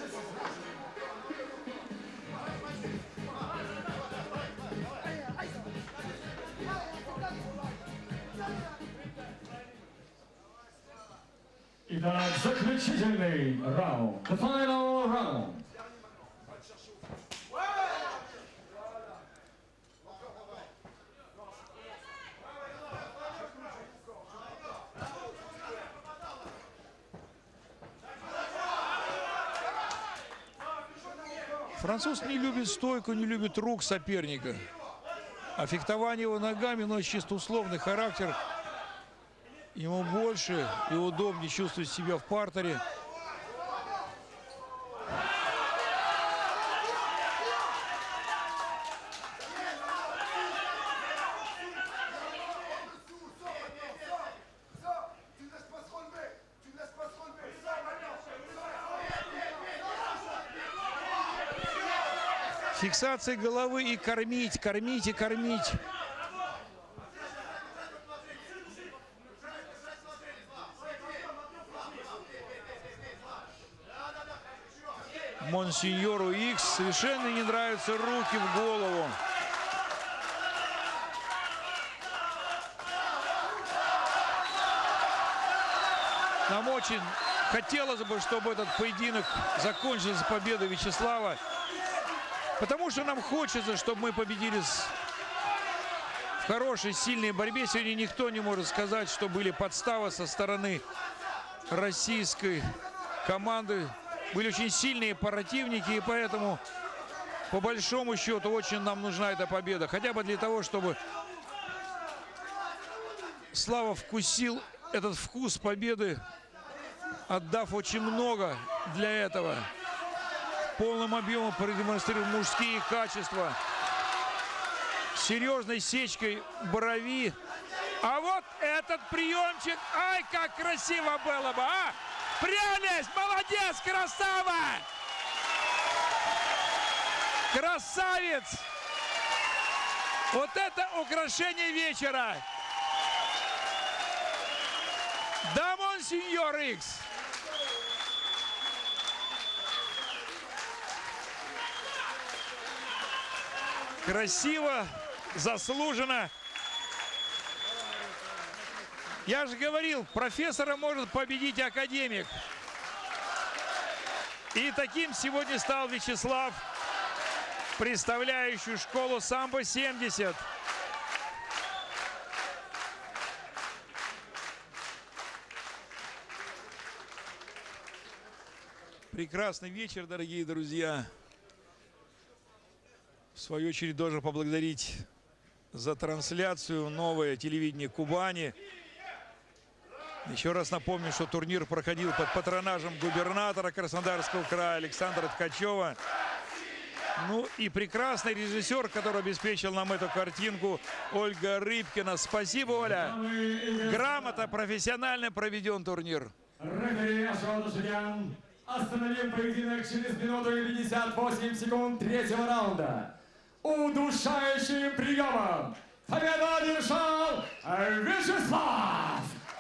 S11: Итак, заключительный раунд. The final round.
S1: Француз не любит стойку, не любит рук соперника. А фехтование его ногами носит чисто условный характер. Ему больше и удобнее чувствовать себя в партере. Фиксация головы и кормить, кормить и кормить. Монсеньору Икс совершенно не нравятся руки в голову. Нам очень хотелось бы, чтобы этот поединок закончился победой Вячеслава. Потому что нам хочется, чтобы мы победили в хорошей, сильной борьбе. Сегодня никто не может сказать, что были подставы со стороны российской команды. Были очень сильные противники, и поэтому, по большому счету, очень нам нужна эта победа. Хотя бы для того, чтобы Слава вкусил этот вкус победы отдав очень много для этого. Полным объемом продемонстрировал мужские качества. Серьезной сечкой брови. А вот этот приемчик. Ай, как красиво было бы, а! Прелесть! Молодец, красава! Красавец! Вот это украшение вечера! Да, монсеньор Икс! Красиво, заслуженно. Я же говорил, профессора может победить академик. И таким сегодня стал Вячеслав, представляющий школу самбо семьдесят. Прекрасный вечер, дорогие друзья. В свою очередь должен поблагодарить за трансляцию новое телевидение Кубани. Еще раз напомню, что турнир проходил под патронажем губернатора Краснодарского края Александра Ткачева. Ну и прекрасный режиссер, который обеспечил нам эту картинку, Ольга Рыбкина. Спасибо, Оля. Грамотно, профессионально проведен турнир.
S11: Рефери Ашота Ширян остановил поединок через минуту и пятьдесят восемь секунд третьего раунда. Удушающим приемом победу одержал Вячеслав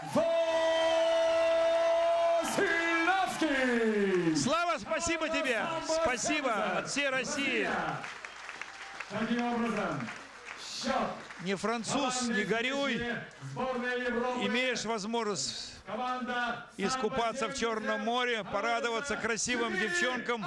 S11: Василевский.
S1: Слава, спасибо тебе. Спасибо от всей России.
S11: Таким образом, счет.
S1: Не француз, не горюй. Имеешь возможность искупаться в Черном море, порадоваться красивым девчонкам.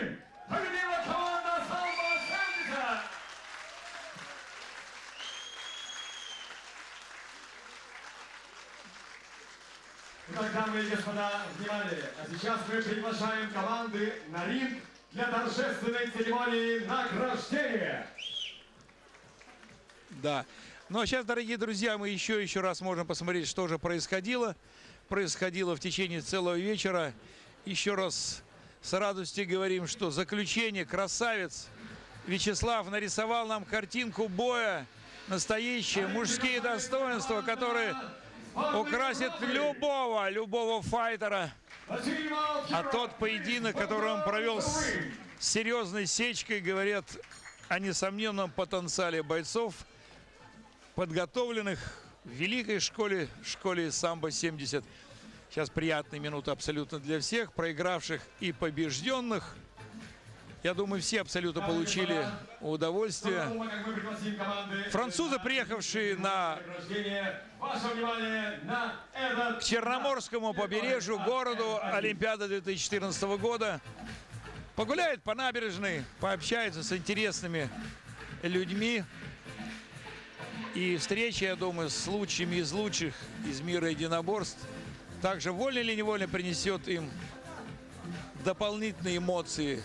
S11: Итак, дамы и господа, внимание! А сейчас мы приглашаем команды на ринг для торжественной церемонии награждения.
S1: Да. Ну а сейчас, дорогие друзья, мы еще еще раз можем посмотреть, что же происходило. Происходило в течение целого вечера. Еще раз с радостью говорим, что заключение красавец Вячеслав нарисовал нам картинку боя. Настоящие мужские достоинства, которые украсит любого, любого файтера. А тот поединок, который он провел с серьезной сечкой, говорят о несомненном потенциале бойцов, подготовленных в великой школе, школе самбо семьдесят. Сейчас приятные минуты абсолютно для всех, проигравших и побежденных. Я думаю, все абсолютно получили удовольствие. Французы, приехавшие на... к Черноморскому побережью, городу Олимпиады две тысячи четырнадцатого года, погуляют по набережной, пообщаются с интересными людьми. И встреча, я думаю, с лучшими из лучших из мира единоборств также вольно или невольно принесет им дополнительные эмоции.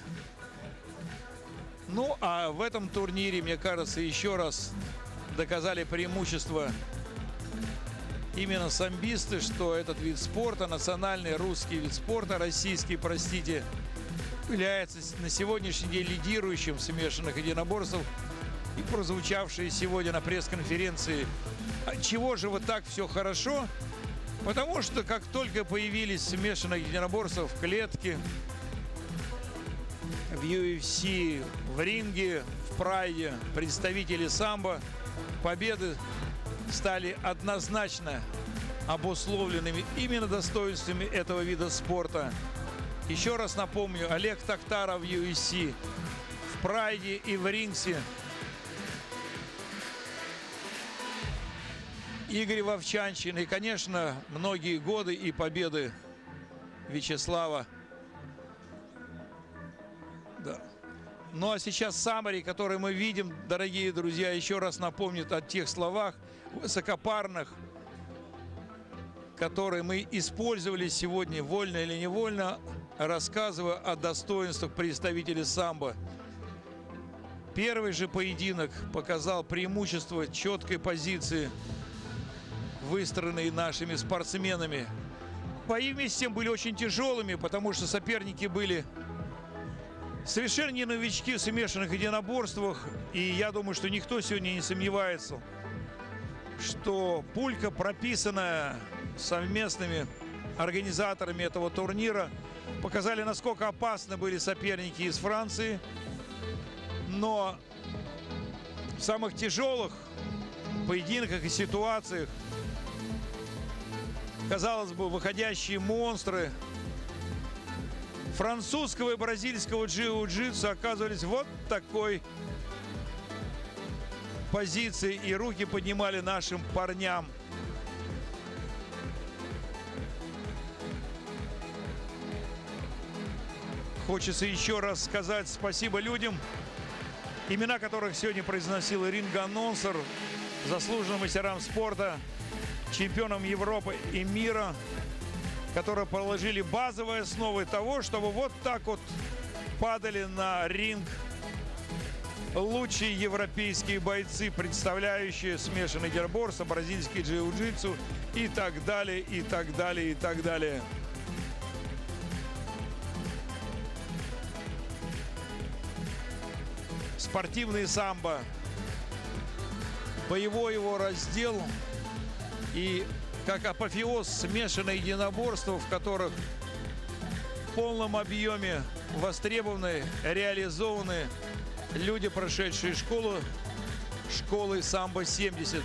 S1: Ну, а в этом турнире, мне кажется, еще раз доказали преимущество именно самбисты, что этот вид спорта, национальный русский вид спорта, российский, простите, является на сегодняшний день лидирующим в смешанных единоборствах. И прозвучавшие сегодня на пресс-конференции, чего же вот так все хорошо? Потому что как только появились смешанные единоборства в клетке, в ю эф си, в ринге, в прайде, представители самбо, победы стали однозначно обусловленными именно достоинствами этого вида спорта. Еще раз напомню, Олег Тактаров в ю эф си, в прайде и в рингсе. Игорь Вовчанчин и, конечно, многие годы и победы Вячеслава. Да. Ну а сейчас саммари, который мы видим, дорогие друзья, еще раз напомнит о тех словах высокопарных, которые мы использовали сегодня, вольно или невольно, рассказывая о достоинствах представителей самбо. Первый же поединок показал преимущество четкой позиции, выстроенные нашими спортсменами. бои вместе с тем были очень тяжелыми, потому что соперники были совершенно не новички в смешанных единоборствах. И я думаю, что никто сегодня не сомневается, что пулька, прописанная совместными организаторами этого турнира, показали, насколько опасны были соперники из Франции. Но в самых тяжелых поединках и ситуациях, казалось бы, выходящие монстры французского и бразильского джиу-джитсу оказывались вот такой позиции, и руки поднимали нашим парням. Хочется еще раз сказать спасибо людям, имена которых сегодня произносил ринг-анонсер, заслуженным мастерам спорта, чемпионам Европы и мира, которые положили базовые основы того, чтобы вот так вот падали на ринг лучшие европейские бойцы, представляющие смешанный единоборство, бразильский джиу-джитсу и так далее, и так далее, и так далее. Спортивный самбо, боевой его раздел и как апофеоз смешанное единоборство, в которых в полном объеме востребованы, реализованы люди, прошедшие школу, школы самбо семьдесят.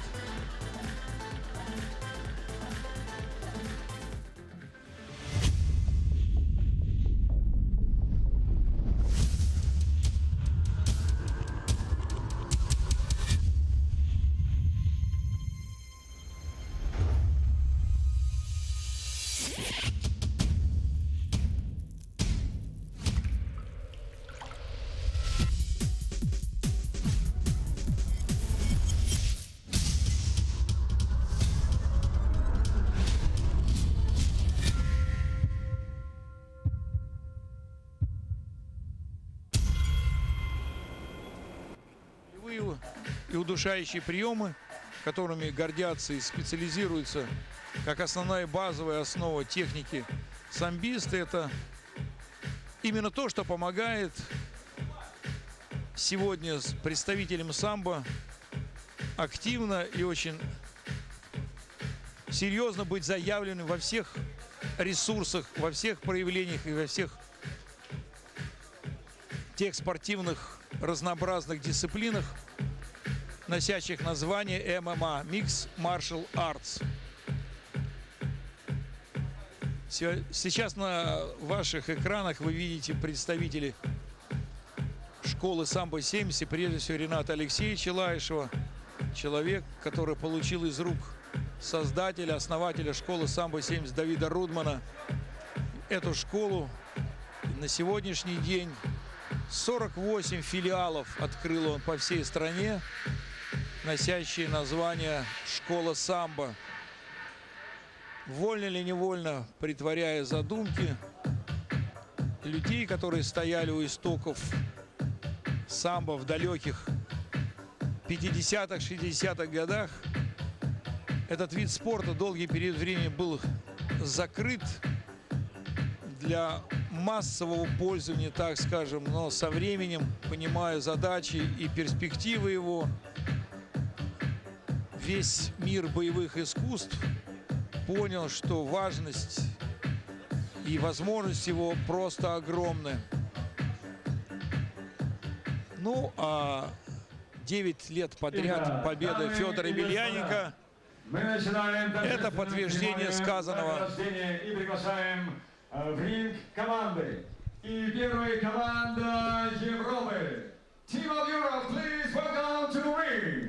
S1: И удушающие приемы, которыми гордятся и специализируются как основная базовая основа техники самбиста, это именно то, что помогает сегодня с представителям самбо активно и очень серьезно быть заявленным во всех ресурсах, во всех проявлениях и во всех тех спортивных разнообразных дисциплинах, носящих название эм эм а – Mixed Martial Arts. Сейчас на ваших экранах вы видите представителей школы самбо семьдесят, прежде всего Рената Алексеевича Лаишева, человек, который получил из рук создателя, основателя школы самбо семьдесят Давида Рудмана эту школу. На сегодняшний день сорок восемь филиалов открыл он по всей стране, носящие название «Школа самбо». Вольно или невольно, притворяя задумки людей, которые стояли у истоков самбо в далеких пятидесятых, шестидесятых годах, этот вид спорта долгий период времени был закрыт для массового пользования, так скажем, но со временем, понимая задачи и перспективы его, весь мир боевых искусств понял, что важность и возможность его просто огромны. Ну, а девять лет подряд победы Федора Емельяненко – это подтверждение сказанного.
S11: И приглашаем в ринг команды. И первая команда Европы. Team of Europe, please welcome to the ring.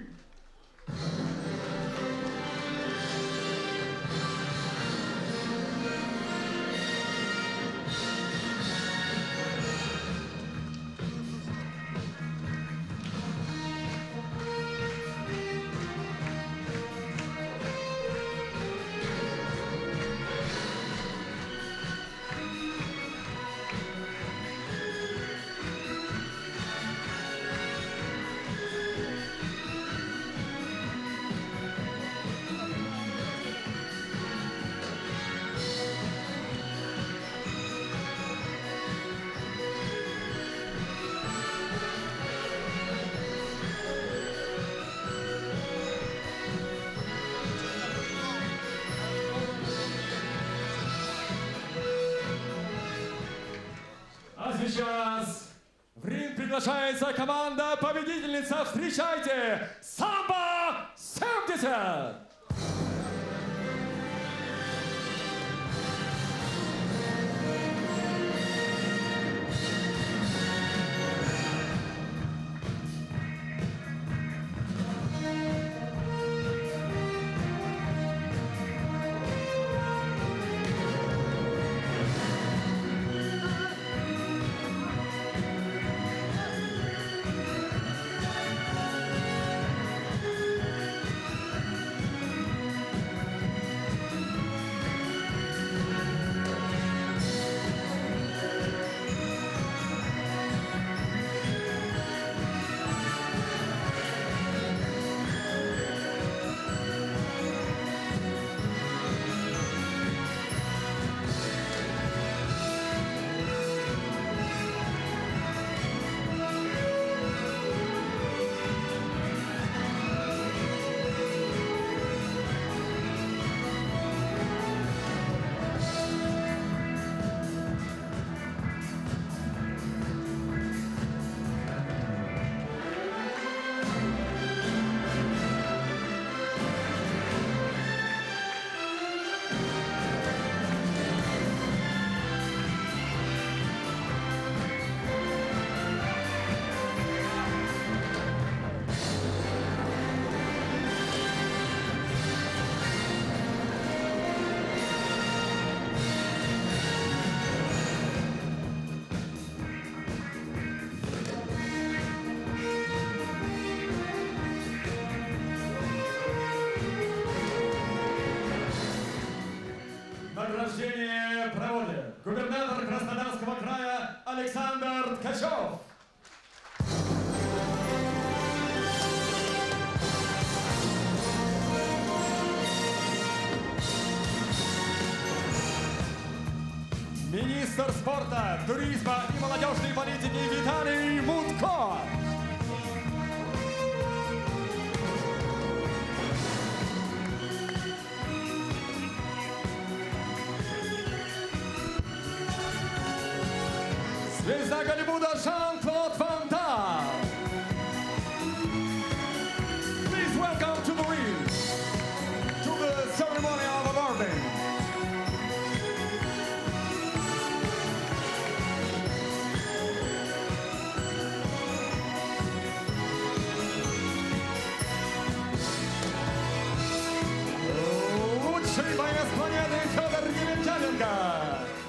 S11: сейчас в ринг приглашается команда-победительница. Встречайте, Самбо семьдесят! Награждение проводит губернатор Краснодарского края Александр Ткачев. Министр спорта, туризма и молодежной политики Виталий Мутко. Звезда Голливуда Жан-Клод Ван Дам. Please welcome to the ring, to the ceremony of awarding. Лучший боец планеты Федор Емельяненко.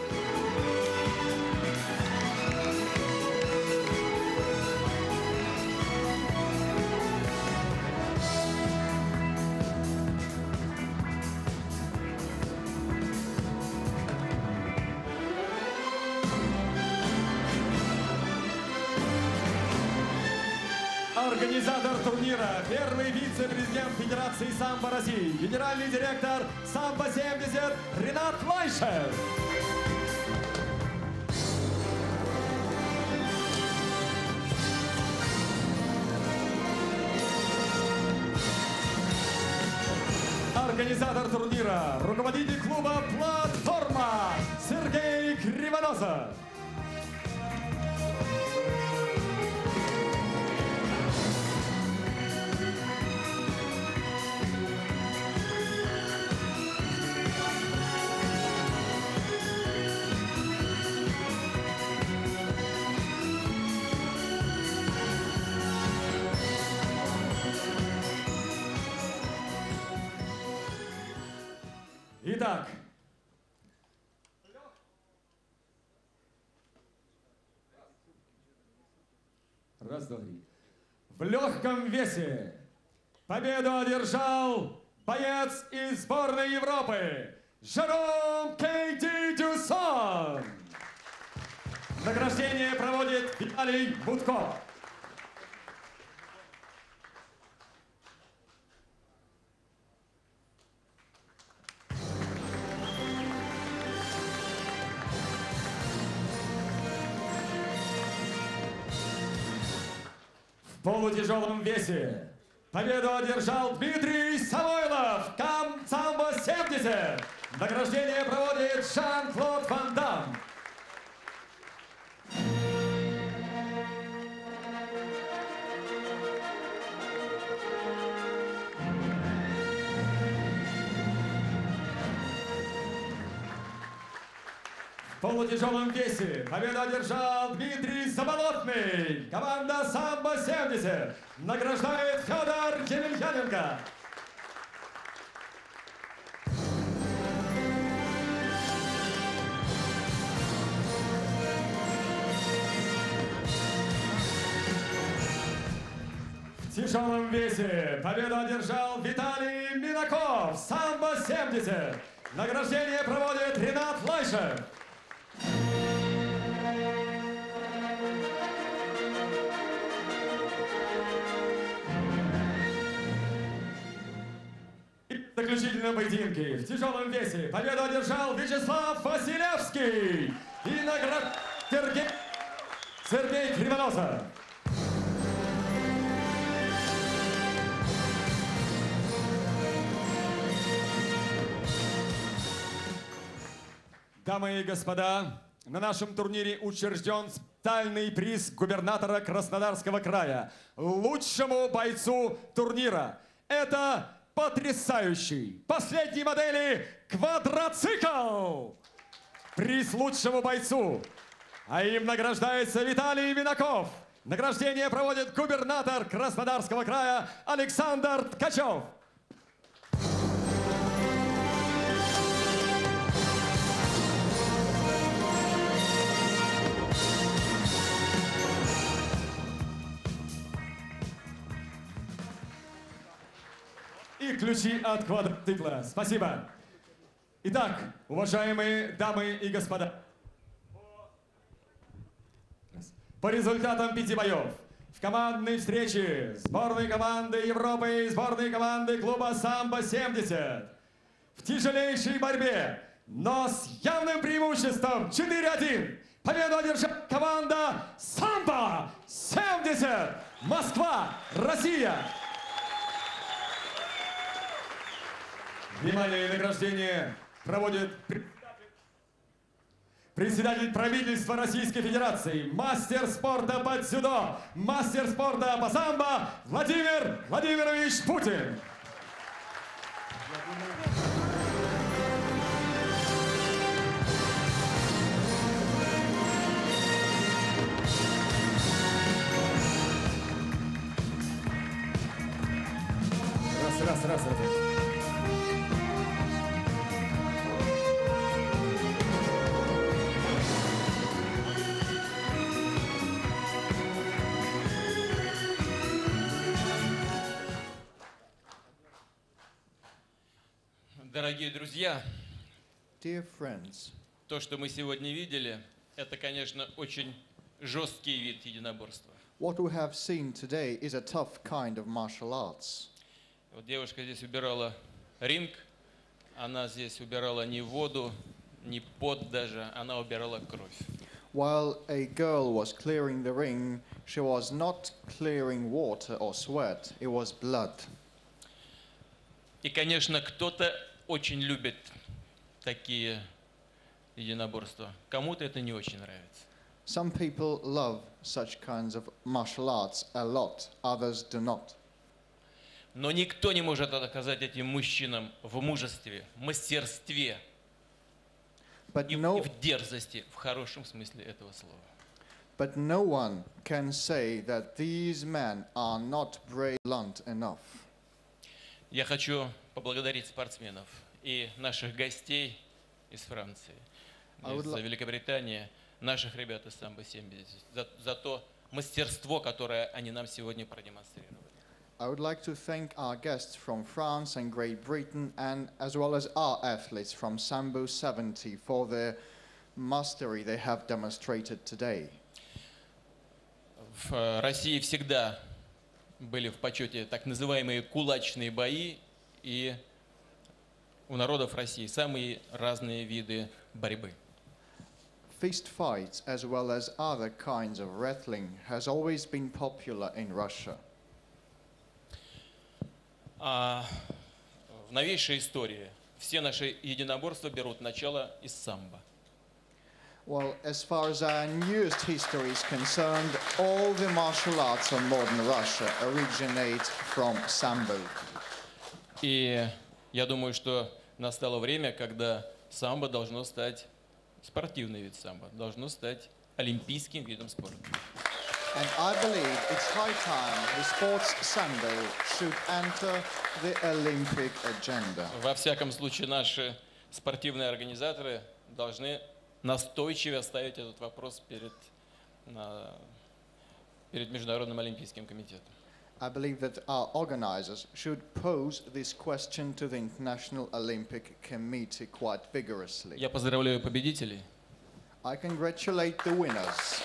S11: Организатор турнира, первый вице-президент Федерации самбо России, генеральный директор самбо семьдесят Ренат Лайшер. Организатор турнира, руководитель клуба «Платформа» Сергей Кривоносов. Итак, раз, два, три. В легком весе победу одержал боец из сборной Европы Жером Кейди Дюсон. Награждение проводит Виталий Мутко. В полутяжелом весе победу одержал Дмитрий Самойлов, кам самбо семьдесят. Награждение проводит Жан-Клод Ван Дам. В полутяжелом весе победу одержал Дмитрий Заболотный. Команда «Самбо семьдесят» награждает Федор Емельяненко. В тяжелом весе победу одержал Виталий Минаков. «Самбо семьдесят». Награждение проводит Ренат Лайшев. И в заключительном поединке в тяжелом весе победу одержал Вячеслав Василевский. И наград Сергей, Сергей Кривоносов. Дамы и господа, на нашем турнире учрежден специальный приз губернатора Краснодарского края лучшему бойцу турнира. Это потрясающий последней модели квадроцикл. Приз лучшему бойцу. А им награждается Виталий Минаков. Награждение проводит губернатор Краснодарского края Александр Ткачев. И ключи от квадроцикла. Спасибо. Итак, уважаемые дамы и господа, по результатам пяти боев в командной встрече сборной команды Европы и сборной команды клуба «Самбо семьдесят» в тяжелейшей борьбе, но с явным преимуществом четыре один победу одержала команда «Самбо семьдесят». Москва, Россия. Внимание и награждение проводит председатель правительства Российской Федерации, мастер спорта по дзюдо, мастер спорта по самбо Владимир Владимирович Путин. Раз, раз, раз, раз.
S13: Дорогие друзья,
S14: Dear friends,
S13: то, что мы сегодня видели, это, конечно, очень жесткий вид единоборства.
S14: What we have seen today is a tough kind of martial arts.
S13: Вот девушка здесь убирала ринг, она здесь убирала не воду, не пот даже, она убирала кровь.
S14: While a girl was clearing the ring, she was not clearing water or sweat, it was blood.
S13: И, конечно, кто-то очень любит такие единоборства. Кому-то это не очень нравится.
S14: Some people love such kinds of martial arts a lot, others do not.
S13: Но никто не может отказать этим мужчинам в мужестве, в мастерстве и,
S14: no,
S13: и в дерзости, в хорошем смысле этого слова.
S14: But no one can say that these men are not brave, blunt enough.
S13: Я хочу поблагодарить спортсменов и наших гостей из Франции, из Великобритании, наших ребят из самбо семьдесят, за, за то мастерство, которое они нам сегодня продемонстрировали.
S14: I would like to thank our guests from France and Great Britain, and as well as our athletes from Sambo seventy for the mastery they have demonstrated today.
S13: В России всегда были в почете так называемые кулачные бои, и у народов России самые разные виды борьбы.
S14: Fist fights, as well as other kinds of wrestling, has always been popular in Russia.
S13: А в новейшей истории все наши единоборства берут начало из самбо.
S14: Well, as far as our newest history is concerned, all the martial arts of modern Russia originate from Sambo.
S13: И я думаю, что настало время, когда самбо должно стать спортивный вид самбо должно стать олимпийским видом спорта.
S14: And I believe it's high time the sports sambo should enter the Olympic agenda.
S13: Во всяком случае, наши спортивные организаторы должны настойчиво ставить этот вопрос перед, на, перед Международным олимпийским комитетом.
S14: I believe that our organizers should pose this question to the International Olympic Committee quite vigorously.
S13: Я поздравляю победителей.
S14: I congratulate the winners.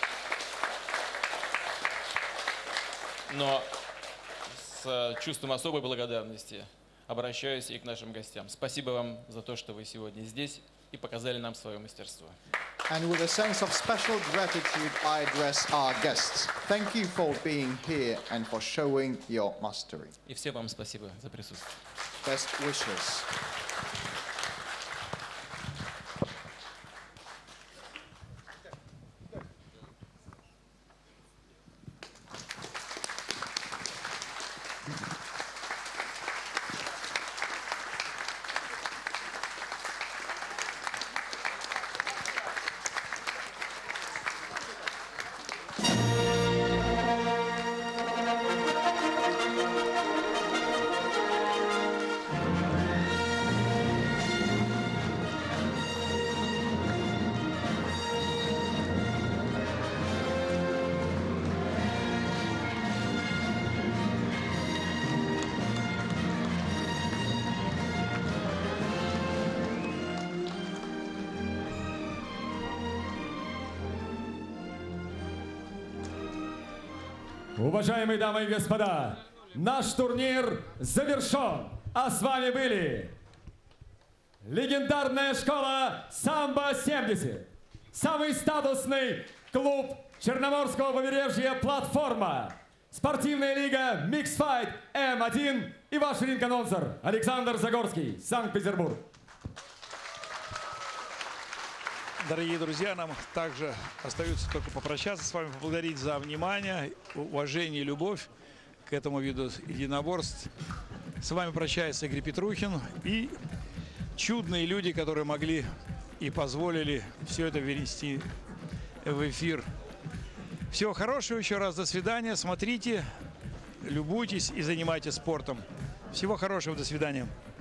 S13: Но с чувством особой благодарности обращаюсь и к нашим гостям. Спасибо вам за то, что вы сегодня здесь и показали нам свое мастерство.
S14: And with a sense of special gratitude, I address our guests. Thank you for being here and for showing your mastery.
S13: И всем вам спасибо за присутствие.
S14: Best wishes.
S11: Уважаемые дамы и господа, наш турнир завершен, а с вами были легендарная школа самбо семьдесят, самый статусный клуб Черноморского побережья «Платформа», спортивная лига Mixed Fight эм один и ваш ринг-анонсер Александр Загорский, Санкт-Петербург.
S1: Дорогие друзья, нам также остается только попрощаться с вами, поблагодарить за внимание, уважение и любовь к этому виду единоборств. С вами прощается Игорь Петрухин и чудные люди, которые могли и позволили все это ввести в эфир. Всего хорошего, еще раз до свидания. Смотрите, любуйтесь и занимайтесь спортом. Всего хорошего, до свидания.